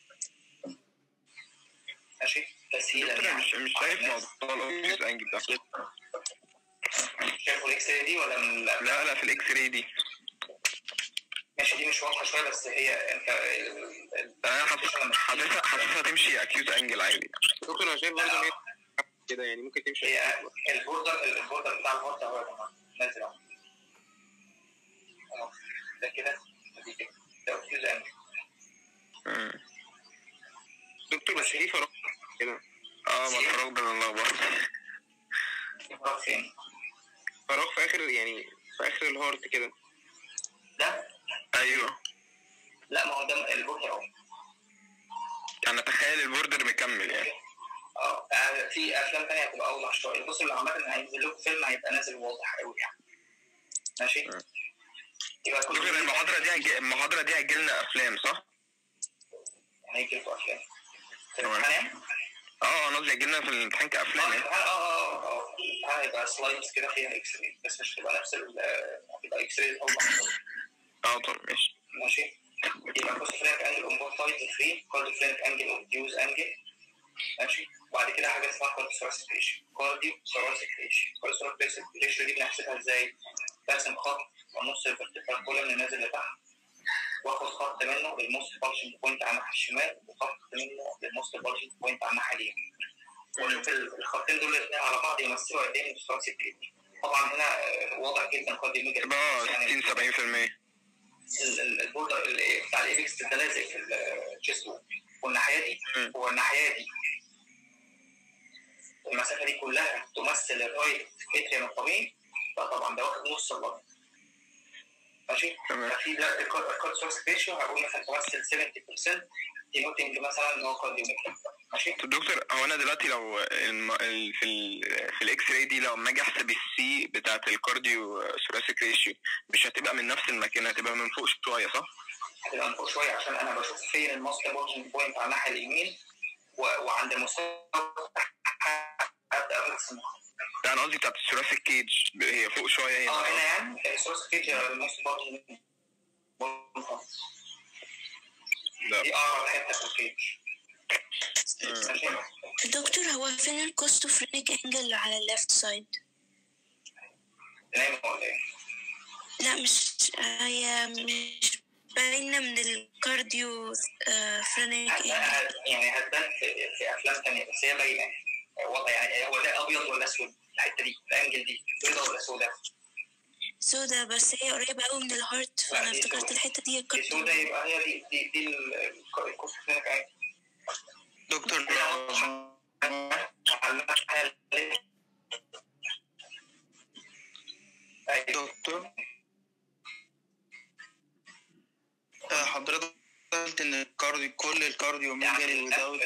ماشي. تسهيلا دكتور يعني. مش مش شايف موضوع الاوبتيوز انجل ده. شايفوا الاكس راي دي ولا من لا لا في الاكس راي دي. ماشي. دي مش واضحه شويه بس هي انت انا حاسسها حاسسها حاسسها تمشي اكيوز انجل عادي. دكتور انا شايف برضه ان هي كده يعني ممكن تمشي. هي البوردر البوردر بتاع الهارت اهو يا جماعه نازل اهو ده كده دي كده ده اكيوز انجل. دكتور بس في فراغ كده. اه ما الفراغ ده اللي لخبط. فراغ فين؟ فراغ في اخر يعني في اخر الهارت كده. ده؟ ايوه. لا ما هو ده البوردر اهو. انا اتخيل البوردر مكمل يعني. اه في افلام ثانيه هتبقى اوضح شويه. بص اللي عامه هينزل لكم فيلم هيبقى نازل واضح قوي يعني. ماشي. يبقى كل دكتور المحاضره دي هجي... المحاضره دي هتجي لنا افلام صح؟ هيجي لكم افلام. تمام. اه انا قصدي هيجي لنا في الامتحان كافلام يعني. اه اه اه اه هيبقى سلايدز كده فيها اكس راي بس مش هتبقى نفس ال هتبقى اكس راي اوضح. اه طب ماشي. ماشي. يبقى كوست فرينك انجل اون بوث سايد ثلاثة كارديو فرينك انجل اوبتيوز انجل. ماشي. وبعد كده حاجه اسمها كارديو ثوراسيك ريشيو. كارديو ثوراسيك ريشيو. كارديو ثوراسيك ريشيو دي بنحسبها ازاي؟ برسم خط ونص الفيرتيكال كولم نازل لتحت واخد خط منه للموست فانكشن بوينت على الناحيه الشمال وخط منه للموست فانكشن بوينت على الناحيه اليمين. واشوف الخطين دول الاثنين على بعض يمثلوا قد ايه من الثوراسيك ريشيو. طبعا هنا واضح جدا كارديو ميجالي اه ستين سبعين في المية. البوردر بتاع الايبكس ده لازق في الجيست والناحيه دي هو الناحيه دي المسافه دي كلها تمثل الرايت اتريم الطبيعي فطبعا ده واخد نص اللون. ماشي. ففي ده الكارد سورس ريشيو هقول مثلا تمثل سبعين بالمية دينوتنج مثلا ان هو كارديو ميجالي. ماشي. طب دكتور هو انا دلوقتي لو الم... ال... في ال... في الاكس راي دي لو ما اجي احسب السي بتاعت الكارديو ثوراسيك ريشيو مش هتبقى من نفس المكان هتبقى من فوق شويه صح؟ هتبقى من فوق شويه عشان انا بشوف فين الموست بورشن بوينت على الناحيه اليمين و... وعند المستوى ابدا ارسم. لا انا قصدي بتاعت الثوراسيك كيج هي فوق شويه هنا. اه هنا يعني الثوراسيك كيج الموست بورشن دي اقرب حته في الكيج. دكتور هو فين الكوستو فرينك انجل على الليفت سايد؟ نايم ولا ايه؟ لا مش هي مش باينة من الكارديو فرينك انجل يعني هتبان في, في افلام ثانيه بس هي باينه وضع يعني هو ده ابيض ولا اسود الحته دي الانجل دي بيضاء ولا سوداء؟ سوداء بس هي قريبة قوي من الهارت فانا افتكرت الحته دي الكارديو. سوداء يبقى هي دي دي دي الكوستو فرينك انجل. دكتور دكتور حضرتك قلت ان الكارديو كل الكارديو ميجالي وداوت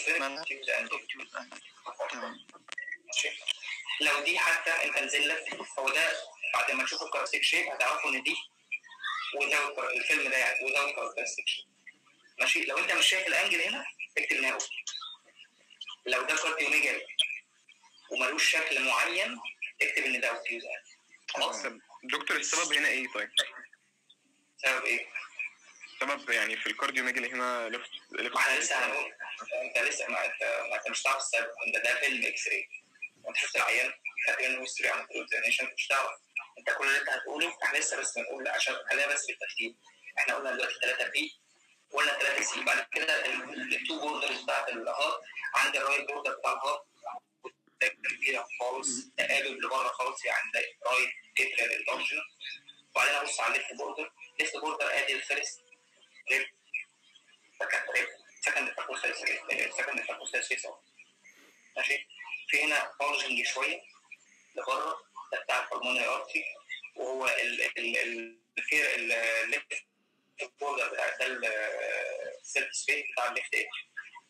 لو دي حتى انت نزل لك هو ده بعد ما تشوف الكاركترستيك شيب هتعرفوا ان دي وداوت الفيلم ده يعني وداوت كاركترستيك شيب. ماشي. لو انت مش شايف الانجل هنا اكتب ناو. لو ده كارديو ميجالي ومالوش شكل معين اكتب ان ده اوبتيوز. خلاص. دكتور السبب هنا ايه طيب؟ سبب ايه؟ سبب يعني في الكارديو ميجالي هنا ليفت ليفت. احنا لسه هنقول انت لسه ما انت ما انت مش تعرف السبب. انت ده فيلم اكس راي وانت شفت العيان خدت منه هيستوري عملت له اكزامينشن مش تعرف. انت كل اللي انت هتقوله احنا لسه بس بنقول عشان خلينا بس بالترتيب. احنا قلنا دلوقتي ثلاثة بي قلنا ثلاثة سي بعد كده التو بوردرز بتاعت الهارت عند الرايت بوردر بتاع الهارت ده كبيره خالص قالب لبره خالص يعني ده رايت اتريال الانجن. وبعدين ابص على الليفت بوردر ليفت بوردر ادي الفيرست ريب سكند ريب سكند فاكوستاس ريب سكند فاكوستاس ريب. ماشي. في هنا بارجنج شويه لبره ده بتاع البلمونري ارتري وهو ال ال الليفت بوردر بتاع ده السيرفيس فين بتاع الليفت اتش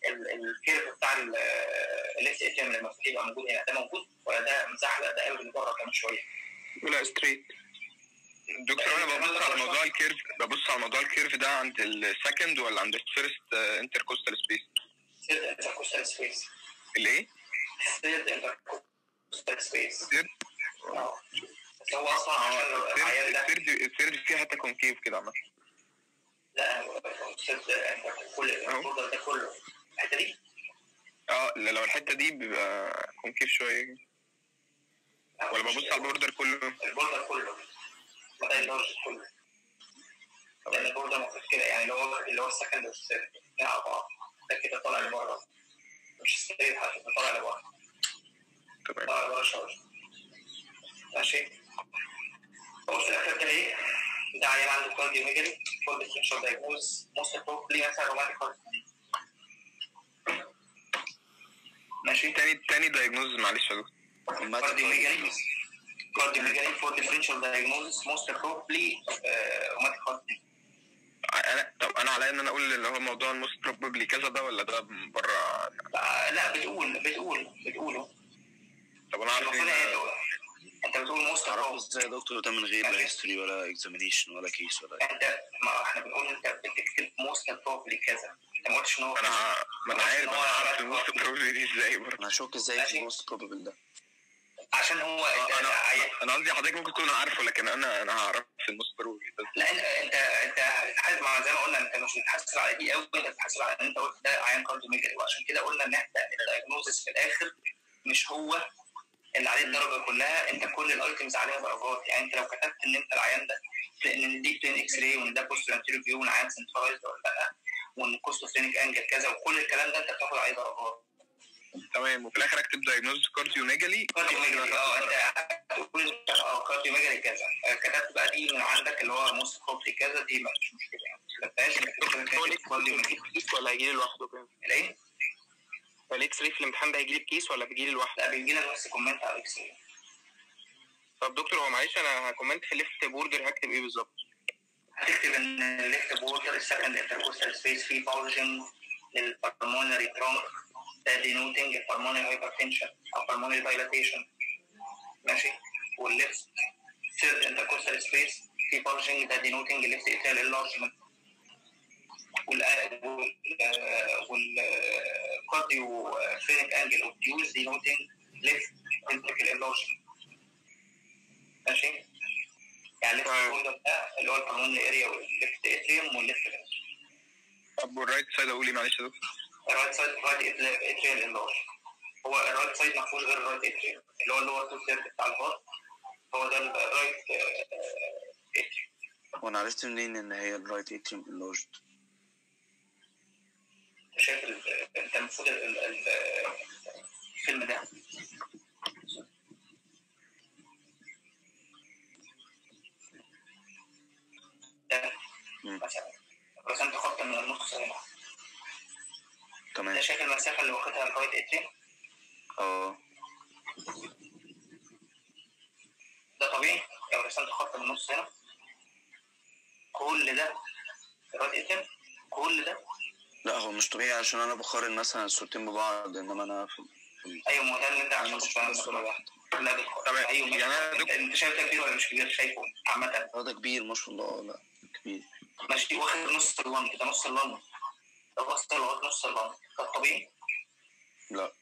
الكيرف بتاع الليفت اتريوم اللي المفروض يبقى موجود هنا ده موجود ولا ده مزحلق ده قوي لبره كمان شويه؟ لا ستريت. دكتور انا ببص على موضوع الكيرف ببص على موضوع الكيرف ده عند السكند ولا عند الفيرست انتركوستال سبيس؟ ثيرد انتركوستال سبيس. الايه؟ ثيرد انتركوستال سبيس. ثيرد؟ اه هو اصلا عشان العيال ده الثيرد الثيرد فيه حته كونكيف كده عامه. لا الثيرد كل البوردر ده كله الحته دي اه لو الحته دي بيبقى كونكيف شويه ولا ببص على البوردر كله؟ البوردر كله بدأ اللارج كله لأن البوردر المفروض كده يعني اللي هو اللي هو السكند والثيرد مع بعض ده كده طالع لبره مش ستريت حتى طالع لبره تمام طالع لبره شوية ماشي. هو في الآخر ده إيه؟ ده عيان عنده كارديو ميجالي فول ديفرنشال دايجنوز موست بروبلي مثلا روماتيك هارت ماشي. تاني تاني دايجنوز معلش يا دكتور. كارديو ميجالي كارديو ميجالي فول ديفرنشال دايجنوز موست بروبلي روماتيك هارت. انا طب انا على ان انا اقول اللي هو موضوع الموست بروبلي كذا ده ولا ده بره؟ لا بتقول بتقول بتقوله. طب انا عارف ايه انت بتقول موست تعرفوا ازاي يا دكتور ده من غير لا هيستوري ولا اكزامينيشن ولا كيس ولا انت ما احنا بنقول انت بتكتب موست بروبلي كذا انت ما قلتش ان هو انا ما انا عارف انا عارف الموست بروبلي دي ازاي برضه. انا هشوك ازاي في الموست بروبلي ده عشان هو انا انا قصدي حضرتك ممكن تكون عارفه لكن انا انا هعرف الموست بروبلي ده. لا انت انت انت زي ما قلنا انت مش بتحاسب على دي قوي انت بتحاسب على ان انت قلت ده عيان كارديو ميجالي وعشان كده قلنا ان احنا الدايجنوزس في الاخر مش هو اللي عليه الدرجه كلها انت كل الايتمز عليها درجات. يعني انت لو كتبت ان انت العيان ده ان دي بلين اكس راي وان ده بوست انتيريور فيو وان عيان سنترايزد ولا لا وان كوستوفرينيك انجل كذا وكل الكلام ده انت بتاخد عليه درجات. تمام وفي الاخر اكتب دايجنوز كارديو ميجالي. كارديو ميجالي اه انت هتقول اه كارديو ميجالي كذا كتبت بقى دي من عندك اللي هو موست بروبلي كذا دي مش مشكله يعني ما كتبتهاش كارديو ميجالي ولا هيجي لي لوحده كده؟ الايه؟ الاكس راي في الامتحان ده هيجي لي بكيس ولا بيجي لي لوحده؟ لا بيجي لنا بس كومنت على الاكس راي. طب دكتور هو معلش انا هكومنت في الليفت بوردر هكتب ايه بالظبط؟ هتكتب ان الليفت بوردر السكند انتركوستال سبيس فيه بولجنج للبلمونري ترانك ده دينوتنج البلمونري هايبرتنشن او بلمونري دايلاتيشن ماشي. والليفت ثيرد انتركوستال سبيس فيه بولجنج ده دينوتنج الليفت اتريال انلارجمنت والكارديو فرينيك انجل اوبتيوز دينوتنج ليفت فنتريكل انلارجمنت ماشي. يعني الليفت بوردر ده اللي هو البلمونري اريا والليفت اتريوم والليفت فنتريكل. طب والرايت سايد اقول ايه معلش يا دكتور؟ الرايت سايد رايت اتريال انلارج. هو الرايت سايد ما فيهوش غير الرايت اتريال اللي هو اللي هو تو ثيرد بتاع الهارت هو ده الرايت اتريال. وانا عرفت منين ان هي الرايت اتريوم انلارجد؟ شايف انت المفروض الفيلم ده ده مثلا رسمت خط من النص هنا تمام. ده شايف المسافه اللي واخدها الرايت اتريوم؟ اه ده طبيعي لو رسمت خط من النص هنا كل ده الرايت اتريوم كل ده. لا هو مش طبيعي عشان انا بقارن مثلا الصورتين ببعض انما انا في, في ايوه ما ده اللي انت عشان مش في صوره واحده. لا تمام ايوه يعني انا انت, انت شايف ده كبير ولا مش كبير؟ شايفه عامه اه ده كبير ما شاء الله. لا كبير ماشي واخد نص اللمبه ده نص اللمبه ده وصل لغايه نص اللمبه ده طبيعي؟ لا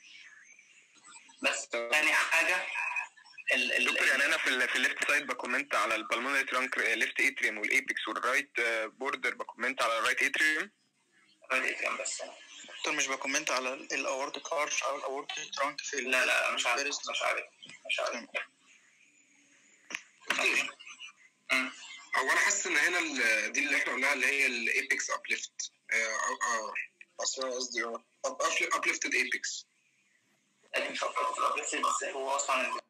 بس ثاني حاجه ال دكتور يعني انا في في الليفت سايد بكومنت على البلمونري ترانك ليفت اتريوم والايبكس والرايت بوردر بكومنت على الرايت اتريوم الرايت اتريوم بس. دكتور مش بكومنت على الاورتيك ارش او الاورتيك ترانك في لا لا مش عارف مش عارف مش عارف. هو انا حاسس ان هنا دي اللي احنا قلناها اللي هي الايبكس ابليفت اه اصلا قصدي اه ابليفتد ايبكس مش ابليفتد بس هو اصلا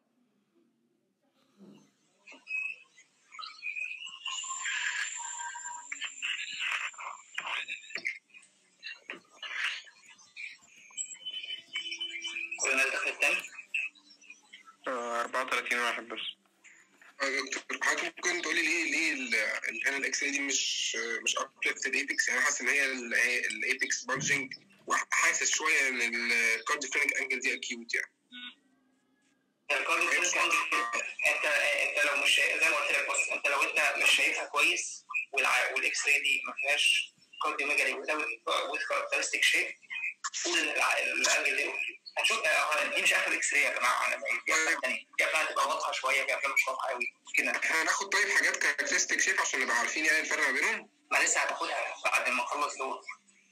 كل الناس دخلت تاني؟ أربعة وثلاثين واحد بس. دكتور حضرتك ممكن تقولي ليه ليه هنا الاكس راي دي مش مش ابليفتد ايبكس؟ يعني حاسس ان هي الايبكس بانشنج وحاسس شويه ان الكارديوفرينيك انجل دي اكيوت يعني. الكارديوفرينيك انجل انت انت لو مش زي ما قلت لك، بص انت لو انت مش شايفها كويس والاكس راي دي ما فيهاش كارديوميجالي وذ كاركترستيك شيب، قول ان الانجل دي هنشوف. دي مش اخر اكس راي يا جماعه، انا دي افلام ثانيه، دي افلام هتبقى واضحه شويه، في افلام مش واضحه قوي كده. احنا هناخد طيب حاجات كاركترستيك شيب عشان نبقى عارفين يعني الفرق ما بينهم. ما لسه هتاخدها بعد ما نخلص دول.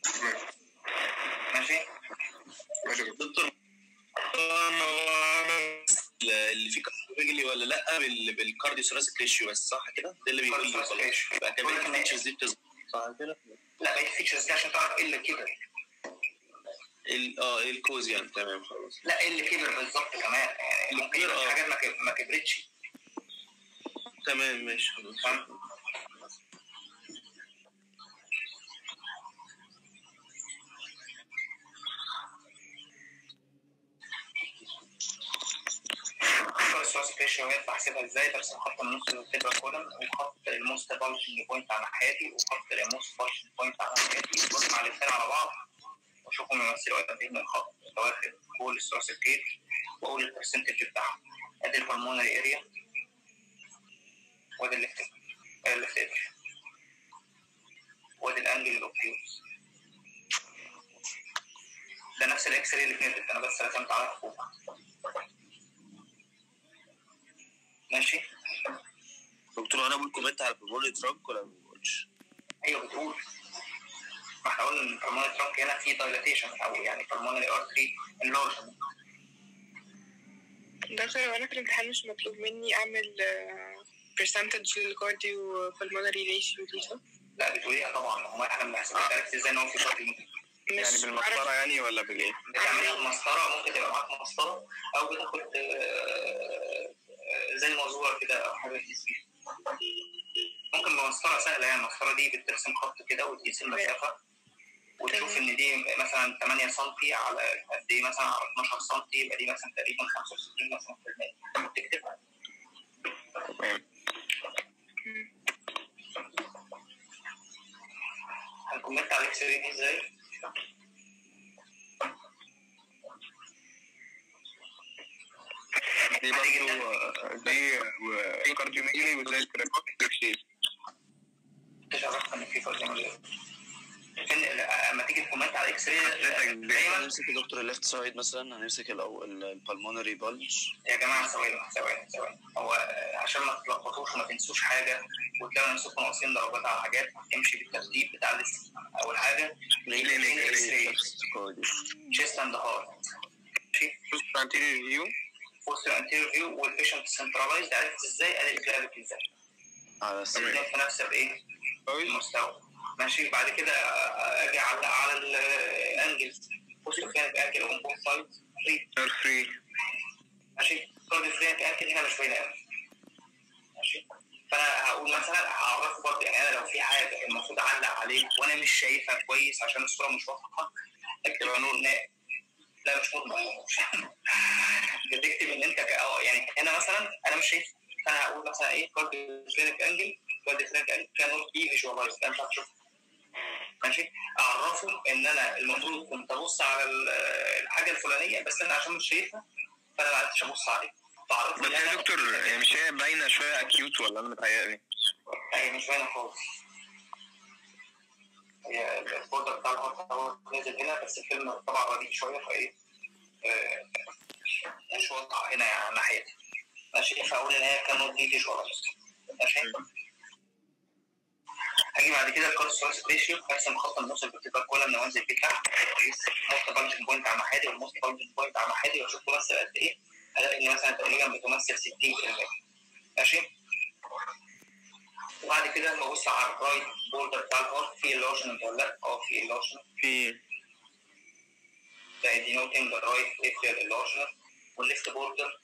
ماشي ماشي دكتور، اللي فيه كارديو ولا لا بالكارديو ثوراسيك ريشيو بس، صح كده؟ ده اللي بيقول لي خلاص يبقى كمان الفيتشرز دي بتظهر، صح كده؟ لا بقيت الفيتشرز دي عشان تعرف ايه اللي كبر. اه ايه الكوز يعني، تمام خلاص. لا ايه اللي كبر بالظبط كمان، يعني ممكن يبقى حاجات ما كبرتش. تمام ماشي خلاص. الثوراسيك ريشيو ينفع احسبها ازاي؟ برسم خط النص للفيبرا كولم، وخط الموست بالجنج بوينت على ناحيتي، وخط الموست بالجنج بوينت على ناحيتي، وبجمع الاثنين على بعض واشوفهم يمثلوا قد ايه من الخط، واخد كل الثوراسيك ريت واقول البرسنتج بتاعهم. ادي البلمونري اريا وادي الليفت الليفت اريا وادي الانجل الاوبتيوس. ده نفس الاكس راي اللي فاتت، انا بس رسمت على فوق. ماشي دكتور، انا بقول كومنت على البلمونري ترانك ولا ما بقولش؟ ايوه بتقول. ما احنا قلنا ان البلمونري ترانك هنا في دايلاتيشن او يعني البلمونري ارتري انلارجمنت. دكتور وانا في الامتحان مش مطلوب مني اعمل برسنتج للكارديو بالمونري ريشيو دي صح؟ لا بتقوليها طبعا، هم احنا بنحسبها. عرفت ازاي ان هو في شكل يعني بالمسطره يعني ولا بالايه؟ بتعملها بمسطره، ممكن تبقى معاك مسطره او بتاخد زي مزوره كده او حاجه تقيس فيها. ممكن بمسطره سهله، يعني المسطره دي بترسم خط كده وتقيس المسافه وتشوف ان دي مثلا ثمانية سم على قد ايه، مثلا على اثناشر سم، يبقى دي مثلا تقريبا خمسة وستين مثلا في المية تكتبها. تمام. هنكملت على الاكس راي دي ازاي؟ دي برضه دي كارديوميجالي وزي الكراكوتيك شيب. مش عرفت ان في كارديوميجالي. اما تيجي تكومنت على اكس راي دايما هنمسك الدكتور الليفت سايد مثلا، هنمسك البلمونري بلج. يا جماعه ثواني ثواني ثواني، هو عشان ما تتلخبطوش وما تنسوش حاجه وتلاقوا نفسكم ناقصين درجات على حاجات، امشي بالترتيب بتاع الاس. اول حاجه الاكس راي تشيست اند هارت، ماشي، بوست انتيريور فيو بوست انتيريور فيو والبيشنت سنترلايزد. عرفت ازاي؟ ادي الكلافيكل ازاي على الاثنين في نفس الايه المستوى. ماشي، بعد كده اجي على على الانجل بوست فرينك انجل اون بوث سايد فري. ماشي، كارديو فرينك انجل هنا مش باينه قوي. ماشي، فانا هقول مثلا هعرفه برضه، يعني انا لو في حاجه المفروض اعلق عليه وانا مش شايفها كويس عشان الصوره مش واضحه، اكتب نور نائم. لا مش نور نائم، بتكتب ان انت اه يعني هنا مثلا انا مش شايف، فانا هقول مثلا ايه كارديو فرينك انجل كارديو فرينك انجل كان دي فيجواليز، انا مش هشوف. ماشي، اعرفه ان انا المفروض كنت ابص على الحاجه الفلانيه بس انا عشان مش شايفها فانا ما عرفتش ابص عليها. بس يا دكتور هي مش هي باينه شويه اكيوت ولا انا متهيألي؟ هي مش باينه خالص. هي البوردر بتاع الهارت هو نازل هنا بس الفيلم طبعا رديء شويه فايه آه مش واضحه هنا يعني ناحيتي. ماشي، فاقول ان هي كانت دي فيجواليز. ماشي، هاجي بعد كده الكارس ريشيو، هرسم خط النص الفيرتيكال كولم وانزل فيه تحت، اقيس موست بالجنج بوينت على محادي والموست بالجنج بوينت على محادي واشوف تمثل قد ايه، هلاقي ان مثلا تقريبا بتمثل ستين بالمية. ماشي، وبعد كده ببص على الرايت بوردر بتاع الهارت، في اللارجمنت ولا لا؟ اه في اللارجمنت، في ده دينوتنج الرايت اتريال اللارجمنت، والليفت بوردر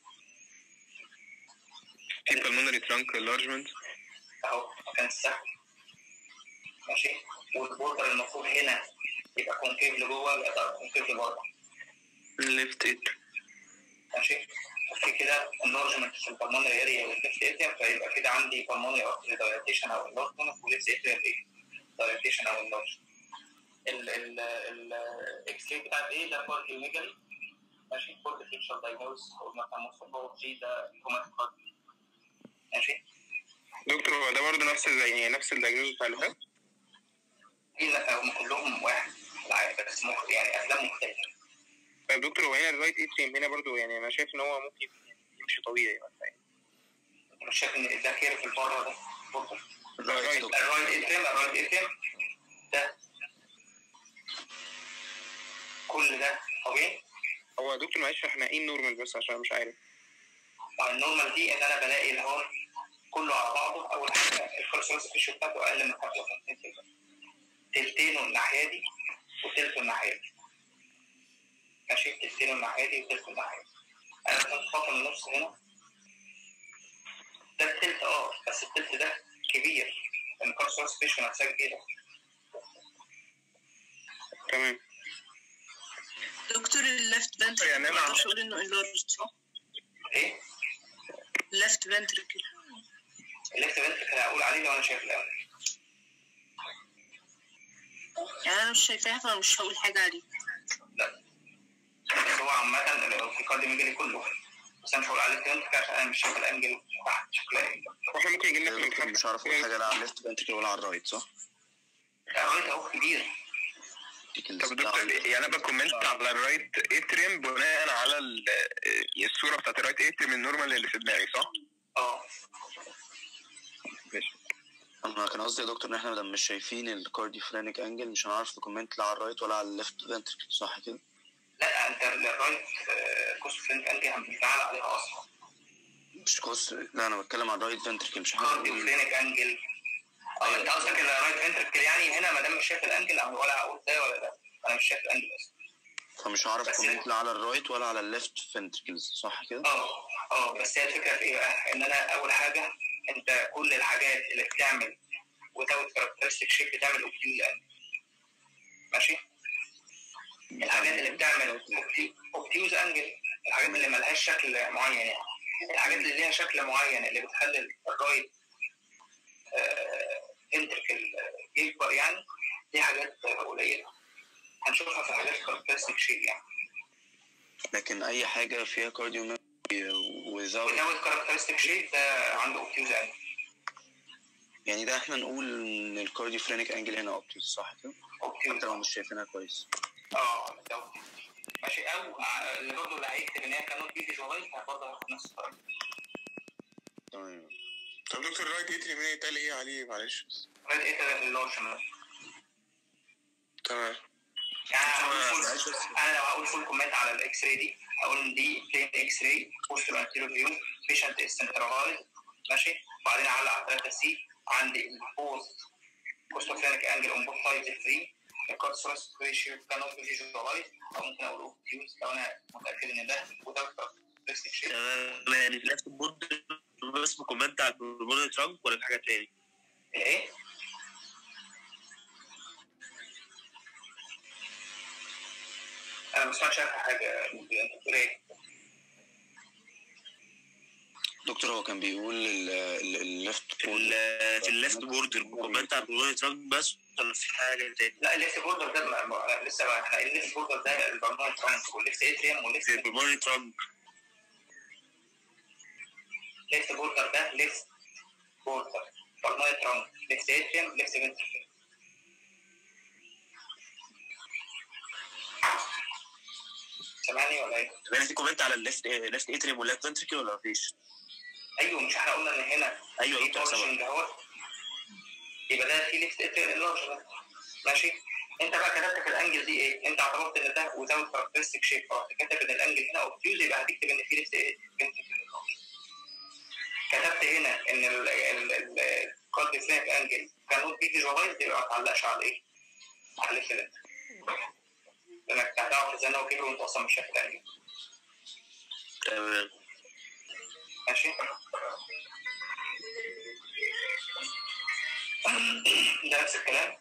في بالمونري ترانك اللارجمنت اهو مكان السهم. ماشي، والبوردر المفروض هنا يبقى كونكيف لجوه يبقى كونكيف لبره. الليفت ات. ماشي، في كده اللارجمنت في البلمونري اريا والليفت اتريم، فيبقى كده عندي بالمونري ارتري دايلاتيشن او اللارجمنت وليفت اتريم ايه؟ دايلاتيشن او اللارجمنت. ال ال الاكس راي بتاعت ايه ده كارديو ميجالي ماشي. فور ديفرنشال دايجنوز او مثلا مصطلح جي ده روماتيك كارديو ماشي. دكتور هو ده برضه نفس زي يعني نفس الدايجنوز بتاع اللي فات؟ لا هم كلهم واحد بس مخ يعني افلام مختلفه. طيب دكتور هو هنا الرايت اتريم هنا برضه يعني انا شايف ان هو ممكن يمشي طبيعي مثلا. انت مش شايف ان ده كير في البره ده برضه؟ الرايت الرايت اتريم الرايت اتريم ده كل ده طبيعي. هو دكتور معلش احنا ايه النورمال بس عشان مش عارف. النورمال دي ان انا بلاقي الهون كله على بعضه. اول حاجه الكورسوس فيشو بتاعته اقل من خمسة وخمسين كيلو، تلتينه الناحيه دي وتلته الناحيه دي ماشي. تلتينه الناحيه دي وتلته الناحيه دي. انا كنت خاطر من النص هنا ده التلت اه بس التلت ده كبير لان الكورسوس فيشو نفسها كبيره. تمام دكتور الليفت فنتركل يعني ما اقدرش اقول انه انلارج صح؟ ايه؟ الليفت فنتركل الليفت فنتركل هقول عليه لو انا شايف الاول. يعني انا مش شايفاها فانا مش هقول حاجه عليه. لا بس هو عامة في كارديو ميجالي كله بس انا مش هقول عليه الليفت فنتركل عشان انا مش شايف الانجل تحت شكلها ايه. واحنا ممكن يجي لنا في الامتحان مش عارف اقول حاجه لا على الليفت فنتركل ولا على الرايت صح؟ لا الرايت اهو كبير. طب دكتور يعني انا بكومنت على الرايت اتريم بناء على الصوره بتاعت الرايت اتريم النورمال اللي في دماغي صح؟ اه ماشي. انا كان قصدي يا دكتور ان احنا مش شايفين الكارديوفرينيك انجل مش هنعرف نكومنت لا على الرايت ولا على الليفت فنتركل صح كده؟ لا انت الرايت كوستوفرينيك انجل بنتعامل عليها اصلا مش كوست. لا انا بتكلم عن الرايت فنتركل مش حاجه. كارديوفرينيك انجل اه انت قصدك الرايت فنتركل يعني هنا ما دام مش شايف الانجل ولا هقول ده ولا ده انا مش شايف الانجل اصلا فمش هعرف كومنت لا على الرايت ولا على الليفت فنتركلز صح كده؟ اه اه بس هي الفكره في ايه بقى؟ ان انا اول حاجه انت كل الحاجات اللي بتعمل without characteristic shape بتعمل اوبتيوز انجل ماشي. الحاجات اللي بتعمل اوبتيوز انجل الحاجات اللي ملهاش شكل معين يعني الحاجات اللي ليها شكل معين اللي بتخلي الرايت فنتركل يكبر يعني دي حاجات قليله هنشوفها في حاجات characteristic shape يعني. لكن اي حاجه فيها كارديو without characteristic shape ده عنده اوبتيوز انجل يعني ده احنا نقول ان الكارديوفرينيك انجل هنا اوبتيوز صح كده؟ حتى لو مش شايفينها كويس. اه ده ماشي. او اللي برضه اللي هيكتب ان هي كانت بيجي شغال برضه هياخد نفس الطريقه. تمام. طب دكتور رايت اتريم هنا يتقال ايه عليه معلش؟ رايت اتريم اللي هو شمال. تمام. يعني انا لو هقول فول كومنت على الاكس راي دي هقول ان دي بلين اكس راي بوستر انتيريور فيو بيشنت استنترالايز ماشي. وبعدين اعلق على ثلاثة سي عندي البوست كوستوفرينيك انجل اون بوث سايدز فري الكورسوس ريشيو كانوت فيجواليز او ممكن اقول اوبتيوز لو انا متاكد ان ده وده كاركترستيك شيب. تمام يعني في نفس البورد بس بكومنت على البورد ترانك ولا في حاجه تاني؟ ايه؟ انا ما سمعتش حاجه. انت بتقول ايه؟ دكتور هو كان بيقول الليفت في الليفت بوردر كومنت على البورد ترانك بس ولا في حاجه تاني؟ لا الليفت بوردر ده لسه بقى الليفت بوردر ده البرمون ترانك والليفت اتريم والليفت البرمون ترانك. ليفت بوردر ده ليفت بوردر برمون ترانك ليفت اتريم ليفت فنتركل. سامعني ولا ايه؟ طب يعني في كومنت على الليفت ليفت اتريم والليفت فنتركل ولا مفيش؟ ايوه مش احنا قلنا ان هنا ايوه دكتور سامع اهوت يبقى ده في ليفت اتريم اللارج ماشي. انت بقى كتبت في الانجل دي ايه؟ انت اعتبرت ان ده without characteristic shape اه كتبت ان الانجل هنا اوبتيوز يبقى هتكتب ان في ليفت فنتركل اللارج. كتبت هنا ان الكارديوفرينيك انجل كانوت بي فيجواليز يبقى ما تعلقش على ايه؟ على الليفت لانك هتعرف ازاي ان هو كبر وانت اصلا مش شايف الانجل. تمام ماشي. ده نفس الكلام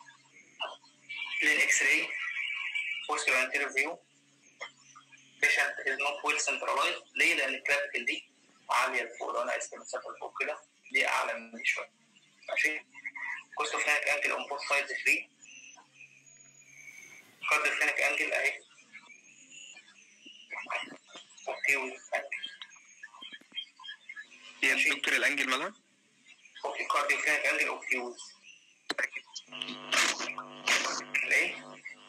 للاكس راي posterior anterior view patient is not well centralized. ليه؟ لان الكلابيكال دي عاليه لفوق لو انا قست المسافه لفوق كده دي اعلى من دي شويه ماشي. كوستوفرينيك انجل اون بوث سايدز فري كارديوفرينيك انجل اهي اوكي يا دكتور الانجل مالها؟ اوكي كارديوفرينيك انجل اوكيوز ليه؟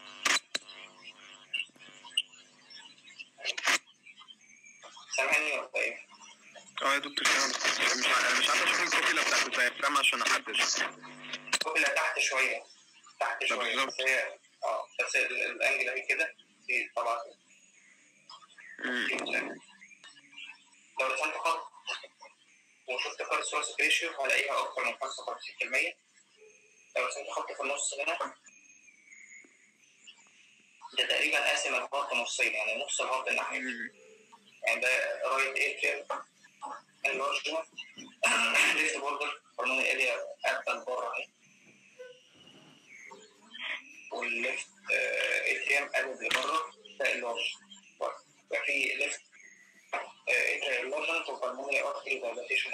سامعني ولا ايه؟ اه يا دكتور سامع بس مش ع- مش عارف اشوف الكوبيلا بتاعت الدايفرام عشان احدد. الكوبيلا تحت شوية تحت شوية بس هي اه بس ال- الانجل اهي كده دي طبعا لو رسمت خط وشفت كارد سورس ريشيو هلاقيها اكتر من خمسة وخمسين بالمية. لو رسمت خط في النص هنا ده تقريبا قاسم الهارت نصين، يعني نص الهارت الناحية يعني ده رايت اتريم اللارجمنت ليفت بوردر هرموني اريا قبل بره اهي، والليفت اتريم قبل لبره ده اللارج يبقى في ليفت اتريم اللارجمنت وهرموني ارتري دايلاتيشن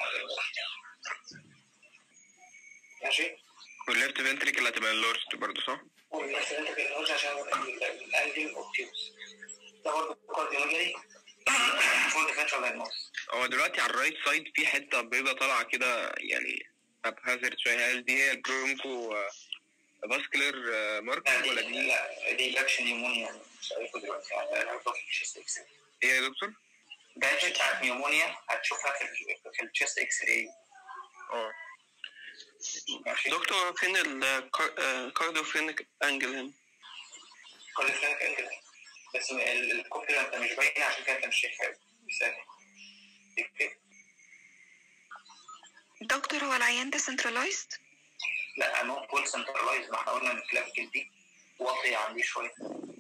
ماشي. والليفت فنتريكل هتبقى اللورست برضه صح؟ والليفت فنتريكل اللارج عشان الانجل اوبتيوس ده برضه كارديولوجي فول ديفرنشال دايجنوز. هو دلوقتي على الرايت سايد في حته بيضه طالعه كده يعني اب هازارد شويه، هل دي هي البرونكو فاسكولار ماركر ولا دي؟ لا دي باكش نيمونيا مش عارفه دلوقتي يعني ايه يا دكتور؟ باكش بتاعت نيمونيا هتشوفها في ال في الشيست اكس راي. اه دكتور فين الكارديوفرينيك انجل هنا؟ كارديوفرينيك انجل بس الكوبيلا انت مش باين عشان كده انت مش شايفها مثال. دكتور هو العيان ده سنترلايزد؟ لا نوت فول سنترلايزد، ما احنا قلنا ان الكلافيكل دي واطيه عندي شويه.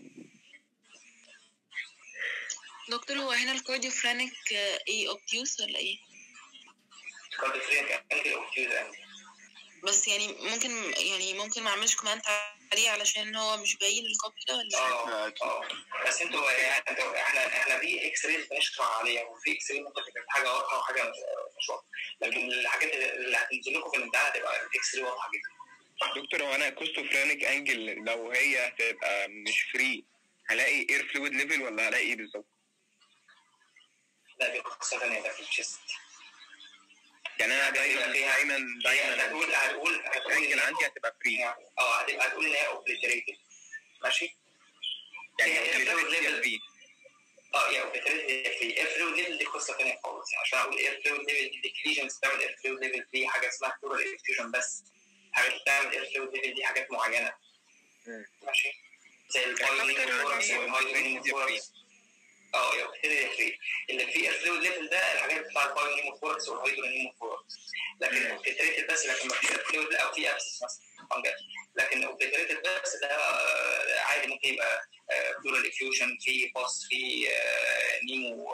دكتور هو هنا الكارديوفرينيك ايه اوبتيوس ولا ايه؟ كارديوفرينيك انجل اوبتيوس انجل بس يعني ممكن يعني ممكن ما اعملش كومنت عليه علشان هو مش باين الكوبيلا ولا اه اه بس انتوا يعني انتوا احنا احنا في اكس رايز بنشرح عليها وفي اكس راي ممكن تبقى حاجه واضحه وحاجه مش واضحه، لكن الحاجات اللي هتنزل لكم في الامتحان هتبقى الاكس راي واضحه جدا. دكتور هو انا كوستوفرينيك انجل لو هي هتبقى مش فري هلاقي اير فلويد ليفل ولا هلاقي ايه بالظبط؟ لا دي قصه ثانيه ده في الشيست. يعني انا دايما دايما دايما هتقول هتقول هتقول عندي هتبقى فري اه هتقول ان هي اوبليتريتد ماشي؟ يعني اوبليتريتد فري اه يا اوبليتريتد فري. اير فلويد ليفل دي قصه ثانيه خالص، يعني عشان اقول اير فلويد ليفل دي ديكليجنز بتعمل اير فلويد ليفل دي حاجه اسمها بلورال افيوجن، بس حاجات بتعمل اير فلويد ليفل دي حاجات معينه ماشي زي البايونيموثوركس والهايدرونيموثوركس. اه يا اوبليتريتد فري اللي فيه اير فلويد ليفل ده الحاجات بتاع البايونيموثوركس والهايدرونيموثوركس، لكن اوبليتريتد بس لكن ما فيش اير فلويد او في ابسس مثلا، لكن اوبليتريتد بس ده عادي ممكن يبقى بلورال افيوجن في باص في نيمو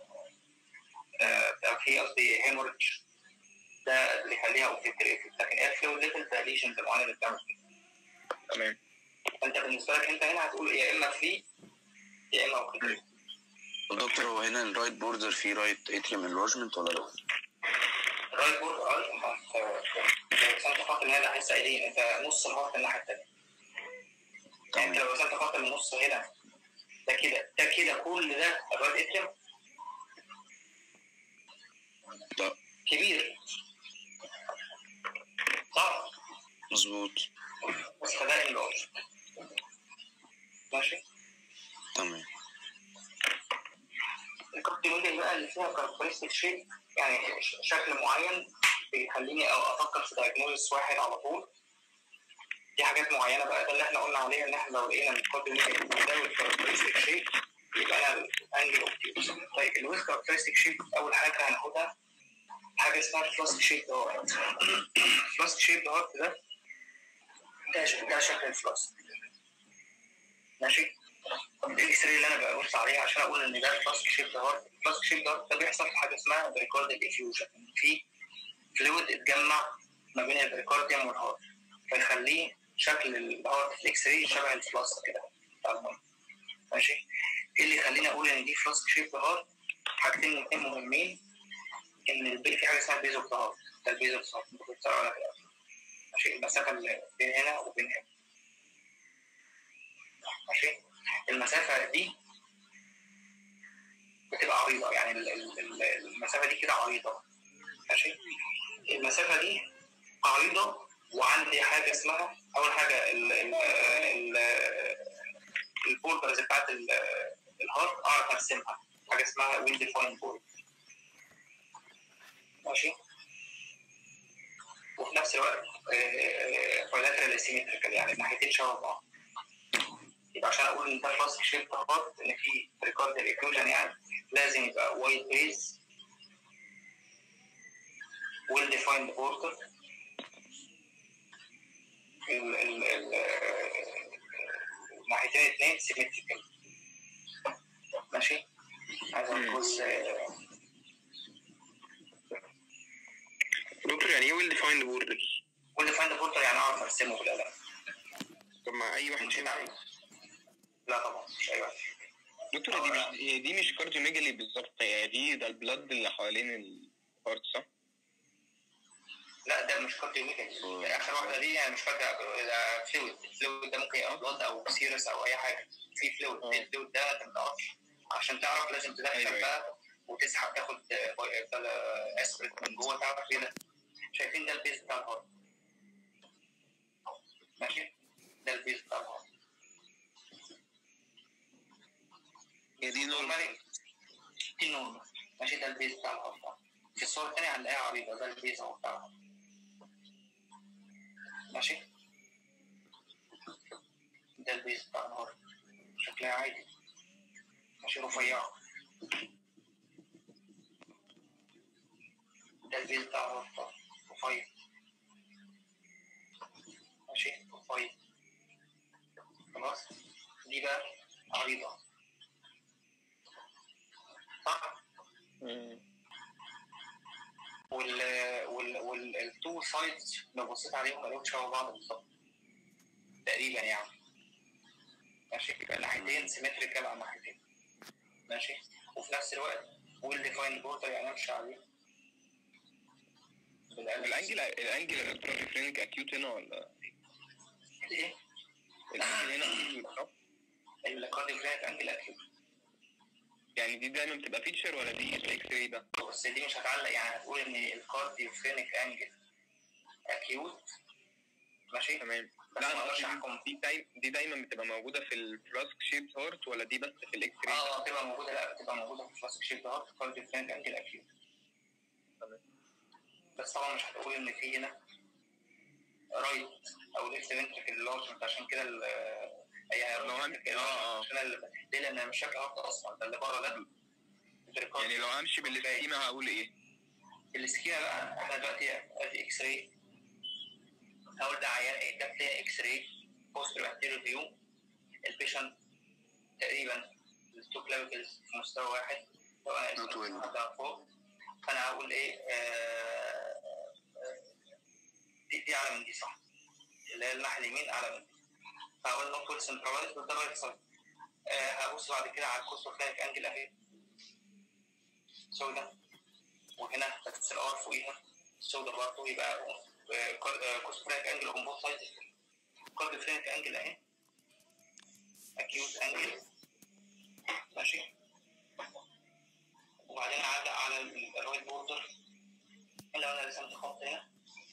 في قصدي هيموريدج ده اللي يخليها اوبليتريتد، لكن اير فلويد ليفل ده ليجنز معينه اللي بتعمل كده. تمام. انت بالنسبه لك انت هنا هتقول يا اما فري يا اما اوبليتريتد. دكتور هو هنا الرايت بوردر في رايت اتريم انلارجمنت ولا لا؟ رايت بوردر اه لو رسمت خط من هنا هيحس قايلين انت نص الخط الناحيه الثانيه. يعني انت لو رسمت خط من النص هنا ده كده ده كده كل ده الرايت اتريم لا كبير صح؟ مظبوط بس فده اللارج ماشي؟ تمام. الكارديولوجي بقى اللي فيها كاركترستيك شيب يعني شكل معين بيخليني افكر في دايجنوزس واحد على طول. دي حاجات معينه بقى ده اللي احنا قلنا عليها ان احنا لو لقينا الكارديولوجي ده والكاركترستيك شيب يبقى انا الانجل اوبتيوس. طيب الويز كاركترستيك شيب اول حاجه هناخدها حاجه اسمها الفلاسك شيب هارت. الفلاسك شيب هارت ده ده ده شكل الفلاسك ماشي. الاكس راي اللي انا ببص عليها عشان اقول ان ده فلاسك شيب هارت. الفلاسك شيب هارت ده بيحصل في حاجه اسمها بريكارديال افيوجن، في فلويد اتجمع ما بين البريكارديوم والهارت فيخليه شكل الهارت في الاكس راي شبه الفلاسك كده بتاع الميه ماشي. ايه اللي يخليني اقول ان دي فلاسك شيب هارت؟ حاجتين اثنين مهمين، ان البي في حاجه اسمها بيزو هارت ده البيزو هارت بتطلع على كده ماشي المسافه اللي بين هنا وبين هنا ماشي. المسافه دي بتبقى عريضه، يعني المسافه دي كده عريضه. ماشي. المسافه دي عريضه، وعندي حاجه اسمها اول حاجه ال ال ال البوردرز بتاعت الهارت اعرف ارسمها، حاجه اسمها ويل ديفاين بورد. ماشي. وفي نفس الوقت بايلاترال سيمتريكال، يعني الناحيتين شبه بعض. يبقى عشان اقول ان ده كلاسيك شيب هارت ان في بريكارديال ايكلوجن، يعني لازم يبقى وايد بيز، ويل ديفايند بوردر، الناحيتين الاثنين سيمتريكال. ماشي. عايز ابص دكتور يعني ايه ويل ديفايند بوردر؟ ويل ديفايند بوردر يعني اعرف ارسمه بالقلم. طب مع اي واحد مش عارف. لا طبعا مش اي واحد. دكتور دي مش هي دي مش كارديوميجالي بالظبط، هي دي ده البلد اللي حوالين الهارت صح؟ لا ده مش كارديوميجالي، اخر واحده دي يعني مش فاكره، ده فلويد. الفلويد ده ممكن يبقى بلد او سيرس او اي حاجه، في فلويد. الفلويد ده انت ما تعرفش، عشان تعرف لازم تدخل بقى وتسحب، تاخد اسبريت من جوه تعرف ايه ده. شايفين ده البيز بتاع الهارت. ماشي. ده البيز بتاع الهارت. هي دي نورمال. دي نورمال. ماشي. ده البيز بتاع الهارت. في الصورة الثانية هنلاقيها عريضة، ده البيز اهو بتاع الهارت. ماشي. ده البيز بتاع الهارت، شكلها عادي. ماشي. رفيعة. ده البيز بتاع الهارت رفيع. ماشي. رفيع. خلاص. دي بقى عريضة صح؟ وال وال والتو سايدز لو بصيت عليهم هلاقيهم شبه بعض بالظبط تقريبا يعني. ماشي. يبقى الناحيتين سيمتريكال على الناحيتين. ماشي. وفي نفس الوقت ويل ديفايند بوردر يعني امشي عليه. الانجل الانجل الالكترونيك اكيوت هنا ولا ايه؟ الانجل هنا اكيوت صح؟ الكارديوفرينيك انجل اكيوت. يعني دي دايما بتبقى فيتشر ولا دي الاكس راي ده؟ بس دي مش هتعلق، يعني هتقول ان الكارديوفرينيك انجل اكيوت. ماشي. تمام. لا انا قصدي دي دايما دي دايما بتبقى موجوده في الفلاسك شيب هارت ولا دي بس في الاكس راي؟ اه بتبقى موجوده. لا بتبقى موجوده في الفلاسك شيب هارت كارديوفرينيك انجل اكيوت. تمام. بس طبعا مش هتقول ان في هنا رايت او ليفت فنتريكل لارج، عشان كده اي لو همشي اه عشان ليه؟ لان مش شكل هارت اصلا، ده اللي بره ده. يعني لو همشي بالسكيما هقول ايه؟ السكيما بقى احنا دلوقتي ادي اكس راي، هقول ده عيان ده فيها اكس راي بوست انتيريور فيو. البيشنت تقريبا التو كلافيكلز في مستوى واحد، سواء حتى فوق. فانا هقول ايه؟ آه دي دي اعلى من دي صح، اللي هي الناحيه اليمين اعلى من دي. فهقول نوت ويل سنتراليز ده رايت سايد. هبص بعد كده على الكوستوفلانيك انجل اهي سودا، وهنا بس الار فوقيها سودا برضه، يبقى كوستوفلانيك انجل اون بوث سايدز. كارديوفرينيك انجل اهي اكيوت انجل. ماشي. وبعدين اعلق على الرايت بوردر. لو انا رسمت خط هنا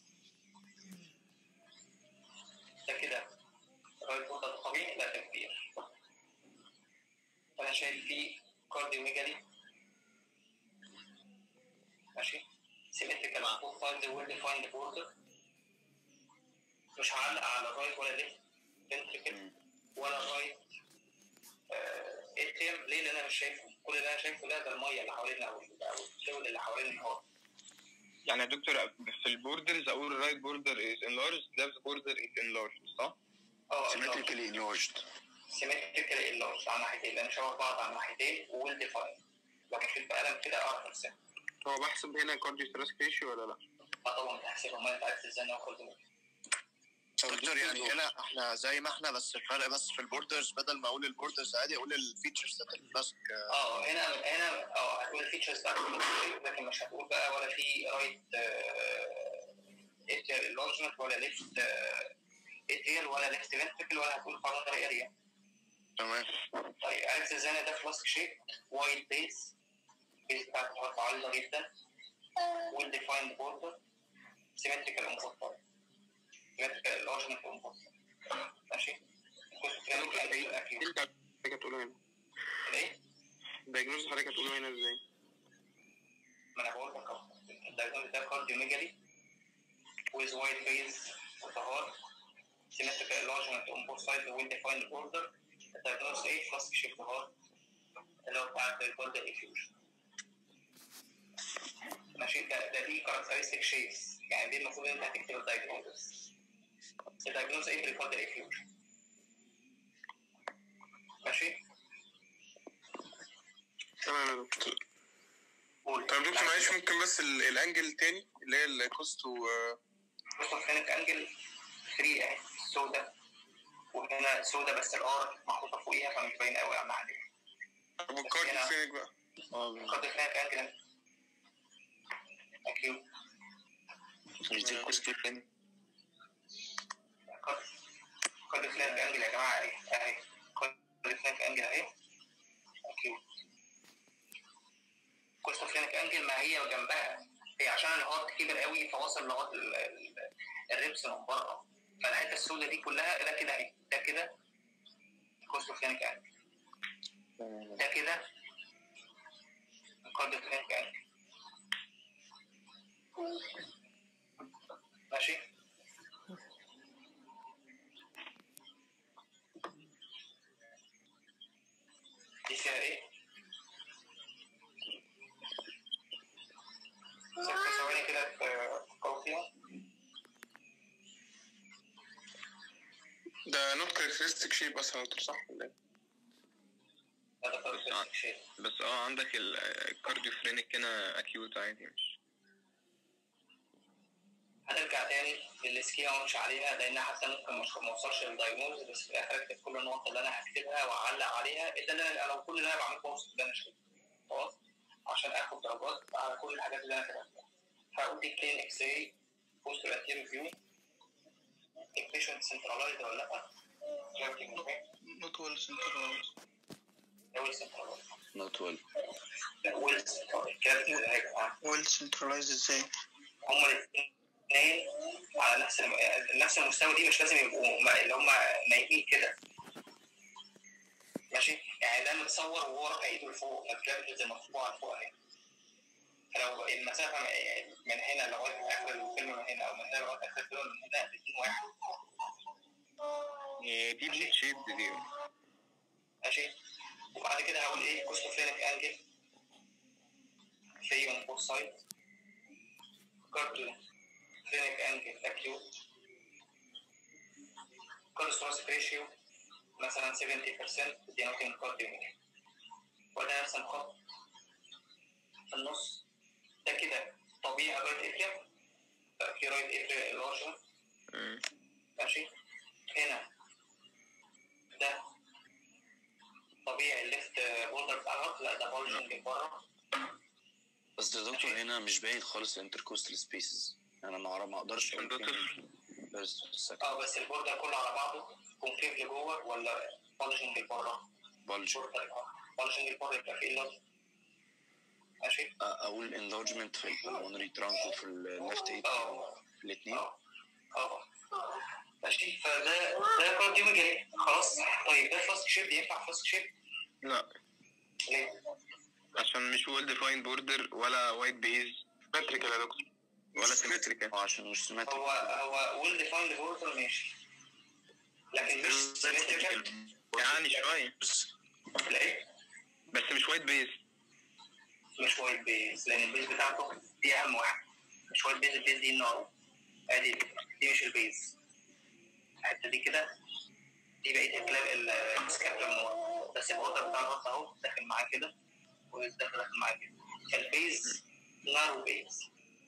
ده كده الرايت بوردر طبيعي، لا ده كبير. انا شايف فيه كارديوميجالي. ماشي. سيمتريكال بوث سايدز ويل ديفايند بوردر. مش هعلق على الرايت ولا ليفت فنتريكل ولا الرايت اتريم. ليه؟ لان انا مش شايفه. كل اللي انا شايفه ده ده الميه اللي حوالينا او الفلويد اللي حوالين الهارت. يعني يا دكتور في البوردرز اقول الرايت بوردر از انلارجد، ليفت بوردر از انلارجد صح؟ اه سيمتريكالي انلارجد. سيمتريكالي انلارجد على الناحيتين، لان شبه بعض على الناحيتين ويل ديفايند. لو مشيت بقلم كده اعرف ارسمها. هو بحسب هنا كارديو ثوراسيك ريشيو ولا لا؟ اه طبعا بحسبها. امال انت عارف ازاي ناخد دي؟ دكتور يعني هنا احنا زي ما احنا، بس الفرق بس في البوردرز، بدل ما اقول البوردرز عادي اقول الفيتشرز بتاعت الفلاسك. اه هنا هنا اه هتقول الفيتشرز بتاعت الفلاسك، لكن مش هتقول بقى ولا في رايت اتريال انلارجمنت ولا ليفت اتريال ولا ليفت فنتريكل ولا هتقول كارونري اريا. تمام. طيب عرفت ازاي ده فلاسك شيب وايد بيس بيس بتاعته خط عريضه جدا ويل ديفايند بوردر سيمتريكال انفورتايل سيمتريكال الارجمنت انفورتايل ماشي. انت حضرتك هتقوله هنا ايه؟ الدايجنوز حضرتك هتقوله هنا ازاي؟ ما انا بقول لك اهو الدايجنوز ده كارديوميجالي with wide base of the heart symmetrical enlargement on both sides well defined border الدايجنوز ايه فلاسك شيب هارت اللي هو بتاع البولدر افيوجن ماشي. ده ده دي كاركترستيك شيبس يعني دي المفروض انت هتكتب الدايجنوز الدايجنوز ايه بالبولدر افيوجن ماشي. تمام يا دكتور. طيب دكتور معلش ممكن بس الانجل التاني اللي هي الكوستو كوستو فرينك انجل ثري اهي سودا وهنا سودا بس الار محطوطه فوقيها فمش باين قوي على عليها. طب والكارديو فرينك بقى؟ الكارديو فرينك انجل اكيد مش دي الكوستو فرينك الكارديو فرينك انجل يا جماعه اهي اهي الكارديو فرينك انجل اهي اكيد كوستو فرينك انجل ما هي جنبها هي عشان الهارت كبر قوي فواصل لغايه الريبس من بره فالحته السوداء دي كلها ده كده اهي ده كده كوستو فرينك انجل ده كده الكارديو فرينك انجل ماشي. دي فيها ايه؟ ست ثواني كده تقوي فيها. ده نوت كاركترستيك شيب اصلا دكتور صح ولا ايه؟ ده كاركترستيك شيب بس اه عندك الكارديو فرينك هنا اكيوت عادي مش هنرجع تاني للسكيما وامشي عليها لان حتى ممكن مش موصلش للدايجنوز بس في الاخر اكتب كل النقط اللي انا هكتبها واعلق عليها الا ان انا لو كل اللي انا بعمله بوصف اللي انا شايفه خلاص عشان اخد درجات على كل الحاجات اللي انا كتبتها. هقول دي كلين اكس راي بوست انتيريور فيو البيشنت سنترلايزد ولا لا؟ نوت ويل سنترلايزد ويل سنترلايزد نوت ويل ويل سنترلايزد ويل سنترلايزد ازاي؟ هما الاثنين على نفس نفس المستوى دي مش لازم يبقوا اللي هم نايمين كده ماشي. يعني ده متصور وهو رافع ايده لفوق فالكلاب زي مرفوعه لفوق اهي فلو المسافه من هنا لغايه اخر الفيلم من هنا او من هنا لغايه اخر الفيلم من هنا الاثنين واحد دي بليت شيب دي ماشي. وبعد كده هقول ايه كوستو فرينك انجل في اون بوث سايد كارديو فرينك انجل اكيوت كوليسترول ريشيو مثلا سبعين بالمية دينوتين كارديوميجالي وده نفس الخط في النص ده كده طبيعي رايت اتريا في رايت اتريا الارجن ماشي. هنا ده طبيعي الليفت بولدر بتاع الهارت لا ده بولجنج بره بس ده دكتور هنا مش باين خالص الانتركوستال سبيسز انا ما ما اقدرش بس اه بس البوردر كله على بعضه كونكيف لجوه ولا بولجنج لبره؟ بولجنج بولجنج لبره يبقى فيه اللوز ماشي. اقول انلارجمنت في البلمونري ترانك وفي الليفت ايد الاثنين اه ماشي. فده ده كارديوميجالي خلاص. طيب ده فلاسك شيب ينفع فلاسك شيب؟ لا ليه؟ عشان مش ويل ديفايند بوردر ولا وايت بيز سيمتريكال يا دكتور ولا سيمتريكال عشان مش سيمتريكال هو هو ويل ديفايند بوردر ماشي لكن مش سيمتريكال يعني شويه ليه؟ بس مش وايت بيز مش وايت بيز لان البيز بتاعته دي اهم واحده مش وايت بيز البيز دي النار ادي دي مش البيز الحته دي كده دي بقيه الكلاب السكابلا من ورا بس البوردر بتاع الراس اهو داخل معاه كده والداخل داخل معاه كده فالبيز نارو بيز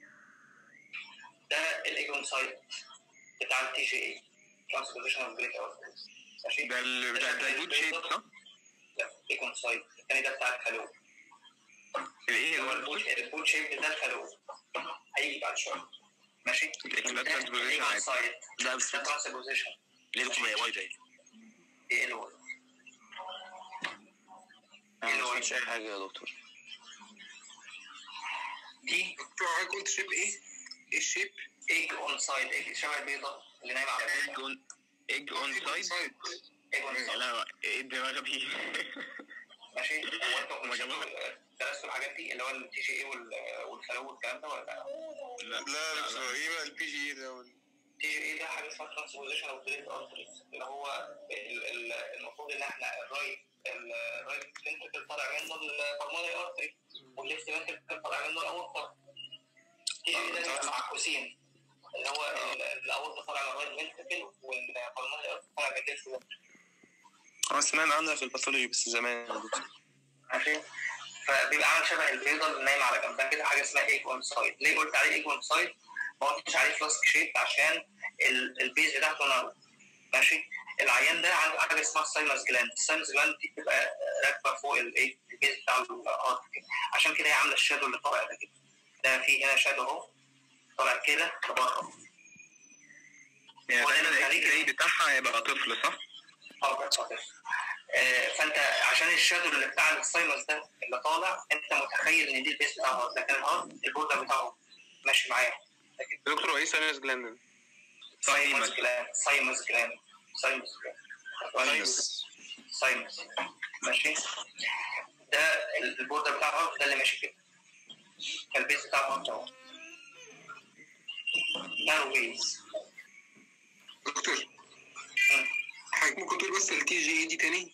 ده الايجون سايت بتاع التي جي اي ترانسبوزيشن اوف بريك اوت ماشي. ده ال ده ده البوت شيب صح؟ لا ايجون سايت الثاني ده بتاع الخلوق الايه هو البوت البوت شيب ده الخلوق هيجي بعد شويه ماشي. ده ترانسبوزيشن عادي لا بس ده ترانسبوزيشن ليه بتبقى واي باي ايه الواي انا ما سمعتش اي حاجه يا دكتور. دي دكتور حضرتك قلت شيب ايه؟ ايه الشيب؟ ايج اون سايد، ايج شبه البيضه اللي نايمه على ايج اون ايج اون سايد. ايج اون سايد. لا ايه الدماغ دي؟ ماشي. هو انتوا درستوا الحاجات دي اللي هو التي جي اي والفلو والكلام ده ولا لا؟ لا لا لا. ايه بقى البي جي اي ده؟ التي جي اي ده حاجه اسمها ترانسبوزيشن اوف جريد ارتريز، اللي هو المفروض ان احنا الرايت الرايت فنتركل طالع منه البلمونري ارتري، والليفت فنتركل طالع منه الاورطه. التي جي اي ده معكوسين، اللي هو الاورطه طالع من الرايت فنتركل والبلمونري ارتري طالع من الليفت فنتركل. اه سمعنا عنها في الباثولوجي بس زمان. ماشي. فبيبقى عامل شبه البيضه اللي نايمه على جنبها كده، حاجه اسمها ايج اون سايد. ليه قلت عليه ايج اون سايد؟ ما قلتش عليه فلاسك شيب عشان البيز بتاعته نارو. ماشي. العيان ده عنده حاجه اسمها السايمس جلاند، السايمس جلاند دي بتبقى راكبه فوق الايه البيز بتاع الارض كده، عشان كده هي عامله الشادو اللي طالع ده كده. ده في هنا شادو اهو طالع كده لبره. يعني الخليج بتاعها هيبقى طفل صح؟ اه بقى طفل. آه فانت عشان الشادو اللي بتاع السايمس ده اللي طالع، انت متخيل ان دي البيز بتاع الهارت، لكن الهارت البوردر بتاعه ماشي معايا. دكتور هو ايه سايمس جلاند؟ سايمس جلاند سايمس جلاند سايمس سايمس سايمس ماشي. ده البوردر بتاع الهارت ده اللي ماشي كده، البيز بتاع الهارت اهو نارو بيز. دكتور حضرتك ممكن تقول بس التي جي اي دي تاني؟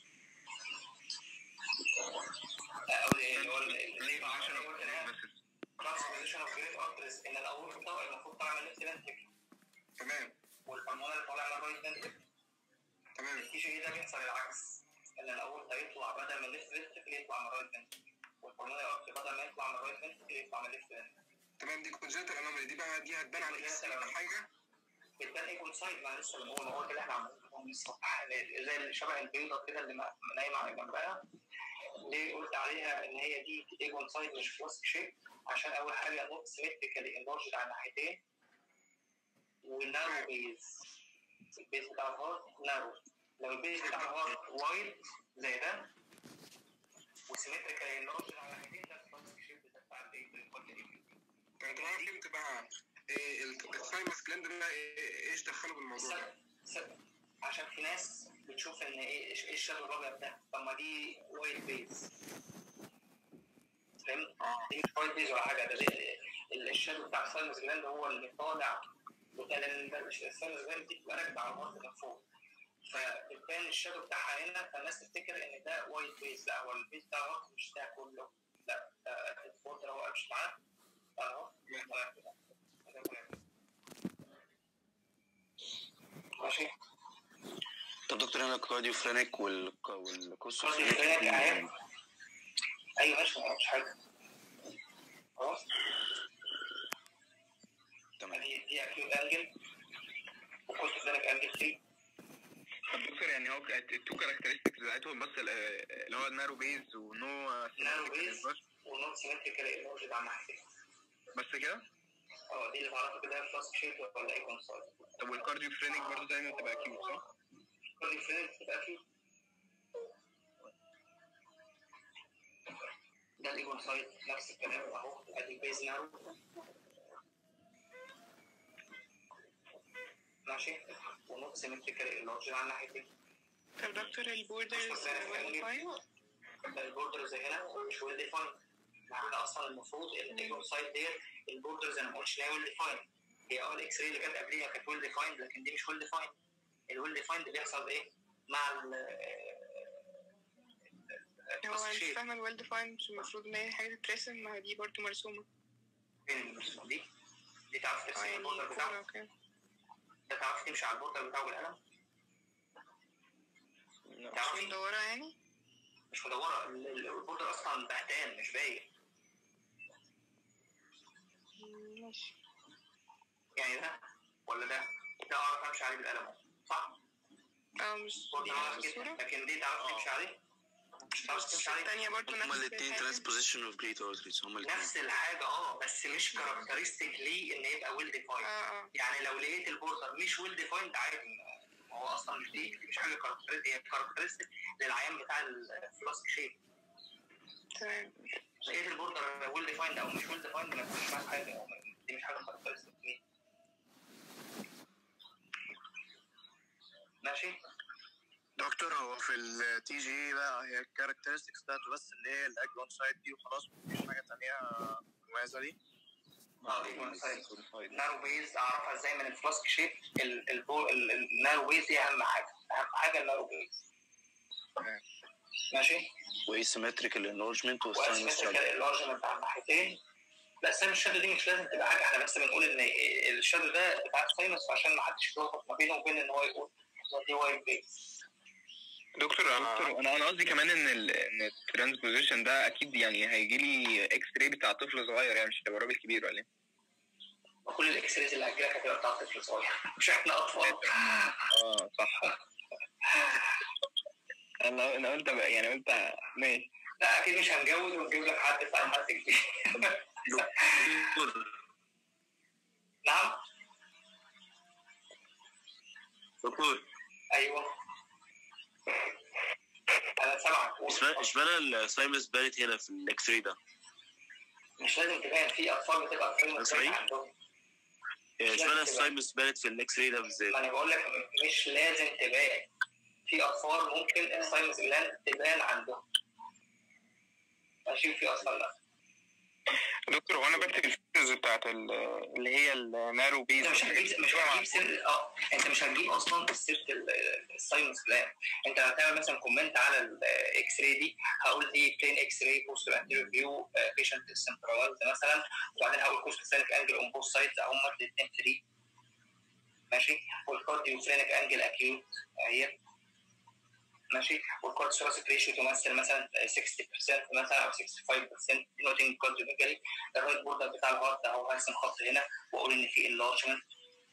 اقول ايه اللي هو اللي عشان اقول كده ترانسبوزيشن اوف جريد ارتريز، ان الاول بتاعه المفروض طالع من الليفت فنتركل. تمام. والبلمونري طالع من الرايت فنتركل. تمام. التي جي اي ده بيحصل العكس، ان الاول ده يطلع بدل من الليفت فنتركل يطلع من الرايت فنتركل، والبلمونري ارتري بدل ما يطلع من الرايت فنتركل يطلع من الليفت فنتركل. تمام. دي كونجنتال انومالي دي بقى دي هتبان على حاجه؟ بتبان ايه كل سايد؟ ما لسه بنقول هو اللي احنا عملناه الصبح زي اللي شبه البيضه كده اللي نايمه على جنبها. ليه قلت عليها ان هي دي ايجون سايد مش فلاسك شيب؟ عشان اول حاجه نوت سيمتريكالي انلارجد على الناحيتين، ونارو بيز. البيز بتاع الهارت نارو. لو البيز بتاع الهارت وايد زي ده وسيمتريكالي انلارجد على الناحيتين، ده فلاسك شيب بتاع الايه الكواليتي. طيب انا فهمت بقى إيه السايمس جلاند ده ايش دخله بالموضوع ده؟ عشان في ناس بتشوف ان ايه ايه الشادو الابيض ده؟ طب ما دي وايت بيز. فهمت؟ دي مش وايت بيز ولا حاجه، ده الشادو بتاع السايمس جلاند هو اللي طالع، لان السايمس جلاند دي بتبقى راكبه على الارض من فوق، فبتبان الشادو بتاعها هنا، فالناس تفتكر ان ده وايت بيز. لا، هو البيز بتاع الارض مش ده كله، لا ده الفوتر هو مش معاه اهو. ماشي. طب دكتور هنا الكارديو فرينك والكوسو فرينك اهي. ايوه ماشي مش حاجه خلاص. تمام. دي دي اكيوت انجل وكوسو فرينك انجل ثلاثة. طب دكتور يعني هو التو كاركترستكس بتاعتهم بس اللي هو نارو بيز ونو نارو بيز ونو سيمتريكال انلارجد على الناحيتين بس كده؟ اه دي اللي بعرفها كده فلاسك شيب ولا ايكون سايد. طب والكارديو فرينك برضه دايما بتبقى اكيوت صح؟ الكارديو فرينك بتبقى اكيوت. ده الايكون سايد نفس الكلام اهو، ادي بيز نارو ماشي، ونوت سيمتريكال انلارجد على الناحيتين. طب دكتور البوردرز ويل ديفايند؟ البوردرز هنا مش ويل ديفايند. احنا اصلا المفروض ان الايجون سايد ديت البوردرز انا ما قلتش ان هي ويل ديفايند. هي اه الاكس راي اللي كانت قبليها كانت ويل ديفايند، لكن دي مش ويل ديفايند. الويل ديفايند بيحصل ايه؟ مع ال هو انت فاهمه الويل ديفايند مش المفروض ان هي حاجه تترسم؟ ما دي برضه مرسومه. فين المرسومه دي؟ دي تعرف ترسم البوردر بتاعه؟ اوكي. ده تعرف تمشي على البوردر بتاعه بالقلم؟ مش مدوره يعني؟ مش مدوره، البوردر اصلا بهتان مش باين. ماشي. يعني ده ولا ده؟ ده اعرف امشي عليه بالقلم صح؟ اه مش دي لكن دي تعرف تمشي عليه؟ مش تعرف تمشي عليه. الثانيه برضه نفس هما الاثنين ترانسبوزيشن اوف جريد ارتريز هما الاثنين نفس الحاجه اه، بس مش كاركترستيك ليه ان يبقى ويل ديفايند. اه يعني لو لقيت البوردر مش ويل ديفايند عادي، هو اصلا مش دي مش حاجه كاركترستيك، هي كاركترستيك للعيان بتاع الفلاسك شيب. تمام. ايه البوردر ويل ديفايند او مش ويل ديفايند ما تفرقش معاك حاجه، دي مش حاجه كاركترستيك ليه. ماشي دكتور، هو في التي جي بقى هي الكاركترستكس بتاعته بس اللي هي الاج وان سايد دي وخلاص، مفيش حاجه ثانيه مميزه ليه؟ اه ايه وان سايد نارو بيز اعرفها ازاي من الفلاسك شيب. النارو بيز دي اهم حاجه، اهم حاجه النارو بيز. ماشي وايسيمتريكال انلارجمنت وايسيمتريكال انلارجمنت على الناحيتين. لا سام الشادو دي مش لازم تبقى حاجه، احنا بس بنقول ان الشادو ده بتاع الساينس عشان ما حدش يتلخبط ما بينه وبين ان هو يقول دي وايت بيز. دكتور دكتور انا انا قصدي كمان ان ال ان الترانسبوزيشن ده اكيد يعني هيجي لي اكس راي بتاع طفل صغير، يعني مش هيبقى راجل كبير ولا ايه؟ كل الاكس رايز اللي هتجيلك هتبقى بتاع طفل صغير، مش احنا اطفال. اه صح. انا انا قلت يعني قلت ماشي. لا اكيد مش هنجوز ونجيب لك حد بتاع حد كبير. نعم دكتور. ايوه انا سامعك. اشمعنى السايمس بانت هنا في الاكس راي ده؟ مش لازم تبان، في اطفال بتبقى سايمس عندهم. اشمعنى السايمس بانت في الاكس راي ده بالذات؟ ما انا بقول لك مش لازم تبان، في اطفال ممكن السايمس جلاند تبان عندهم. ماشي في اطفال لا. دكتور هو انا بكتب الفيتشرز بتاعت اللي هي النارو بيز. انت مش هتجيب مش هتجيب سير اه انت مش هتجيب اصلا سيره الساينس بلان. انت هتعمل مثلا كومنت على الاكس راي دي، هقول دي بلين اكس راي بوست انتيريور فيو بيشنت سنتراليز مثلا، وبعدين هقول كوست سينك انجل اون بوث سايدز هم الاثنين ثلاثة. ماشي والكارديو فرينك انجل اكيوت اهي. ماشي والكارد ثوراسيك ريشيو تمثل مثلا ستين بالمية مثلا او خمسة وستين بالمية نوتنج كارديو ميجالي. الرايت بوردر بتاع الهارت اهو هرسم خط هنا واقول ان في انلارجمنت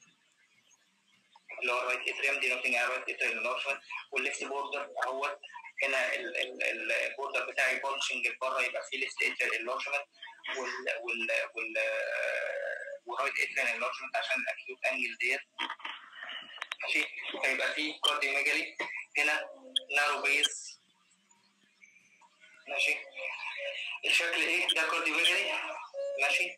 اللي هو الرايت اتريم دي نوتنج على الرايت اتريم انلارجمنت. والليفت بوردر اهوت هنا البوردر بتاعي بولشنج لبره يبقى فيه ليفت اتريم انلارجمنت وال وال وال والرايت اتريم انلارجمنت عشان الاكيوت انجل ديت. ماشي فيبقى فيه كارديو ميجالي هنا نارو بيز. ماشي الشكل ايه ده كارديو ميجالي. ماشي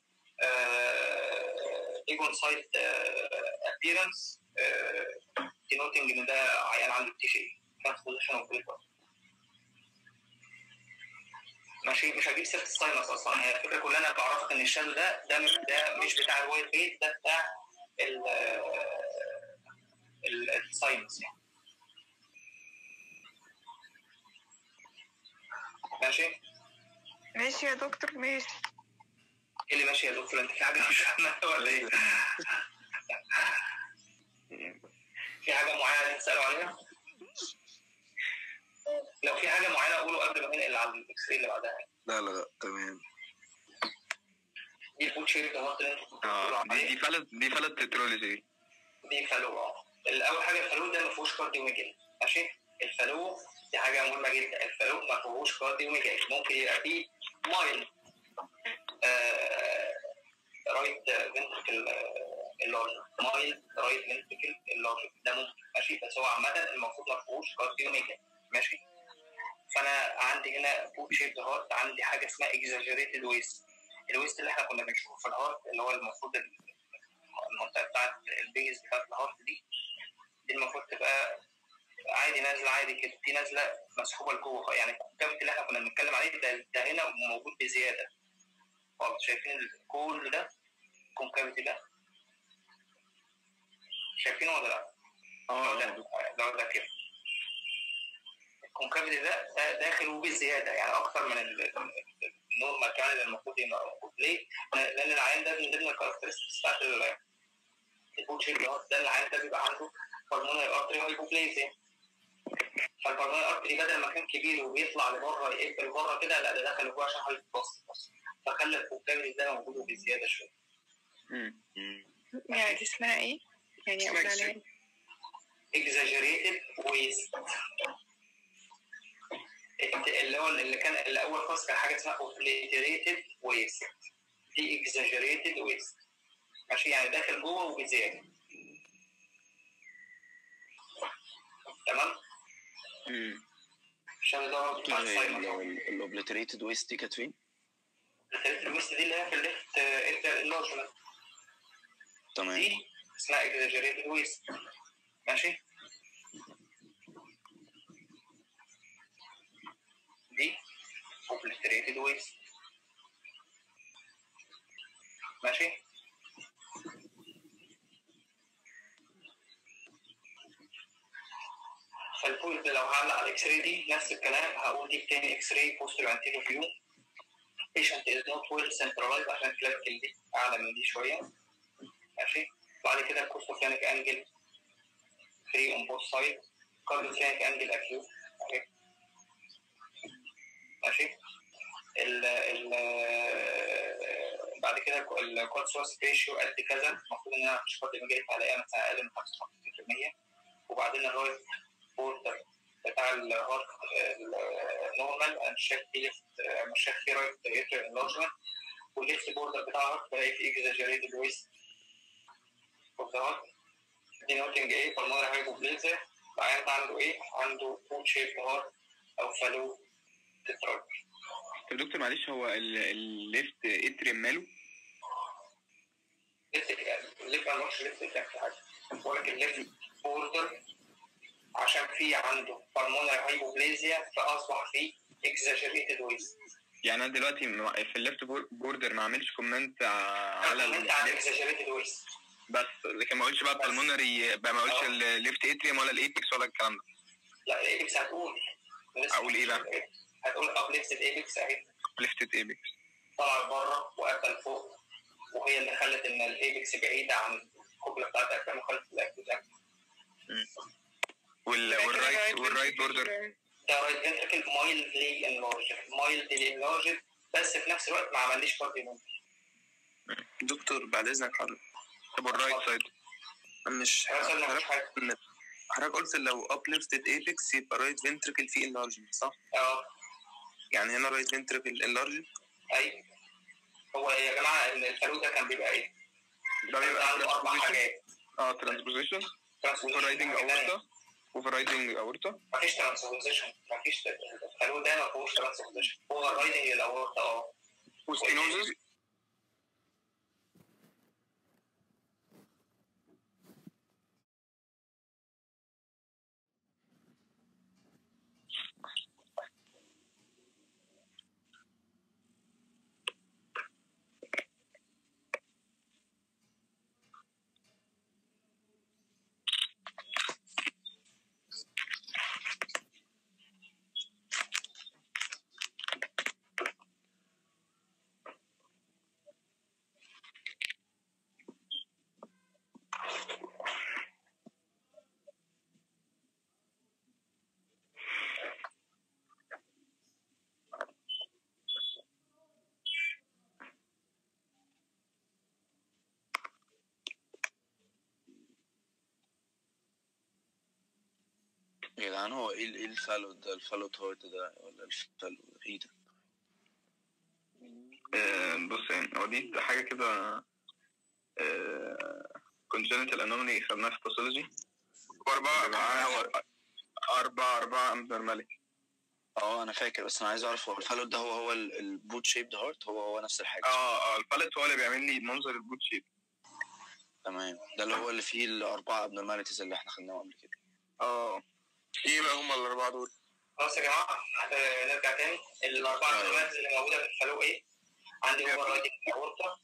ايجون سايت ابييرنس دينوتنج ان ده عيان عنده تي شي ترانسبوزيشن اوف بريكوت. ماشي مش هجيب سيره الساينس اصلا، هي الفكره كلها انا بعرفك ان الشادو ده ده مش ده مش بتاع الوايت بيز، ده بتاع الساينس يعني. ماشي ماشي يا دكتور. ماشي ايه اللي ماشي يا دكتور؟ انت في حاجه مش فاهمها ولا ايه؟ في حاجه معينه تسالوا عليها؟ لو في حاجه معينه اقوله قبل ما ننقل على الاكس راي اللي بعدها. لا لا لا تمام. دي البوت شيب ده اللي انت اه دي دي فلت دي فلت تترولوجي. دي فالو. اه الاول حاجه الفالو ده ما فيهوش كارديو ميجالي. ماشي الفالو دي حاجه مهمه جدا. الفالو ما فيهوش كارديو ميجالي، ممكن يبقى فيه مايل آه رايت فنتريكل اللارج مايل رايت فنتريكل اللارج ده ممكن. ماشي بس هو عامه المفروض ما فيهوش كارديو ميجالي. ماشي فانا عندي هنا بوت شيب هارت، عندي حاجه اسمها اكزاجيريتد ويست. الويست اللي احنا كنا بنشوفه في الهارت اللي هو المفروض المنطقه بتاعت البيز بتاعت الهارت دي دي المفروض تبقى عادي نازله عادي كده، في نازله مسحوبه لجوه يعني. الكابت اللي احنا كنا بنتكلم عليه ده, ده هنا موجود بزياده خالص. شايفين كل ده الكونكافيتي ده؟ شايفينه ولا لا؟ اه ده ده ده كده الكونكافيتي ده, ده داخل وبزياده يعني اكتر من النورمال كمان اللي المفروض يبقى موجود. ليه؟ لان العيان ده من ضمن الكاركترستكس بتاعت البوت شيب ده العيان ده بيبقى عنده بالمونري ارتري هايبوبليزيا. فالبالمونري ارتري بدل ما كان كبير وبيطلع لبره يقفل لبره كده، لا ده دخل جوه عشان هيتبسط بس، فخلى الكونكافيتي ده موجود بزياده شويه. امم يعني دي اسمها ايه؟ يعني اقول عليها exaggerated waste. اللي هو اللي كان الاول خالص كان حاجه اسمها obliterated waste، دي exaggerated waste. ماشي يعني داخل جوه وبزياده. تمام؟ امم الشادو ده برضه بتاع الساينس. الاوبليتريتد ويست دي كانت فين؟ الاوبليتريتد ويست دي اللي هي في الليفت انلارجمنت. تمام. دي اسمها اكزاجريتد ويست. ماشي؟ دي اوبليتريتد ويست. ماشي؟ فالبوينت لو هعلق على الاكس راي دي نفس الكلام، هقول دي تاني اكس راي بوستر انتيريور فيو. patient is not well centralized عشان الكلابيكال دي اعلى من دي شويه. ماشي؟ بعد كده الكوستوفينيك انجل فري اون بوث سايد، كارديوفينيك انجل اكيوت. ماشي؟ ال ال بعد كده الكود سورس ريشيو قد كذا، المفروض ان انا مش فاضي مجالي عليها مثلا اقل من خمسة وخمسين بالمية. وبعدين الرايت بوردر بتاع الهارت نورمال، انا مش شايف فيه ليفت، مش شايف فيه رايت اتريال انلارجمنت، والليفت بوردر بتاع الهارت بلاقي فيه اكزاجريتد ويست اوف ذا هارت denoting ايه pulmonary hypoplasia. العيان ده عنده ايه؟ عنده فول شيب هارت او فالو تتراك. طب دكتور معلش، هو الليفت اتريم ماله؟ الليفت انا مش ليفت اتريم في حاجه، ولكن الليفت بوردر عشان في عنده pulmonary hypoplasia فاصبح فيه exaggerated waste. يعني انا دلوقتي في الليفت بوردر ما اعملش كومنت على كومنت على exaggerated waste بس، لكن ما اقولش بقى pulmonary، ما اقولش الليفت اتريم ولا الايبكس ولا الكلام ده. لا الايبكس هتقول. اقول ايه بقى؟ هتقول uplifted apex اهي. uplifted apex طلع بره وقفل فوق، وهي اللي خلت ان الايبكس بعيده عن الكوبله بتاعت الافلام وخلت الاكتيف. وال والرايت والرايت بوردر ده رايت فنتركل مايلدلي انلارجد، مايلدلي انلارجد، بس في نفس الوقت ما عمليش كارديو. دكتور بعد اذنك حضرتك، طب الرايت سايد مش حضرتك حضرتك قلت لو uplifted apex يبقى رايت فنتركل فيه enlargement صح؟ اه يعني هنا رايت فنتركل enlarged. ايوه. هو يا جماعه الفالو ده كان بيبقى ايه؟ ده بيبقى عنده اربع حاجات. اه ترانسبوزيشن، اوفررايدنج اورتا، اوفررايدنج اورتا. مفيش ترانسبوزيشن، مفيش الفالو ده ما فيهوش ترانسبوزيشن، اوفررايدنج الاورتا اه. وستينوزز يا جدعان، هو ايه ايه الفالو ده؟ الفالو هارت ده ولا الفالو ايه ده؟ آه بص يعني هو دي حاجة كده آه congenital anomaly خدناها في باثولوجي. أربعة أربعة أربعة أربعة abnormality. اه انا فاكر، بس انا عايز اعرف هو الفالو ده هو هو البوت شيبد هارت هو هو نفس الحاجة؟ اه اه الفالت هو اللي بيعمل لي منظر البوت شيب. تمام، ده اللي هو اللي فيه الأربعة abnormalities اللي احنا خدناهم قبل كده. اه ايه بقى هم الاربعه دول؟ خلاص يا جماعه آه نرجع تاني. الاربعه abnormalities اللي موجوده في الفالو ايه؟ عندي اوفر رايدنج اورتا.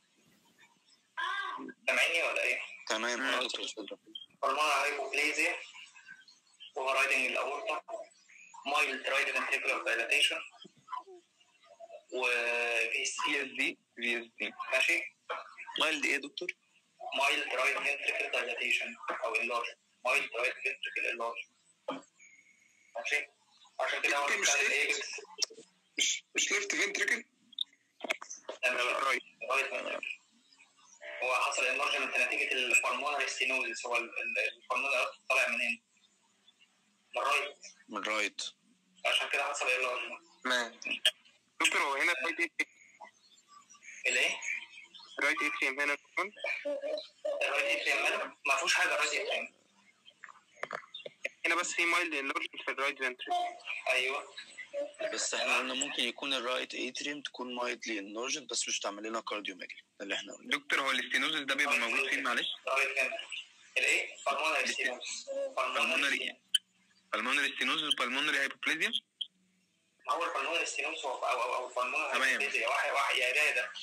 سامعني ولا ايه؟ تمام يا دكتور. pulmonary hypoplasia، اوفر رايدنج الاورتا، mild right ventricular dilatation، و في سي اس دي في اس دي. ماشي؟ mild ايه يا دكتور؟ mild right ventricular dilatation او enlargement. mild right ventricular enlargement. ماشي؟ عشان كده هو مش مش مش ليفت فنتركل؟ لا رايت رايت فنتركل. هو حصل انلارجمنت نتيجه البلمونري ستينوزيس. هو البلمونري طالع منين؟ من الرايت. من الرايت. عشان كده حصل انلارجمنت. تمام. دكتور هو هنا الرايت ايه؟ الايه؟ الرايت اتريم هنا كمان؟ الرايت اتريم هنا ما فيهوش حاجه. الرايت اتريم هنا هنا بس في مايلد انلارجمنت في الرايت فنتريكل. ايوه بس احنا قلنا ممكن يكون الرايت اتريم تكون مايلدلي انلارجد بس مش تعمل لنا كارديوميجالي، ده اللي احنا قلنا. دكتور هو الاستينوزس ده بيبقى موجود فين معلش؟ الايه؟ بالمونري ستينوزس. بالمونري بالمونري ستينوزس وبالمونري هايبوبليزيا. ما هو البالمونري ستينوزس او او او البالمونري تمام. هايبوبليزيا واحد واحد يا ده ده.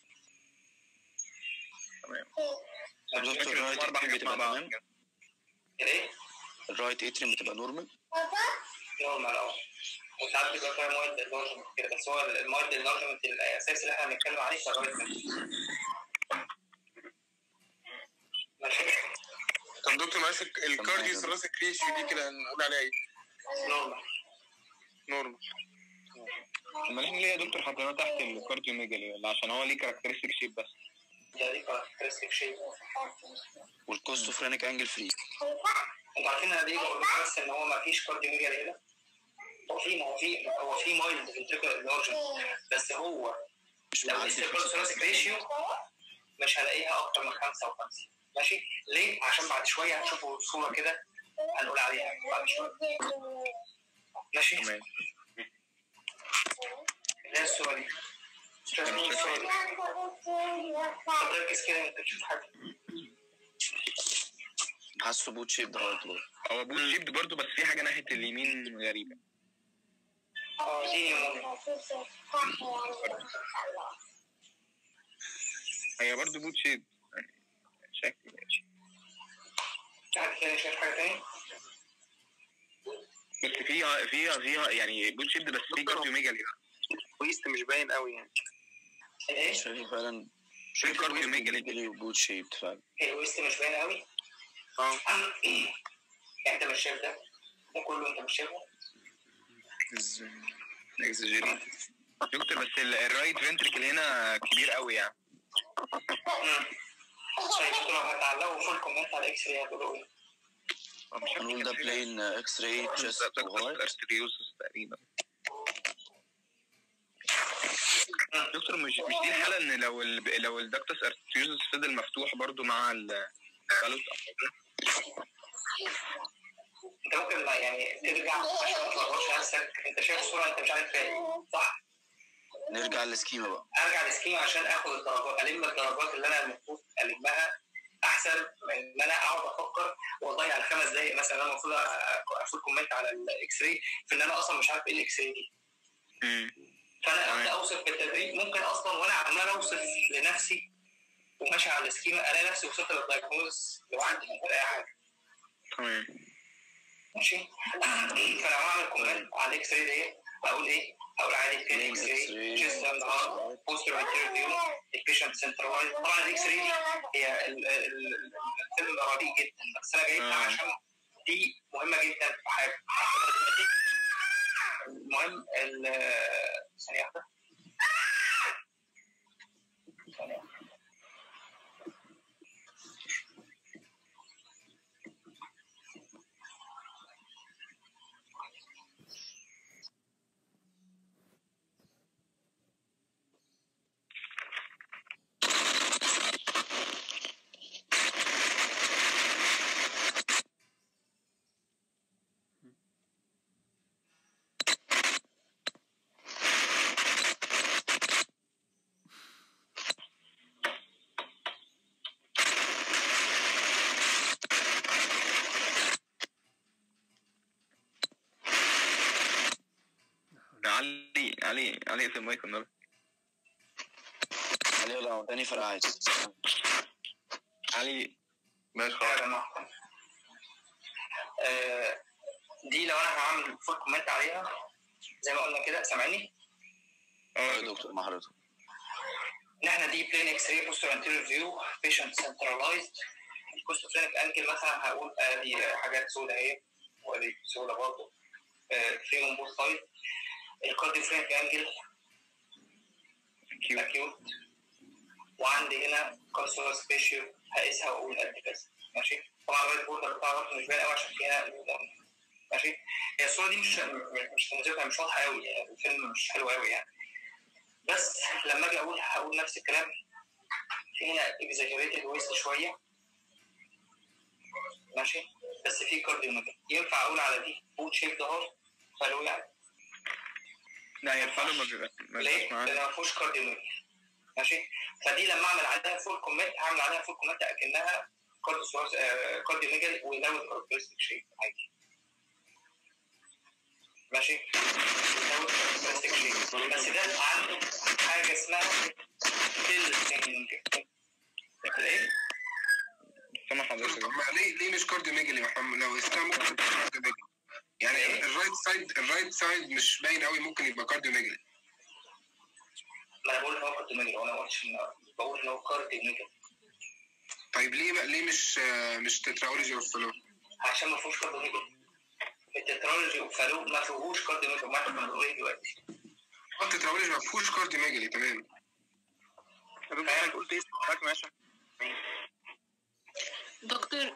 تمام. دكتور الرايت اتريم بتبقى تمام؟ الايه؟ الرايت اتريم بتبقى نورمال؟ نورمال اه. وساعات بيبقى فيها مايلد انلارجمنت كده، بس هو المايلد انلارجمنت الاساسي اللي احنا بنتكلم عليه في الرايت فنتريكل. طب دكتور معلش الكارديو ثوراسيك ريشيو دي كده نقول عليها ايه؟ نورمال. نورمال. امال احنا ليه يا دكتور حطيناه تحت الكارديوميجالي ولا عشان هو ليه كاركترستيك شيب بس؟ ده دي كاركترستيك شيب. والكوستوفرينيك انجل فري. انتوا عارفين انا ليه بقول بس ان هو ما فيش كارديوميجالي هنا؟ هو في ما هو في هو في مايلد فنتريكولار انلارجمنت بس هو لو قست الكارديوثوراسيك ريشيو مش هلاقيها اكتر من خمسة وخمسين. ماشي؟ ليه؟ عشان بعد شويه هتشوفوا صوره كده هنقول عليها بعد شويه. ماشي؟ تمام. ايه الصوره دي؟ الصوره دي طب ركز كده انت تشوف حاجه. حاسه بوت شيب ده برضه. هو بوت شيب برضه بس في حاجه ناحيه اليمين غريبه. اه دي ممكن. هي برضه بوت شيب شكل ماشي. حد تاني شايف حاجه تاني؟ بس فيها فيها فيها يعني بوت شيب بس في كارديوميجالي ويست مش باين قوي يعني. ايه؟ شايف فعلا في كارديوميجالي بوت شيب فعلا. الويست مش باين قوي؟ اه يعني انت مش شايف ده؟ ده كله انت مش شايفه؟ اكزاجيريت دكتور بس الرايت فنتريكل هنا كبير قوي يعني. طيب انتوا لو هتعلقوا فول كومنت على اكس راي هتقولوا ايه؟ هنقول ده بلين اكس راي تشست ارتريوسس تقريبا. دكتور مش مش دي الحاله ان لو ال لو الدكتس ارتريوسس فضل مفتوح برضو مع الفالوس انت ممكن يعني ترجع عشان ما تلخبطش نفسك. انت شايف الصوره انت مش عارف ايه صح؟ نرجع للسكيما بقى. ارجع للسكيما عشان اخد الدرجات الم الدرجات اللي انا المفروض المها احسن من ان انا اقعد افكر واضيع الخمس دقايق مثلا. انا المفروض اقفل كومنت على الاكس راي في ان انا اصلا مش عارف ايه الاكس راي دي. فانا ابدا اوصف بالتدريج. ممكن اصلا وانا عمال اوصف لنفسي وماشي على السكيما الاقي نفسي وصلت للدايجنوز لوحدي من غير اي حاجه. تمام ماشي. فلو هعمل كومنت على الاكس راي دي اقول ايه؟ اقول عادي كده اكس راي جست اند هارت بوستر انتيريور فيو البيشنت سنترال. طبعا الاكس راي دي هي الفيلم رديء جدا بس انا جايبها عشان دي مهمه جدا في حاجه. المهم ثانيه واحده ثانيه علي علي علي اسم مايك النهارده. علي ولا عوداني فرق عادي. علي ماشي خلاص. آه دي لو انا هعمل فول كومنت عليها زي ما قلنا كده. سامعني؟ اه يا دكتور مع حضرتك. ان احنا دي بلين اكس راي بوستر انتيريور فيو بيشنت سنترلايزد. الكوستوفرينيك انجل مثلا هقول ادي حاجات سوداء اهي وادي سوداء برضه فري اون بوث سايد. الكارديوفرينيك انجل اكيوت وعندي هنا كارسونوس ريشيو هقيسها واقول قد كذا. ماشي. طبعا الرايت بوردر بتاع برضه مش باين قوي عشان في هنا ماشي. هي الصوره دي مش مش مش, مش واضحه قوي يعني الفيلم مش حلو قوي يعني. بس لما اجي اقول هقول نفس الكلام. في هنا اكزاجريتد ويست شويه. ماشي. بس في كارديوميجالي، ينفع اقول على دي بوت شيب هارت فالو يعني؟ لا هي الفالو ما بيبقاش ليه؟ لان ما فيهوش كارديوميجالي. ماشي؟ فدي لما اعمل عليها فول كومنت هعمل عليها فول كومنت اكنها كارديوميجالي ويزاوت كاركترستيك شيب عادي. ماشي؟ ويزاوت كاركترستيك شيب، بس ده عنده حاجه اسمها تيلسينج. ايه؟ سامع حضرتك؟ ليه ليه مش كارديوميجالي يا محمد؟ لو اسمها ممكن تبقى كارديوميجالي. يعني الرايت سايد الرايت سايد مش باين قوي، ممكن يبقى كارديوميجالي. ما انا بقول ان هو كارديوميجالي، وانا ما قلتش ان بقول ان هو كارديوميجالي. طيب ليه ليه مش مش تتراولوجي اوف فالو؟ عشان ما فيهوش كارديوميجالي. التتراولوجي اوف فالو ما فيهوش كارديوميجالي، ما احنا بنقول ايه دلوقتي؟ التتراولوجي ما فيهوش كارديوميجالي. تمام. طب انت قلت ايه اسمك؟ ماشي دكتور.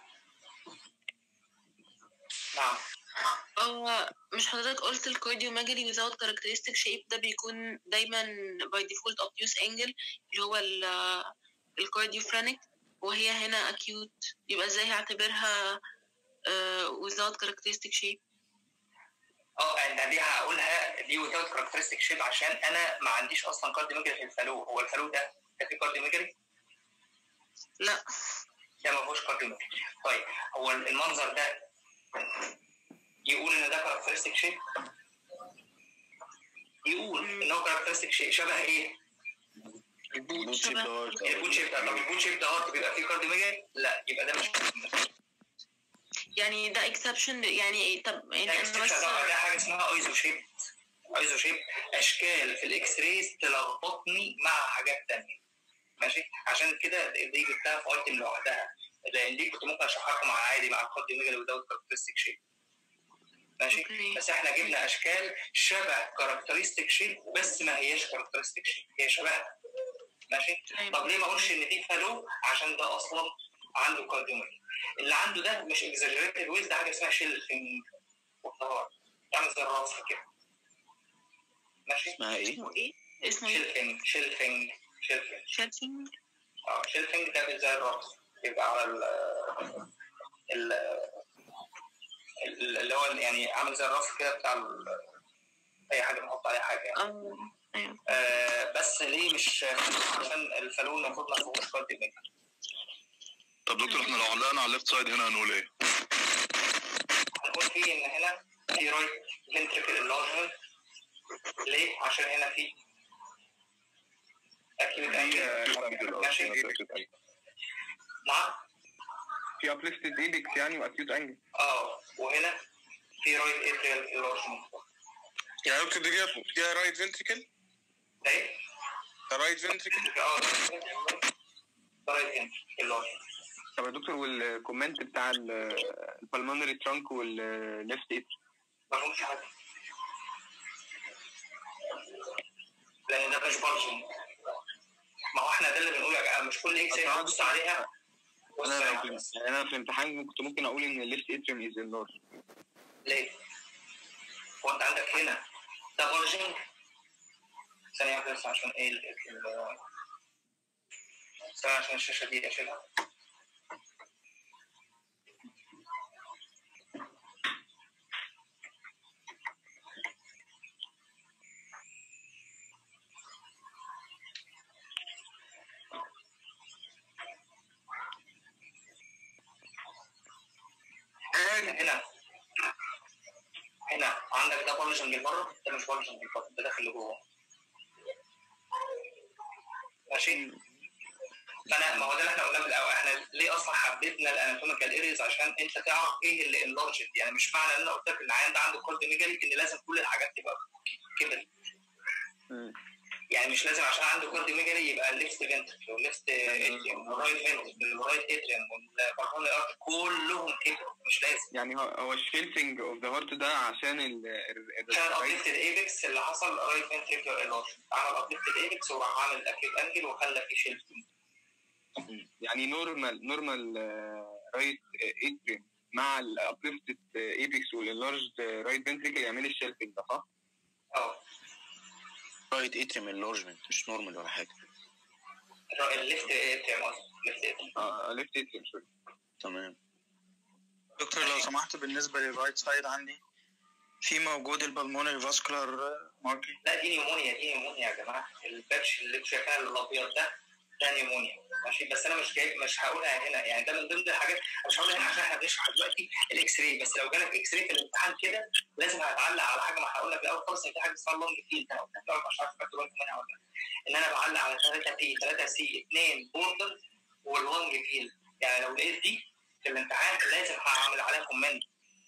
نعم. هو مش حضرتك قلت الكارديوميجالي without characteristic shape ده بيكون دايما by default obtuse angle اللي هو الكارديوفرينيك، وهي هنا acute، يبقى ازاي هعتبرها uh, without characteristic shape؟ اه انا دي هقولها دي without characteristic shape عشان انا ما عنديش اصلا كارديوميجالي في الفالو. هو الفالو ده ده فيه كارديوميجالي؟ لا ده ما فيهوش كارديوميجالي. طيب هو المنظر ده يقول ان ده كاركترستيك شيب؟ يقول ان هو كاركترستيك شيب شبه ايه؟ البوت شيب ده هارت. البوت شيب ده. طب البوت شيب ده هارت بيبقى فيه كارديوميجالي؟ لا، يبقى ده مش كارديوميجالي. يعني ده اكسبشن يعني ايه؟ طب يعني انا بس ده حاجه اسمها ايزو شيب. ايزو شيب اشكال في الاكس رايز تلخبطني مع حاجات ثانيه. ماشي؟ عشان كده دي جبتها في ايتم لوحدها، لان دي كنت ممكن اشرحها لكم عادي مع الكارديوميجالي وداوت كاركترستيك شيب. ماشي؟ okay. بس احنا جبنا اشكال شبه كاركترستيك شيب بس ما هياش كاركترستيك شيب، هي شبهها. ماشي؟ okay. طب ليه ما اقولش ان دي فالو؟ عشان ده اصلا عنده كارديوميجالي. اللي عنده ده مش اكزاجريتد ويز، ده حاجه اسمها شيلفينج والظهر، تعمل زي الراس كده. ماشي؟ اسمها ايه؟ اسمه ايه؟ اسمه شيلفينج شيلفينج شيلفينج شيلفينج اه شيلفينج ده زي الراس، يبقى على ال ال اللي هو يعني عامل زي الراس كده بتاع اي حاجه بنحط عليها حاجه يعني. اه آه بس ليه مش عشان الفالون المفروض ما فيهوش كارديوميجالي. طب دكتور احنا لو علقنا على الليفت سايد هنا هنقول ايه؟ هنقول فيه ان هنا في رايت فنتريكل انلارجمنت. ليه؟ عشان هنا في اكيد ماشي. نعم. في ابليفتد ايبكس يعني واكيوت انجل. اه وهنا في رايت اتريال انلارجمنت. يعني دكتور دي فيها رايت فنتريكل؟ ايه؟ رايت فنتريكل؟ اه رايت فنتريكل انلارجمنت. طب يا دكتور والكومنت بتاع البلمونري ترانك والليفت ايت ما فيهمش حاجه، لان ده مش بارجن. ما هو احنا ده اللي بنقول يا جماعه، مش كل اكس اي هنبص عليها. انا انا في الامتحان كنت ممكن اقول ان الليفت اتريوم از انلارج. ليه؟ هو انت عندك هنا ده بارجن. ثانيه واحده بس عشان ايه ال ثانيه عشان الشاشه دي اشيلها. هنا هنا عندك ده بارجن لبره، ده مش بارجن لبره، ده داخل لجوه. ماشي؟ فانا ما هو ده اللي احنا قلناه من الاول، احنا ليه اصلا حبيتنا الاناتوميكال اريز؟ عشان انت تعرف ايه اللي انلارجد. يعني مش معنى ان انا قلت لك ان العيان ده عنده كارديوميجالي ان لازم كل الحاجات تبقى كبرت. يعني مش لازم عشان عنده كارديوميجالي يبقى الليفت فنتريكل والليفت اتريوم والرايت فنتريكل والرايت اتريوم والبالمونري ارت كلهم كبروا، مش لازم. يعني هو الشيلفينج اوف ذا هارت ده عشان ال عشان الابليفتد ايبكس اللي حصل رايت فنتريكل انلارج، عمل ابليفتد ايبكس وراح عامل اكيوت انجل وخلى فيه شيلفينج. يعني نورمال نورمال رايت اتريوم مع الابليفتد ايبكس والانلارجد رايت فنتريكل يعمل الشيلفينج ده صح؟ اه رايت اتريوم انلارجمنت مش نورمال ولا حاجه. الليفت اتريوم قصدي ليفت اتريوم اه ليفت اتريوم سوري. تمام. دكتور لو سمحت بالنسبه للرايت سايد عندي في موجود البلمونري فاسكولار ماركي. لا دي نيمونيا، دي نيمونيا يا جماعه. الباتش اللي انتوا شايفينها الابيض ده ده نيمونيا ماشي. بس انا مش جايب مش هقولها هنا يعني، ده من ضمن الحاجات مش هقولها هنا عشان احنا بنشرح دلوقتي الاكس راي. بس لو جالك اكس راي في الامتحان كده لازم هتعلق على حاجه ما هقولها في الاول خالص، ان في حاجه اسمها اللونج فيلد. انا قلت لك مش عارف تاخدوا بالكم منها ولا لا، ان انا بعلق على ثلاثة بي ثلاثة سي اثنين بوردر واللونج فيلد. يعني لو لقيت دي في الامتحان لازم هعمل عليها كومنت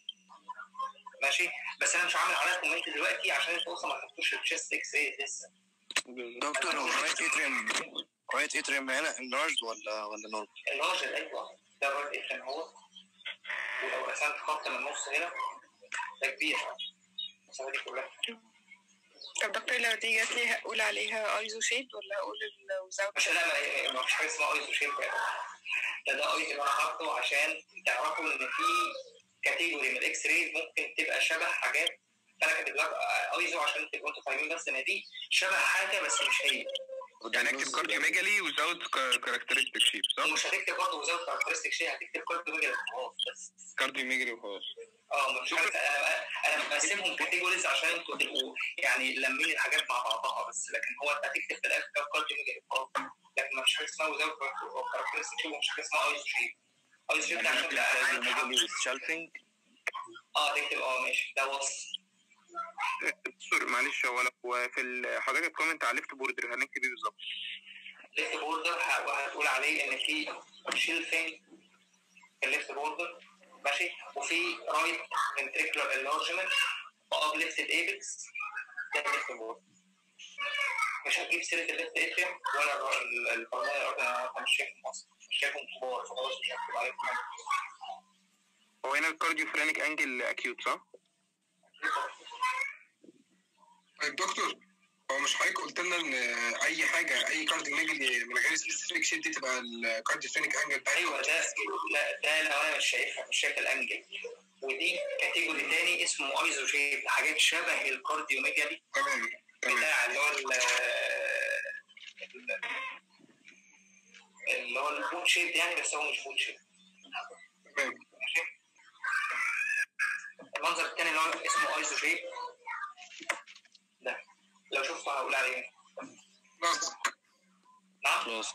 ماشي. بس انا مش عامل عليها كومنت دلوقتي عشان انتوا اصلا ما خدتوش التشست اكس راي لسه. دكتور هو رايت اتريم رايت اتريم هنا انلارجد ولا ولا نورمال؟ انلارجد ايوه، ده رايت اتريم هو. ولو رسمت خط من النص هنا ده كبير المسافه دي كلها. طب دكتور لو دي جات لي هقول عليها ايزو شيب ولا هقول الوزاوت؟ مش لا ما فيش حاجه اسمها ايزو شيب ده ده ايزو اللي انا حاطه عشان تعرفوا ان في كاتيجوري من الاكس راي ممكن تبقى شبه حاجات. انا كاتب لك ايزو عشان تبقوا انتوا فاهمين بس ان دي شبه حاجه بس مش هي. يعني اكتب كارديو ميجالي وزاوت كاركترستيك شيب صح؟ ومش هتكتب برضه وزاوت كاركترستيك شيب، هتكتب كارديو ميجالي وخلاص بس. كارديو ميجالي وخلاص. اه مش عارف انا انا بقسمهم كاتيجوريز عشان انتوا تبقوا يعني لمين الحاجات مع بعضها بس. لكن هو انت هتكتب في الاخر كارديو ميجالي وخلاص، لكن ما فيش حاجه اسمها وزاوت كاركترستيك شيب ومش حاجه اسمها ايزو شيب. ايزو شيب ده عشان كارديو ميجالي والشالفينج. اه تكتب اه ماشي ده وصف. دكتور معلش هو لو في حضرتك الكومنت على ليفت بوردر هنكتب ايه بالظبط؟ ليفت بوردر هتقول عليه ان في شيلفينج في الليفت بوردر ماشي، وفي رايت فنتريكولار انلارجمنت وابليفتد ايبكس ده الليفت بوردر. مش هتجيب سيره الليفت اتريم ولا البلمونري ارتري، انا مش شايفهم اصلا، مش شايفهم كبار فخلاص مش هكتب عليهم. هو هنا الكارديو فرينك انجل اكيوت صح؟ طيب دكتور هو مش حضرتك قلت لنا ان اي حاجه اي كارديو ميجالي من غير سبيسيفيك شيب دي تبقى الكارديو فرينك انجل بتاعتها؟ ايوه ده لا ده لو انا مش شايفها مش شايف الانجل. ودي كاتيجوري تاني اسمه ايزو شيب، حاجات شبه الكارديو ميجالي تمام بتاع اللي هو اللي هو البوت شيب يعني، بس هو مش بوت شيب. تمام ماشي. المنظر الثاني اللي هو اسمه ايزو شيب ده لو شفته هقول عليه فلاسك. نعم فلاسك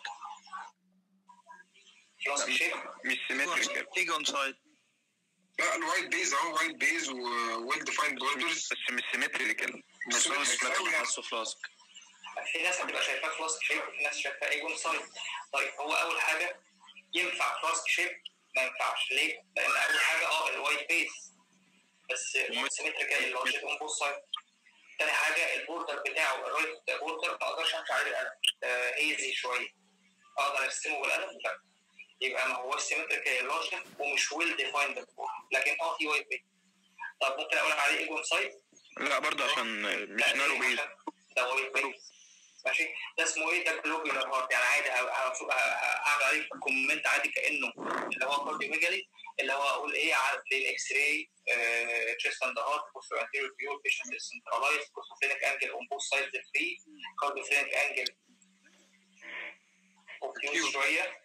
فلاسك شيب مش سيمتريكال. تيجي اون سايد. لا الوايت بيز اهو وايت بيز وويل ديفايند بوردرز بس مش سيمتريكال. بس هو حاسه فلاسك. في ناس هتبقى شايفاه فلاسك شيب وفي ناس شايفاه اي اون سايد. طيب هو اول حاجه ينفع فلاسك شيب؟ ما ينفعش. ليه؟ لان اول حاجه اه الوايت بيز بس سيمتريكال اللي هو شيب اون بوث سايد. تاني حاجه البوردر بتاعه الرايت بوردر ما اقدرش امشي عليه بالقلم، هيزي شويه اقدر ارسمه بالقلم لا، يبقى ما هوش سيمتريكال لارج ومش ويل ديفايند لكن اه في وايت بيز. طب ممكن اقول عليه ايجون سايد؟ لا برضه عشان مش نارو بيز. ده وايت بيز ماشي. ده اسمه ايه؟ ده جلوبيولار هارت. يعني عادي هعمل عليه كومنت عادي كانه اللي هو كارديو ميجالي، اللي هو اقول ايه على الاكس راي تشيست اند هارت بوستر انتيريور فيو بيشنت سنترلايز بوستوفينيك انجل اون بوث سايدز فري كارديوفينيك انجل اوبتيوز شويه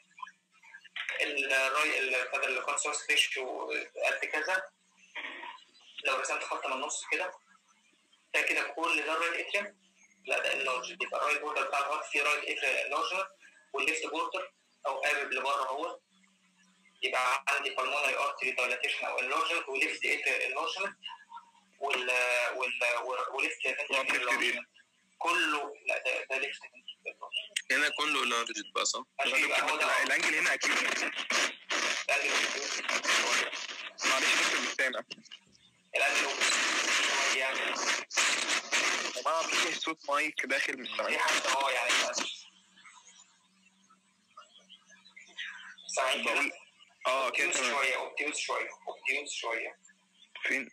الراي الفضل الكونسورس ريشيو قد كذا. لو رسمت خط من النص كده ده كده كل ده الرايت اتريم. لا ده اللارج يبقى الرايت بوردر بتاع الهارت فيه رايت اتريم اللارجر والليفت بوردر او قابب لبره اهو يبقى عندي pulmonary artery dilatation او enlargement وليفت اتريال enlargement وال وال وليفت ventricular كله. لا ده ده ليفت هنا كله enlarged بقى صح؟ الانجل هنا اكيد. معلش دكتور مش سامع. الانجل يعني اه في صوت مايك داخل مش سامع. حتى اه يعني سامعين كده. اه كده شويه اوبتيوز شويه اوبتيوز شويه فين؟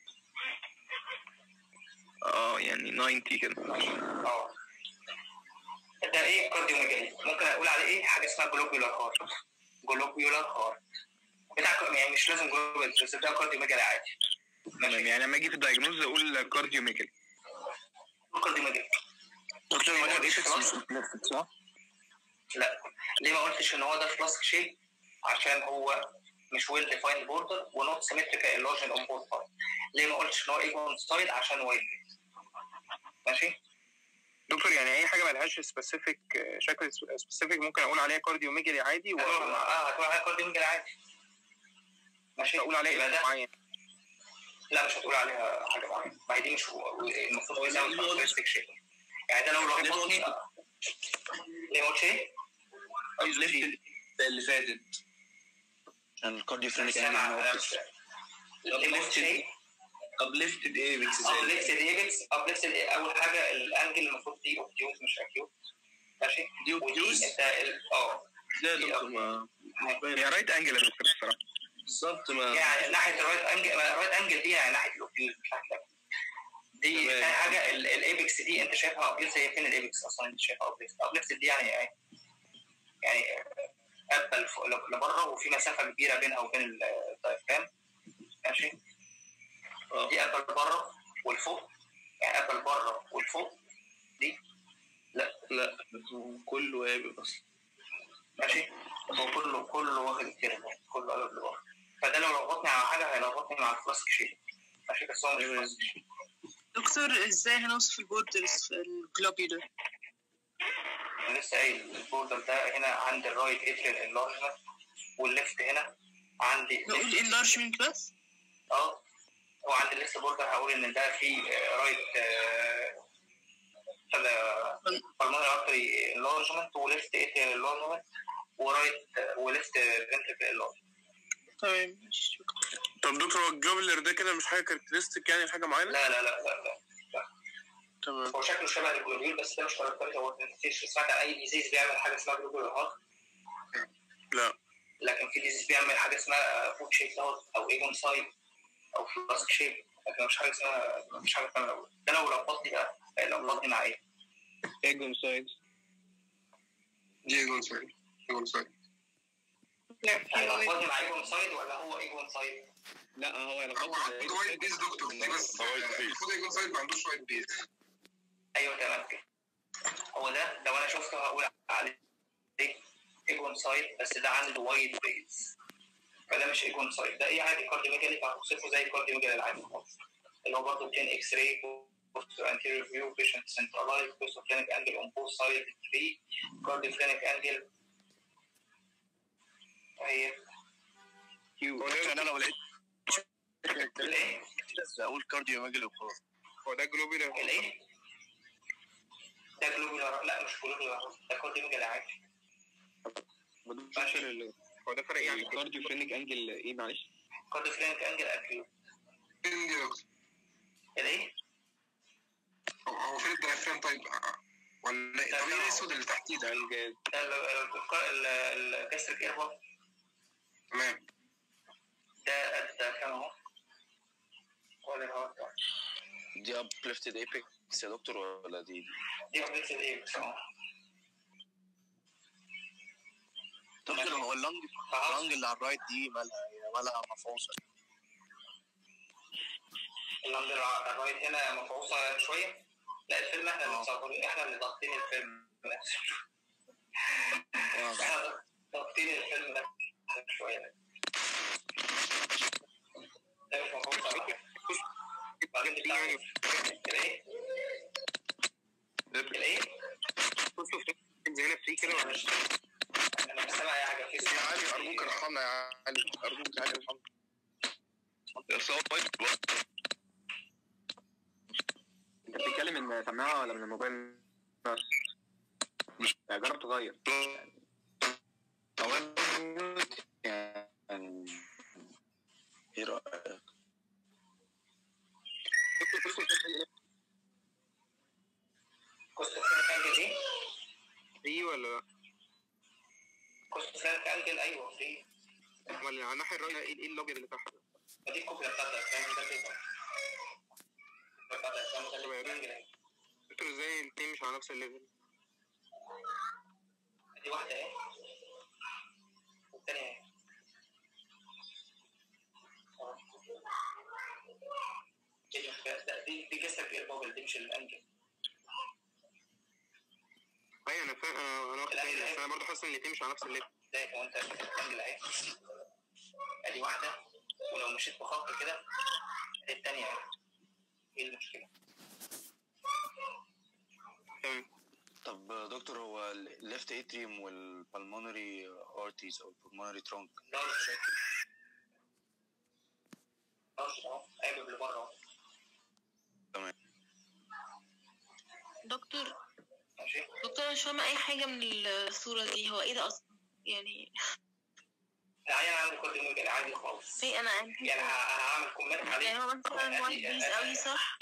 اه يعني تسعين كده. اه ده ايه كارديو ميجالي؟ ممكن اقول عليه ايه؟ حاجه اسمها جلوبيولار هارت. جلوبيولار هارت بتاع يعني مش لازم جلوبيولار بس ده كارديو ميجالي عادي. تمام يعني لما اجي في الدايجنوز اقول كارديو ميجالي. كارديو ميجالي. دكتور ما قلتش صح؟ لا ليه ما قلتش ان هو ده فلاسك شيب؟ عشان هو مش ويل ديفايند بوردر ونوت سيمتريكال انلارجمنت اون بوث سايد. ليه ما قلتش ان هو ايجون سايد؟ عشان وايد. ماشي دكتور، يعني اي حاجه مالهاش سبيسيفيك شكل سبيسيفيك ممكن اقول عليها كارديوميجالي عادي و... اه هتقول عليها كارديوميجالي عادي. ماشي اقول عليها ايه معين؟ لا مش هتقول عليها حاجه معينه، ما هي دي مش المفروض هو يساوي كاركترستيك شيء. يعني ده لو لخبطني ليه ما قلتش ايه؟ اللي فاتت الكارديوفرينيك ابليفتد ايبكس ابليفتد ايبكس ابليفتد اول حاجه الانجل المفروض دي اوبتيوز مش اكيوت. ماشي دي اوبتيوز اه لا دكتور ما هي رايت انجل يا دكتور الصراحه بالظبط ما يعني ناحيه الرايت انجل الرايت انجل دي يعني ناحيه الاوبتيوز مش ناحيه دي. ثاني حاجه الايبكس دي انت شايفها ابليفت، هي فين الايبكس اصلا انت شايفها ابليفت؟ ابليفت دي يعني ايه؟ يعني قبل لبره وفي مسافه كبيره بينها وبين الدايفرام. ماشي دي قبل بره والفوق، يعني قبل بره والفوق دي لا لا كله قابل اصلا. ماشي هو كله كله واخد الكيرف كله قبل بره، فده لو لخبطني على حاجه هيلخبطني مع الفلاسك شيء. ماشي بس هو مش فلاسك شيء. دكتور ازاي هنوصف البوردرز في الجلوبيولر؟ انا لسه قايل البوردر ده هنا عند الرايت اتريال انلارجمنت والليفت هنا عندي نقول انلارجمنت بس؟ اه هو عند الليفت بوردر هقول ان ده في رايت بالمونري ارتري انلارجمنت وليفت اتريال انلارجمنت ورايت وليفت فنتريكل انلارجمنت. تمام. طب دكتور هو الجلوبيولر ده كده مش حاجه كاركترستيك يعني حاجه معينه؟ لا لا لا لا لا, لا. تمام. هو شكله شبه الجلوبيول بس ده مش كاركترستيك. هو انت سمعت عن اي ديزيز بيعمل حاجه اسمها جلوبيولر هارت؟ لا. لكن في ديزيز بيعمل حاجه اسمها فود شيب هارت او ايجون سايد او فلاسك شيب، لكن مش حاجه اسمها مش حاجه اسمها الاول. ده لو ربطني بقى ربطني مع ايه؟ ايجون سايد. دي ايجون سايد. ايجون سايد. هيلخبطني مع ايجون سايد ولا هو ايجون سايد؟ لا هو هو عنده وايت بيز دكتور دي بس المفروض ايجون سايد ما عندوش وايت بيز. ايوه تمام كده. هو ده لو انا شفته هقول عليه ايجون سايد بس ده عنده وايت بيز، فده مش ايجون سايد. ده ايه عادي كارديوميجالي فهوصفه زي الكارديوميجالي العادي خالص اللي هو برضه بتين اكس راي anterior view patient centralized postophrenic angle on both sides three cardiophrenic angle. طيب كيو انا لو لقيت الايه؟ اقول كارديوميجالي وخلاص. هو ده جلوبيولر الايه؟ ده جلوبيولر لا مش جلوبيولر ده كارديوميجالي عادي. ماشي هو ده فرق يعني كارديوفرينيك انجل ايه معلش؟ كارديوفرينيك انجل اكيوت. الايه؟ هو فين الدايفرام طيب؟ ولا طب ايه الاسود اللي تحتيه ده؟ الجاز. الجاستريك ايربور. تمام. ده الدايفرام اهو. ولا هو دي ابليفتد ايبكس يا دكتور ولا دي؟ دي ابليفتد ايبكس اه. دكتور هو اللنج اللنج اللي على الرايت دي مالها مالها مفعوصه؟ اللنج اللي على الرايت هنا مفعوصه شويه؟ لا الفيلم احنا اللي مصورين، احنا اللي ضاغطين الفيلم نفسه. احنا ضاغطين الفيلم ده شويه. ده مش مفعوصه. بعدين الايه؟ الايه؟ بصوا زي هنا فري كده ولا مش؟ انا مش سامع اي حاجه في يا علي ارجوك ارحمنا يا علي ارجوك يا علي ارحمنا. انت بتتكلم من سماعه ولا من الموبايل بس؟ مش جرب تغير. يعني ايه رايك؟ كوست فرانك انجل ايه؟ فري ولا لا؟ كوست فرانك انجل ايوه فري. امال على الناحيه الرايحه ايه ايه اللوجن اللي تحت ده؟ دي الكوبيا بتاعتها فاهم ده كده. دكتور ازاي الاثنين مش على نفس الليفل؟ دي واحده ايه؟ والثانيه ايه؟ دي دي جسر البوبل دي مش الانجل. ايوه انا فاهم انا انا واخد بالي بس انا برضه حاسس ان الاثنين مش على نفس الليفل. ازاي هو انت الانجل اهي؟ واحده، ولو مشيت بخط كده الثانيه ايه المشكله؟ طب دكتور هو الليفت اتريوم والبلمونري ارتيز او البلمونري ترونك لارج لارج اهو قابل لبره اهو. تمام. دكتور ماشي. دكتور انا مش فاهمه اي حاجه من الصوره دي، هو ايه ده اصلا يعني؟ العيان عنده كود المجال عادي خالص. في انا عندي يعني هعمل كومنت عليه. يعني هو مثلا وايت بيز قوي صح؟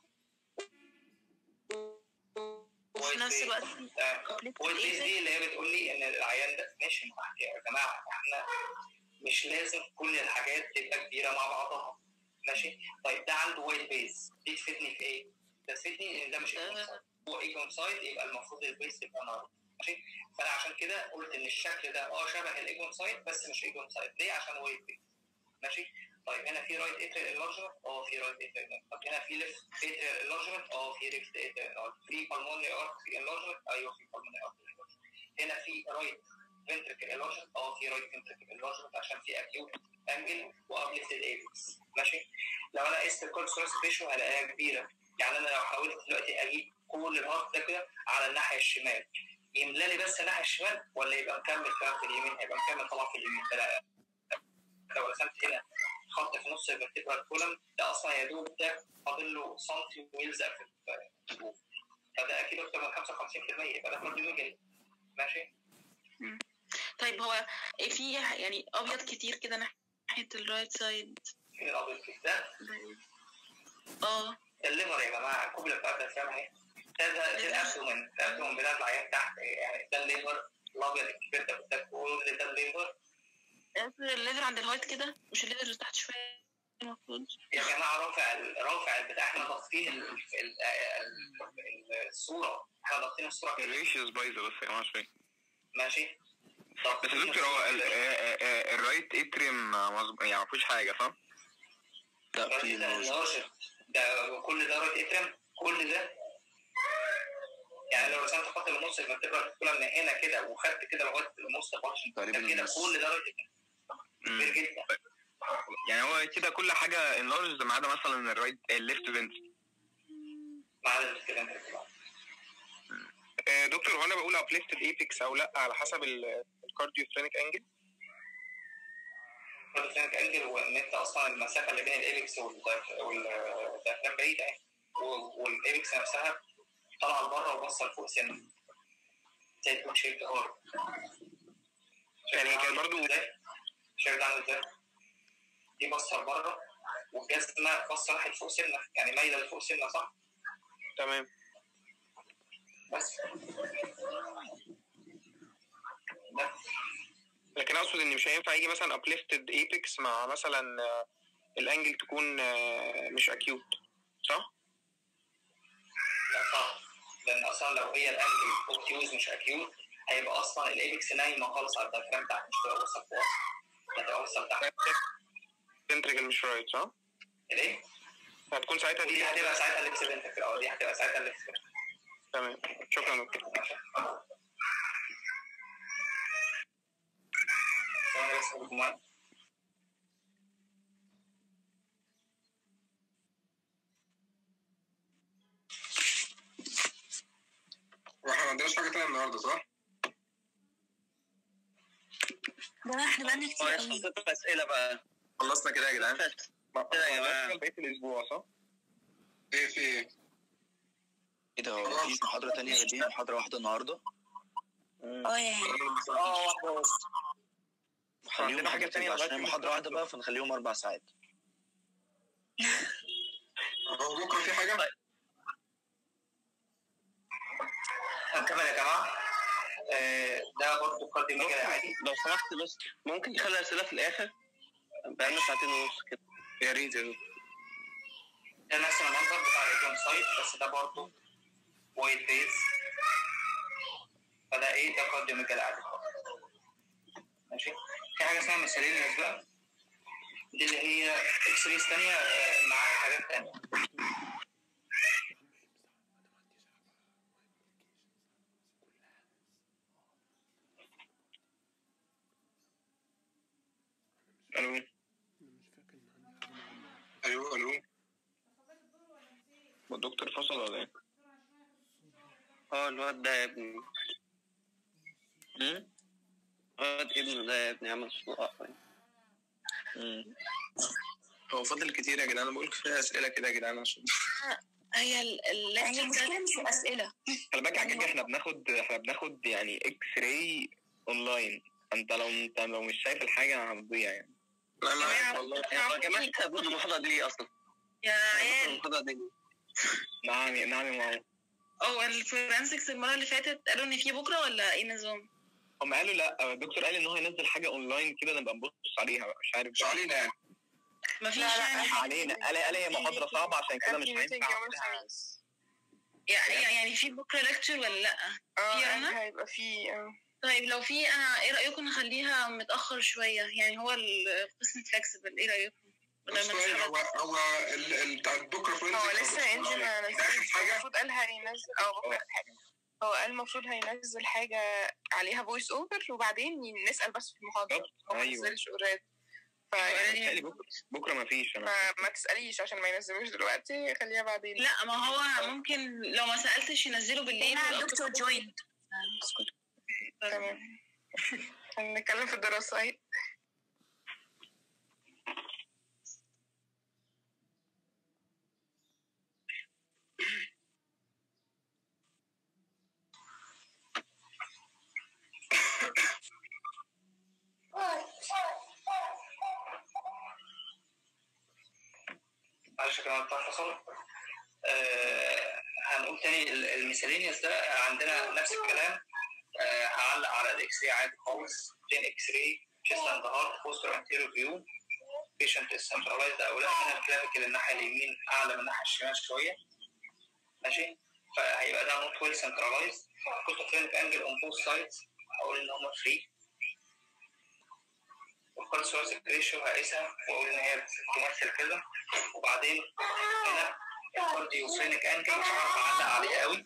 وفي نفس الوقت وايت بيز دي اللي هي بتقول لي ان العيان ده ماشي تحت. يا جماعه احنا مش لازم كل الحاجات تبقى كبيره مع بعضها. ماشي. طيب ده عنده وايت بيز، دي تفيدني في ايه؟ ده تفيدني ان ده مش هو ايجون سايد، يبقى المفروض البيز يبقى نار. ماشي. فانا عشان كده قلت ان الشكل ده اه شبه الايجون سايد بس مش ايجون سايد. ليه؟ عشان وايت بيز. ماشي. طيب هنا في رايت اتريال انلارجمنت، اه في رايت اتريال انلارجمنت. طب هنا في ليفت اتريال انلارجمنت، اه في ليفت اتريال انلارجمنت. في بالمونري ارتري انلارجمنت، ايوه في بالمونري ارتري انلارجمنت. هنا في رايت فنتريكل انلارجمنت، اه في رايت فنتريكل انلارجمنت عشان في اكيوت انجل وابليتد ايبكس. ماشي. لو انا قست الكول سورس ريشيو هلاقيها كبيره. يعني انا لو حاولت دلوقتي اجيب كل الهارت ده كده على الناحيه الشمال، يملى لي بس الناحيه الشمال ولا يبقى مكمل كمان في اليمين؟ هيبقى مكمل طبعا في اليمين. لا لو رسمت هنا خط في نص الفرتيبرال كولم ده اصلا يا دوب ده فاضل له سنتي ويلزق في الجروف، فده اكيد اكتر من خمسة وخمسين بالمية، يبقى ده كارديوميجالي. ماشي. طيب هو في يعني ابيض كتير كده ناحيه الرايت سايد. فين الابيض كده؟ ده اه ده الليفر يا جماعه. الكوبله بتاعتها فاهمه اهي. ده ده الابدومن، الابدومن بتاع العيان تحت يعني. ده الليفر الابيض الكبير ده بتاعك كل ده الليفر. الليفر عند الهايت كده، مش الليفر اللي تحت شويه المفروض. يا جماعه رافع رافع البتاع. احنا ضاغطين الصوره، احنا ضاغطين الصوره كده. الريشيوز بايظه بس يا جماعه شويه. ماشي. بس يا دكتور هو الرايت اتريم يعني ما فيهوش حاجه صح؟ لا في نوجه. ده كل ده رايت اتريم، كل ده يعني لو رسمت خط من النص الفرتبرال كولم من هنا كده وخدت كده لغايه النص تقريبا كده كل ده رايت اتريم كبير جدا. يعني هو كده كل حاجه انلارج ما عدا مثلا الرايت الليفت فنت. ما عدا الليفت فنت. دكتور هو انا بقول ابليفتد ايبكس او لا على حسب الكارديو فرينك انجل؟ الكارديو فرينك انجل هو ان انت اصلا المسافه اللي بين الايبكس والدايفرام بعيده يعني، والايبكس نفسها طالعه لبره وبصه لفوق سنه زي البوت شيب ار. يعني كان برضه شايف ده عامل ازاي؟ دي بصه لبره والجسمه بصه ناحيه فوق سنه، يعني مايله لفوق سنه صح؟ تمام. بس لكن اقصد ان مش هينفع يجي مثلا ابليفتد ايبكس مع مثلا الانجل تكون مش اكيوت صح؟ لا صح، لان اصلا لو هي الانجل اوبتيوز مش اكيوت هيبقى اصلا الايبكس نايمه خالص على الدايفرام تحت، مش هتبقى وصل فوق، هتبقى وصل تحت. فنتريكل مش رايت صح؟ الايه؟ هتكون ساعتها دي هتبقى ساعتها الليفت فنتريكل، اه دي هتبقى ساعتها الليفت فنتريكل. تمام. شكرا دكتور. ثواني بس اقول لكم واحنا ما عندناش حاجه تانية النهارده صح؟ ده احنا بقالنا كتير قوي. ست اسئله بقى. خلصنا كده يا جدعان؟ كده يا جماعه بقيت الاسبوع صح؟ ايه في ايه؟ ايه ده هو مفيش محاضرة تانية غير دي؟ محاضرة واحدة النهاردة؟ اه يا هي اه واحدة بس. خليهم حاجة تانية عشان محاضرة واحدة بقى فنخليهم أربع ساعات. هو بكرة في حاجة؟ نكمل يا جماعة. ده برضه كارديو ميجالي عادي. لو سمحت بس ممكن تخلي الأسئلة في الآخر؟ بقالنا ساعتين ونص كده. يا ريت يا دكتور. ده نفس المنظر بتاع الايجون سايت بس ده برضه وايت بيز. فده ايه؟ ده كارديو ميجالي عادي خالص. ماشي. في حاجة اسمها مسيلينيوس بقى. دي اللي هي اكس ريز تانية معاها حاجات تانية. الو ايوه الو الدكتور فصل ولا ايه؟ اه الواد ده يا ابني. امم الواد ابنه ده يا ابني عمل صوت. امم هو فاضل كتير يا جدعان، انا بقول كفايه اسئله كده يا جدعان عشان هي الليكتشر المشكله مش في اسئله. خلي بالك يا حاج، احنا بناخد احنا بناخد يعني اكس راي اونلاين، انت لو انت لو مش شايف الحاجه هتضيع يعني. لا انا عارف والله. يا جماعه انت بتاخد المحاضره دي ليه اصلا؟ يا عيال المحاضره دي نعم نعم يا ماما. هو الفورنسكس المره اللي فاتت قالوا ان في بكره ولا ايه نظام؟ هم قالوا لا، الدكتور قال ان هو هينزل حاجه اونلاين كده نبقى نبص عليها، مش عارف مش علينا يعني. مفيش يعني علينا، قال قال هي محاضره صعبه عشان كده مش هينفع. يعني يعني في بكره ليكتشر ولا لا؟ اه انا هيبقى في اه طيب لو في انا ايه رايكم نخليها متاخر شويه؟ يعني هو القسم فلكسبل، ايه رايكم؟ بس هو هو بتاع بكره فين؟ هو لسه هينزل المفروض قال هينزل اه بكره حاجه. هو قال المفروض هينزل حاجه عليها فويس اوفر وبعدين نسال بس في المحاضره. ما نزلش اوريدي. ف بكره بكره ما فيش. ما, ما تساليش عشان ما ينزلوش دلوقتي، خليها بعدين. لا ما هو ممكن لو ما سالتش ينزلوا بالليل. دكتور جوين تمام. هنتكلم في الدراسه اهي. معلش يا جماعه بتاع فصل. آه هنقول تاني الميسالينيوس ده عندنا نفس الكلام. آه هعلق على الاكس راي عادي خالص، بلين اكس راي chest and heart posterior anterior view patient is centralized او لا. هنا الكلافيكل الناحيه اليمين اعلى من الناحيه الشمال شويه، ماشي؟ فهيبقى ده not well centralized. Costoclinic angle on both sides هقول ان هم فري. والكالسيوسيك ريشيو هقيسها واقول ان هي بتمثل كده. وبعدين هنا الكارديوفرينيك انجل مش عارف اعلق عليه قوي.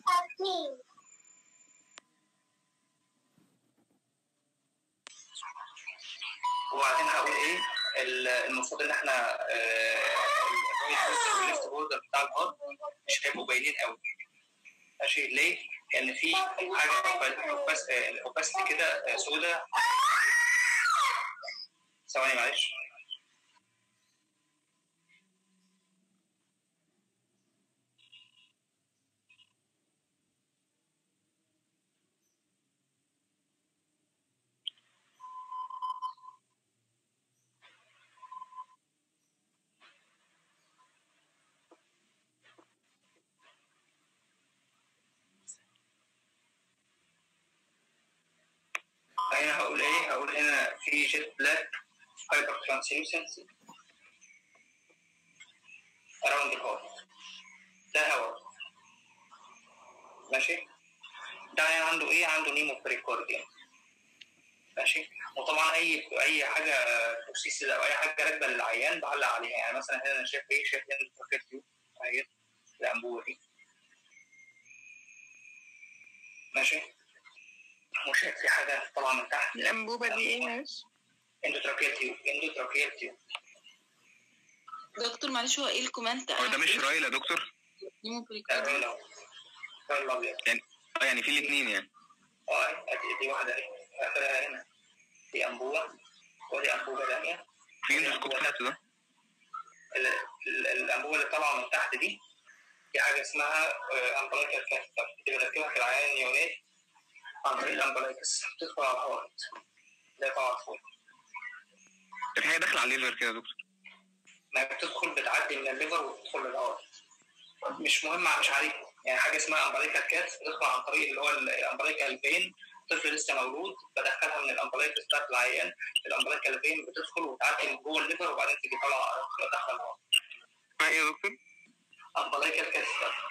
وبعدين هقول ايه المفروض ان احنا الرايت والليفت بوردر بتاع الهارت مش هيبقوا باينين قوي، ماشي؟ ليه؟ لان في حاجه اوباسيتي كده سوداء. ثواني معلش. هنا هقول ايه؟ هقول هنا في جيت بلاك هايبر ترانسلوسنسي اراوند الهارت، ده هواء، ماشي؟ ده يعني عنده ايه؟ عنده نيمو بريكورديوم، ماشي؟ وطبعا اي اي حاجه توكسيس او اي حاجه راكبه للعيان بعلق عليها. يعني مثلا هنا انا شايف ايه؟ شايف هنا البروكيتيو اهي الانبوبه دي، ماشي؟ وشايف في حاجه طبعا من تحت. الانبوبه دي ايه معلش؟ اندوتراكيال اندوتراكيال تيوب. دكتور معلش هو ايه الكومنت؟ هو ده مش رايل يا دكتور؟ رايل رايل ابيض يعني اه يعني في الاثنين يعني. اه دي واحده اهي اخرها هنا دي انبوبه ودي انبوبه ثانيه. في اندوسكوب تحت ده؟ الانبوبه اللي طالعه من تحت دي دي حاجه اسمها امبلايكال كاثيتر، دي بنركبها في العيان النيونات عن طريق الامبلايكس، بتدخل على الهارت ده طبعا فوق. في حاجه داخله على الليفر كده يا دكتور؟ ما بتدخل بتعدي من الليفر وتدخل للهارت، مش مهم مش عليكم. يعني حاجه اسمها امبلايكال كاث بتدخل عن طريق اللي هو الامبلايكال فين. طفل لسه مولود بدخلها من الامبلايكس بتاعت العيان، الامبلايكال فين بتدخل وتعدي من جوه الليفر وبعدين تيجي طالعه داخله الهارت. ما ايه يا دكتور؟ امبلايكال كاث.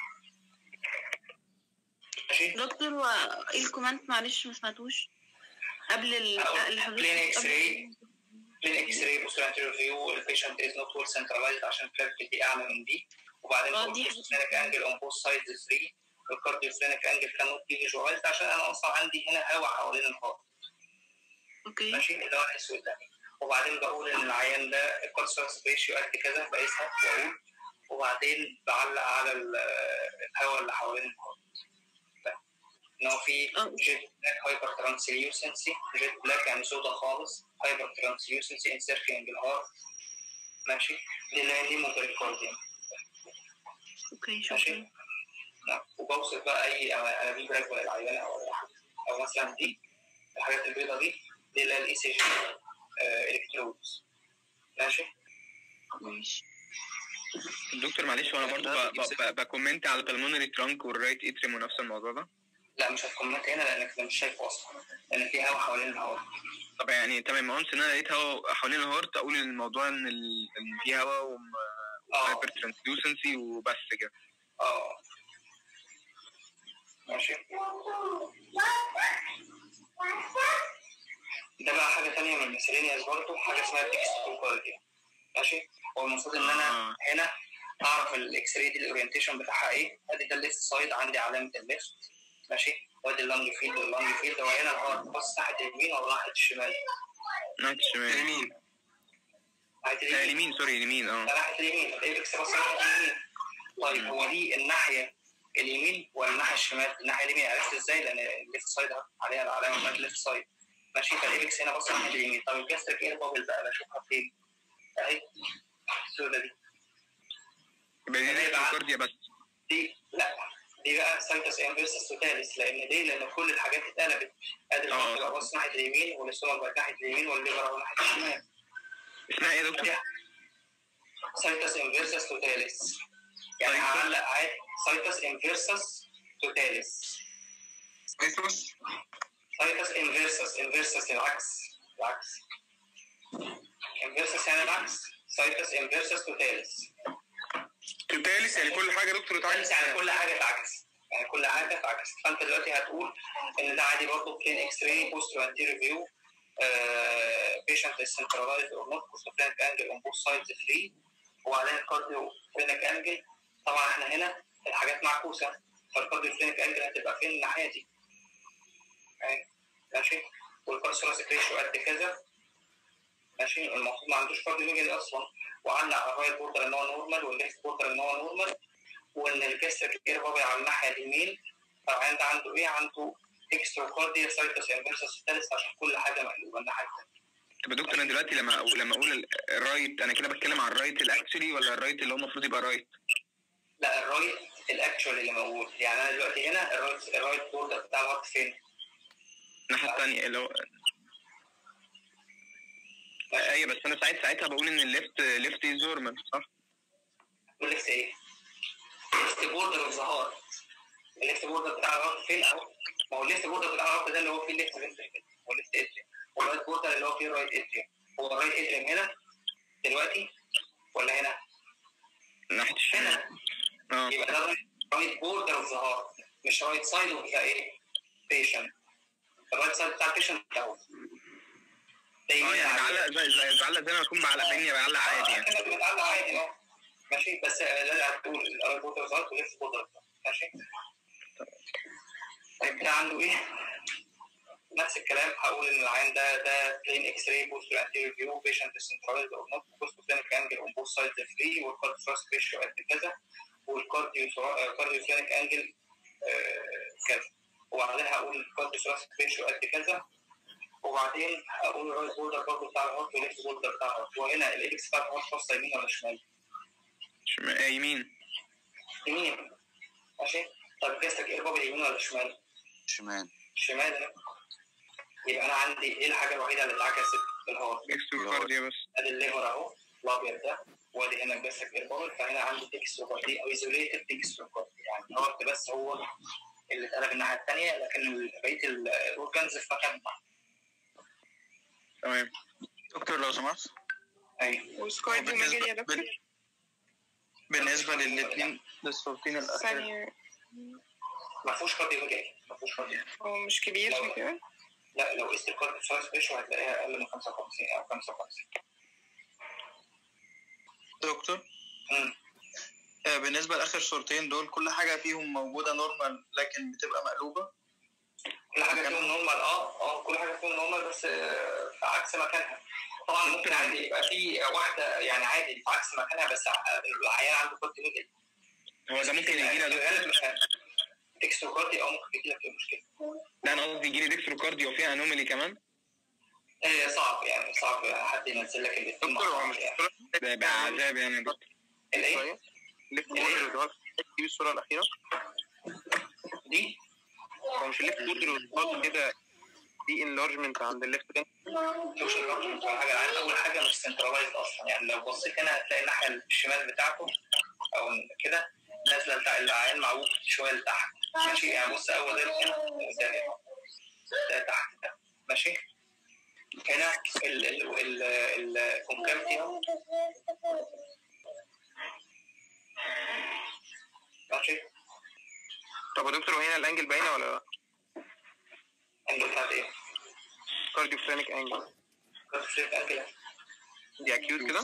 ماشي دكتور وايه الكومنت معلش ما سمعتوش قبل الحضور؟ بلين اكس راي بلين اكس راي بوستيريور انتيريور فيو البيشنت از نوت ويل سنترلايزد عشان الكلافيكل اعلى من دي. وبعدين الكارديوفرينيك انجل اون بوث سايدز ثلاثة. الكارديوفرينيك انجل كان نوت بي فيجواليزد عشان انا اصلا عندي هنا هواء حوالين الهارت، اوكي ماشي؟ اللي هو الاسود ده. وبعدين بقول ان العيان ده الكونسنتريشن ريشيو قد كذا بقيسها واقول، وبعدين بعلق على الهواء اللي حوالين الهارت ان هو في جيت بلاك هايبر ترانسليوسنسي، جيت بلاك يعني سودا خالص، هايبر ترانسليوسنسي انسيركلينج الهارت. ماشي، دي اللي هي النيموكاريكارديوم. اوكي شكرا. وبوصف بقى اي انابيب راكبه للعيان او او مثلا دي الحاجات البيضاء دي دي اللي هي الاي سي جي الكترودز. ماشي ماشي دكتور معلش، وانا برضه بكومنت على البلمونري ترانك والرايت اتريم ونفس الموضوع ده. لا مش هتكومنت هنا لانك انت مش شايفه اصلا، لان في هواء حوالين الهارت. طب يعني تمام، اونس ان انا لقيت هواء حوالين الهارت اقول الموضوع ان ال... ان في هواء وهايبر ترانسلوسنسي وبس كده. اه ماشي. ده بقى حاجه ثانيه من الميسلينياس برضه، حاجه اسمها تكستوكارديا. ماشي، هو المفروض ان انا آه. هنا اعرف الاكس راي دي الاورينتيشن بتاعها ايه. ادي ده الليفت سايد، عندي علامه الليفت. ماشي، وادي اللانج فيلد واللانج فيلد. هو هنا الهارت باصص ناحيه اليمين ولا ناحيه الشمال؟ ناحيه الشمال. اليمين. ناحيه اليمين سوري اليمين اه ناحيه اليمين. الاكس باصص ناحيه اليمين. طيب هو دي الناحيه اليمين ولا الناحيه الشمال؟ الناحيه اليمين. عرفت ازاي؟ لان الليفت سايد عليها العلامه بتاعت الليفت سايد. ماشي، فالاكس هنا باصص ناحيه اليمين. طب الجاستريك اير بابل بقى بشوفها فين؟ اهي السودة دي. يبقى دي تكستوكارديا بس. دي لا، دي بقى سايتس انفيرسس توتاليس. لان ليه؟ لان كل الحاجات اتقلبت. ادي الهارت بقى باصص ناحيه اليمين، والاستومك بقى ناحيه اليمين، والليفر بقى ناحيه الشمال. اسمها ايه يا دكتور؟ سايتس انفيرسس توتاليس. يعني هعلق عادي سايتس انفيرسس توتاليس. سايتس سايتس انفيرسس انفيرسس العكس العكس انفيرسس يعني العكس. سايتس انفيرسس توتاليس. توتاليس يعني كل حاجه دكتور اتعكس، يعني كل حاجه اتعكس، يعني كل حاجه اتعكس. فانت دلوقتي هتقول ان ده عادي برضه بلين اكس راي بوست وانتيريور فيو بيشنت سنترلايزد اور نوت كوستوفرينيك انجل اون بوث سايدز فري، وبعدين الكارديو فرينيك انجل. طبعا احنا هنا الحاجات معكوسه، فالكارديو فرينيك انجل هتبقى فين؟ الناحيه دي. ماشي، والكارسوراسيك ريشيو قد كذا. ماشي، المفروض ما عندوش كارديو ميجالي اصلا، وعلق على الرايت بوردر ان هو نورمال والليفت بوردر ان هو نورمال، وان الجاستريك اير بابل على الناحيه اليمين. فالعيان ده عنده ايه؟ عنده تكستوكارديا سايتس انفيرسس توتاليس عشان كل حاجه مقلوبه الناحيه الثانيه. طب يا دكتور انا دلوقتي لما لما اقول الرايت انا كده بتكلم عن الرايت الاكشولي ولا الرايت اللي هو المفروض يبقى رايت؟ لا الرايت الاكشولي اللي موجود. يعني انا دلوقتي هنا الرايت الرايت بوردر بتاع الهارت فين؟ الناحيه الثانيه اللي هو ايوه، بس انا ساعتها ساعتها بقول ان الليفت ليفت از نورمال صح؟ الليفت ايه؟ الليفت بوردر اوف ذا هارت. الليفت بوردر بتاع الهارت فين؟ اهو. ما هو الليفت بوردر بتاع الهارت ده اللي هو فيه الليفت فنتريكل والليفت اتريوم، والرايت بوردر اللي هو فيه الرايت اتريوم. هو الرايت اتريوم هنا دلوقتي ولا هنا؟ ناحيه الشمال. اه يبقى ده رايت بوردر اوف ذا هارت، مش رايت سايد اوف ذا ايه؟ بيشنت. الرايت سايد بتاع البيشنت اهو. اه يعني بعلق زي زي بعلق زي ما اكون بعلق بيني بعلق عادي يعني. انا بعلق عادي اه. ماشي، بس لازم هتقول الرايت بوردر اوف ذا هارت والليفت بوردر. ماشي. طيب ده عنده ايه؟ نفس الكلام هقول ان العيان ده ده بلين اكس راي بوست انتيريور فيو بيشنت سنتراليزد اور نوت كوستوفرينيك انجل اون بوث سايدز فري، والكارديوثوراسيك ريشيو قد كذا، والكارديوثوراسيك انجل كذا، وبعدين هقول الكارديوثوراسيك ريشيو قد كذا، وبعدين هقول الرايت بوردر برضه بتاع الهارت والليفت بوردر بتاع الهارت. وهنا الاكس بتاع الهارت باصه يمين ولا شمال؟ شمال. يمين. يمين. ماشي. طب الجاستريك اير بابل يمين ولا شمال؟ شمال. شمال. يبقى انا عندي ايه الحاجه الوحيده اللي اتعكست في الهارت؟ تكستوكارديا بس. ادي الليفر اهو الابيض ده، وادي هنا الجاستريك اير بابل. فهنا عندي تكستوكارديا او ايزوليتد تكستوكارديا، يعني الهارت بس هو اللي اتقلب الناحيه الثانيه، لكن بقيه الاورجانز في مكانها. تمام. دكتور لو سمحت. ايوه. والسكارديو ميجالي يا دكتور؟ بالنسبه للاثنين للصورتين الاخيرين ما فيهوش كارديو ميجالي، ما فيهوش كارديو. هو مش كبير عشان كده؟ لا لو قست الكارديو سايز ريشيو هتلاقيها اقل من خمسة وخمسين او خمسة وخمسين. دكتور؟ امم آه بالنسبه لاخر صورتين دول كل حاجه فيهم موجوده نورمال لكن بتبقى مقلوبه؟ كل حاجه فيهم نورمال اه اه كل حاجه فيهم نورمال بس في عكس مكانها. طبعا ممكن عادي يبقى في واحده يعني عادي في عكس مكانها بس العيان عنده كورتي ميجالي. هو ده ممكن يجي لنا غالبا مش ديكستروكاردي او ممكن يجي لك مشكله. لا انا قصدي يجي لي ديكستروكاردي وفيها انومالي كمان. ايه صعب يعني صعب حد ينزل لك الاثنين مع بعض يعني. ده يبقى عذاب يعني يا دكتور. الايه؟ ليفت كوردر دي الصوره الاخيره دي هو مش الليفت كوردر كده في انلارجمنت عند الليفت ده. مش انلارجمنت ولا حاجه، عارف اول حاجه مش سنترلايزد اصلا يعني. لو بصيت هنا هتلاقي الناحيه الشمال بتاعته او كده نازله بتاع العيان معوج شويه لتحت ماشي يعني. بص اول ده هنا وده هنا ده تحت ده ماشي. هنا ال ال ال الكونكافيتي اهو ماشي. طب يا دكتور هنا الانجل باينه ولا لا؟ انجل بتاعت ايه؟ كارديو فرينك انجل. كارديو فرينك انجل دي اكيوت كده؟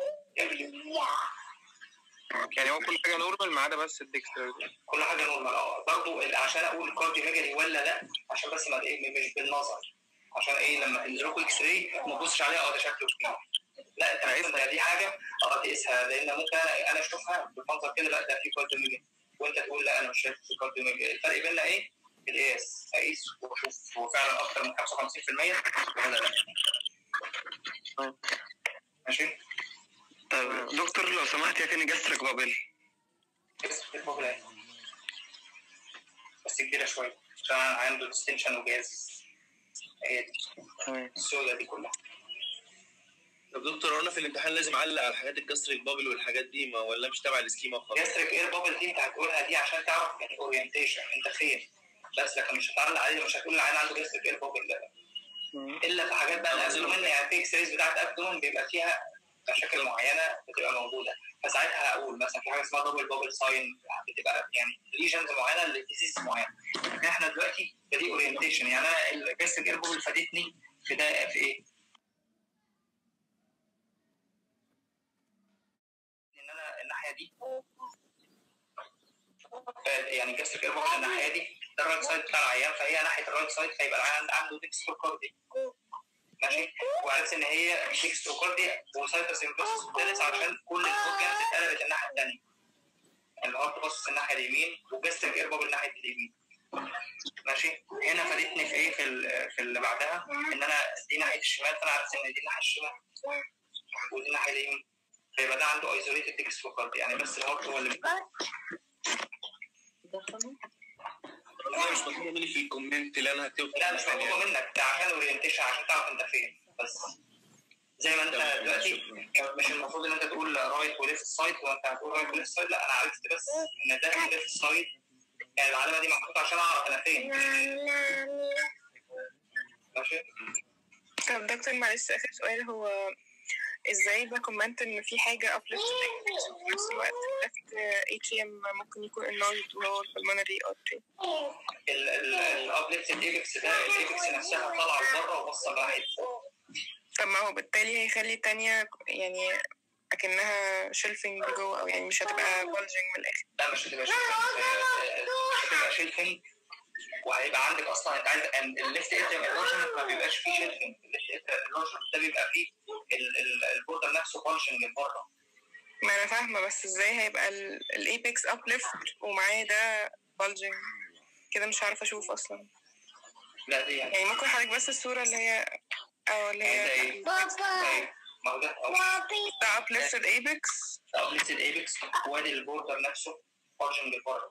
يعني هو كل حاجه نورمال ما عدا بس الديكستر. كل حاجه نورمال اه. برضه عشان اقول كارديو ميجالي ولا لا عشان بس ما ايه مش بالنظر، عشان ايه لما تنزلوا اكس راي ما تبصش عليها اه ده شكله كبير. لا انت عايزها دي حاجه اه تقيسها، لان ممكن انا انا اشوفها بالمنظر كده لا ده في كارديو ميجالي وانت تقول لا انا مش شايف في كارديو ميجالي. الفرق بيننا ايه؟ القياس. اقيس واشوف هو فعلا اكتر من خمسة وخمسين بالمية ولا لا. ماشي. طيب دكتور لو سمحت يا كاني جاستريك بابل. جاستريك بابل ايه؟ بس كبيره شويه عشان عنده ديستنشن وجاز. هي دي السودة دي كلها. طب دكتور انا في الامتحان لازم اعلق على حاجات الجاستريك بابل والحاجات دي ما ولا مش تبع السكيما خالص؟ جاستريك اير بابل دي انت هتقولها دي عشان تعرف يعني اورينتيشن انت فين بس، لكن مش هتعلق عليه. مش هتقول العيان عنده جاستريك اير بابل لا الا في حاجات بقى الابدومين يعني في اكس رايز بتاعت الابدومين بيبقى فيها مشاكل معينه بتبقى موجوده فساعتها هقول مثلا في حاجه اسمها دبل بابل ساين بتبقى يعني ليجنز معينه لديزيز معينه. احنا دلوقتي بدي اورينتيشن يعني انا الجاستريك اير بابل فادتني في ده في ايه؟ ان انا الناحيه دي يعني الجاستريك اير بابل الناحيه دي ده الرايت سايد بتاع العيان فهي ناحيه الرايت سايد فيبقى العيان عنده ديكستروكاردي ماشي. وعرفت ان هي ديكستروكاردي وسايتس انفيرسس والثالث عشان كل الاورجانز اتقلبت الناحيه الثانيه. الهارت باصص الناحيه اليمين والجاستريك اير بابل ناحيه اليمين ماشي. هنا فادتني في ايه؟ في في اللي بعدها ان انا دي ناحيه الشمال فانا عرفت ان دي الناحيه الشمال ودي الناحيه اليمين فيبقى ده عنده ايزوليتد ديكستروكاردي يعني بس الهارت هو اللي انا مش مطلوب مني في الكومنت اللي انا هكتبه. لا مش مطلوب منك ده عشان اورينتيشن عشان تعرف انت فين بس. زي ما انت دلوقتي مش المفروض ان انت تقول رايت وليفت سايد وانت هتقول رايت وليفت سايد لا انا عرفت بس ان ده ليفت سايد يعني العلامه دي محطوطه عشان اعرف انا فين ماشي. طب دكتور معلش اخر سؤال هو ازاي بكومنت ان في حاجه ابليفت في نفس الوقت ليفت اتريوم ممكن يكون انلايد وهو البلمونري ارتري؟ الابليفت الايبكس ده الايبكس نفسها طالعه لبره ووصل راحت فوق. طب ما هو بالتالي هيخلي التانية يعني اكنها شيلفنج جوه او يعني مش هتبقى بولجنج من الاخر. لا مش هتبقى شيلفنج مش هتبقى شيلفنج وهيبقى عندك اصلا انت عايز الليفت اتريوم اللارجمنت ما بيبقاش فيه شيلفنج. الليفت اتريوم اللارجمنت ده بيبقى فيه البوردر نفسه بولجنج لبره. ما انا فاهمه بس ازاي هيبقى الايبكس ابليفت ومعاه ده بولجنج كده مش عارفه اشوف اصلا. لا دي يعني, يعني ممكن حضرتك بس الصوره اللي هي او اللي هي بابا ما هو ده ده ابليفتد ايبكس ده ابليفتد ايبكس وادي البوردر نفسه بولجنج لبره.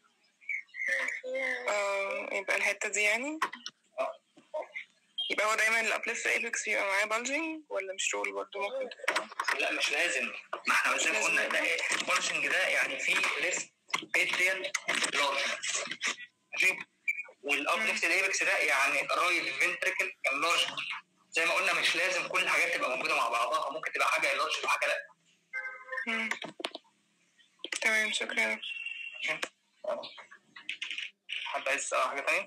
اه يبقى الحته دي يعني اه يبقى هو دايما الابليفت ايبكس بيبقى معاه بولجنج ولا مش رول برضه ممكن؟ لا مش لازم. ما احنا زي ما قلنا ده ايه بولجنج ده يعني في ليفت اتريال لارجمنت ماشي. والابليفتد ايبكس ده يعني رايت فنتريكل انلارجمنت. زي ما قلنا مش لازم كل الحاجات تبقى موجوده مع بعضها ممكن تبقى حاجه انلارج وحاجه لا. امم تمام شكرا. حد عايز يسأل حاجه ثانيه؟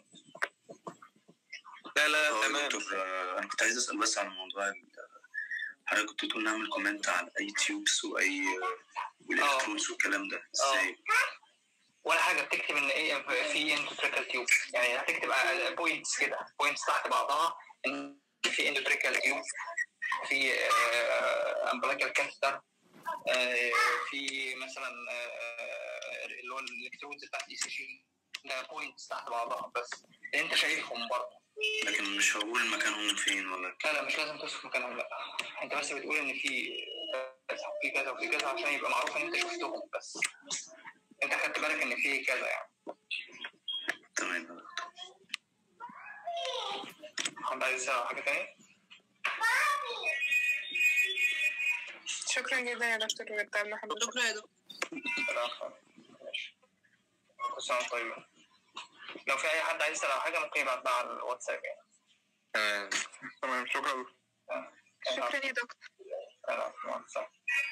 لا لا تمام. دكتور انا كنت عايز اسال بس عن موضوع حضرتك كنت تقول نعمل كومنت على اي تيوبس واي والالكترودز والكلام ده ازاي؟ ولا حاجه بتكتب ان ايه في اندوتريكال تيوب يعني هتكتب بوينتس كده بوينتس تحت بعضها ان في اندوتريكال تيوب في امبلايكال كاثتر، في مثلا اللي هو الالكترودز بتاعت الاي سي جي، ده بوينتس تحت بعضها بس انت شايفهم برضه، لكن مش هقول مكانهم فين ولا لا لا مش لازم توصف مكانهم، لا انت بس بتقول ان في كذا وفي كذا وفي كذا عشان يبقى معروف ان انت شفتهم، بس انت خدت بالك ان في كذا يعني. تمام. حد عايز يسأل حاجة تانية؟ شكرا جدا يا دكتور وتعبنا حضرتك. شكرا يا دكتور. ماشي. كل سنة وانتم طيبين. لو في أي حد عايز يسأل حاجة ممكن يبعت بقى على الواتساب يعني. تمام تمام شكرا. شكرا يا دكتور. مع السلامة.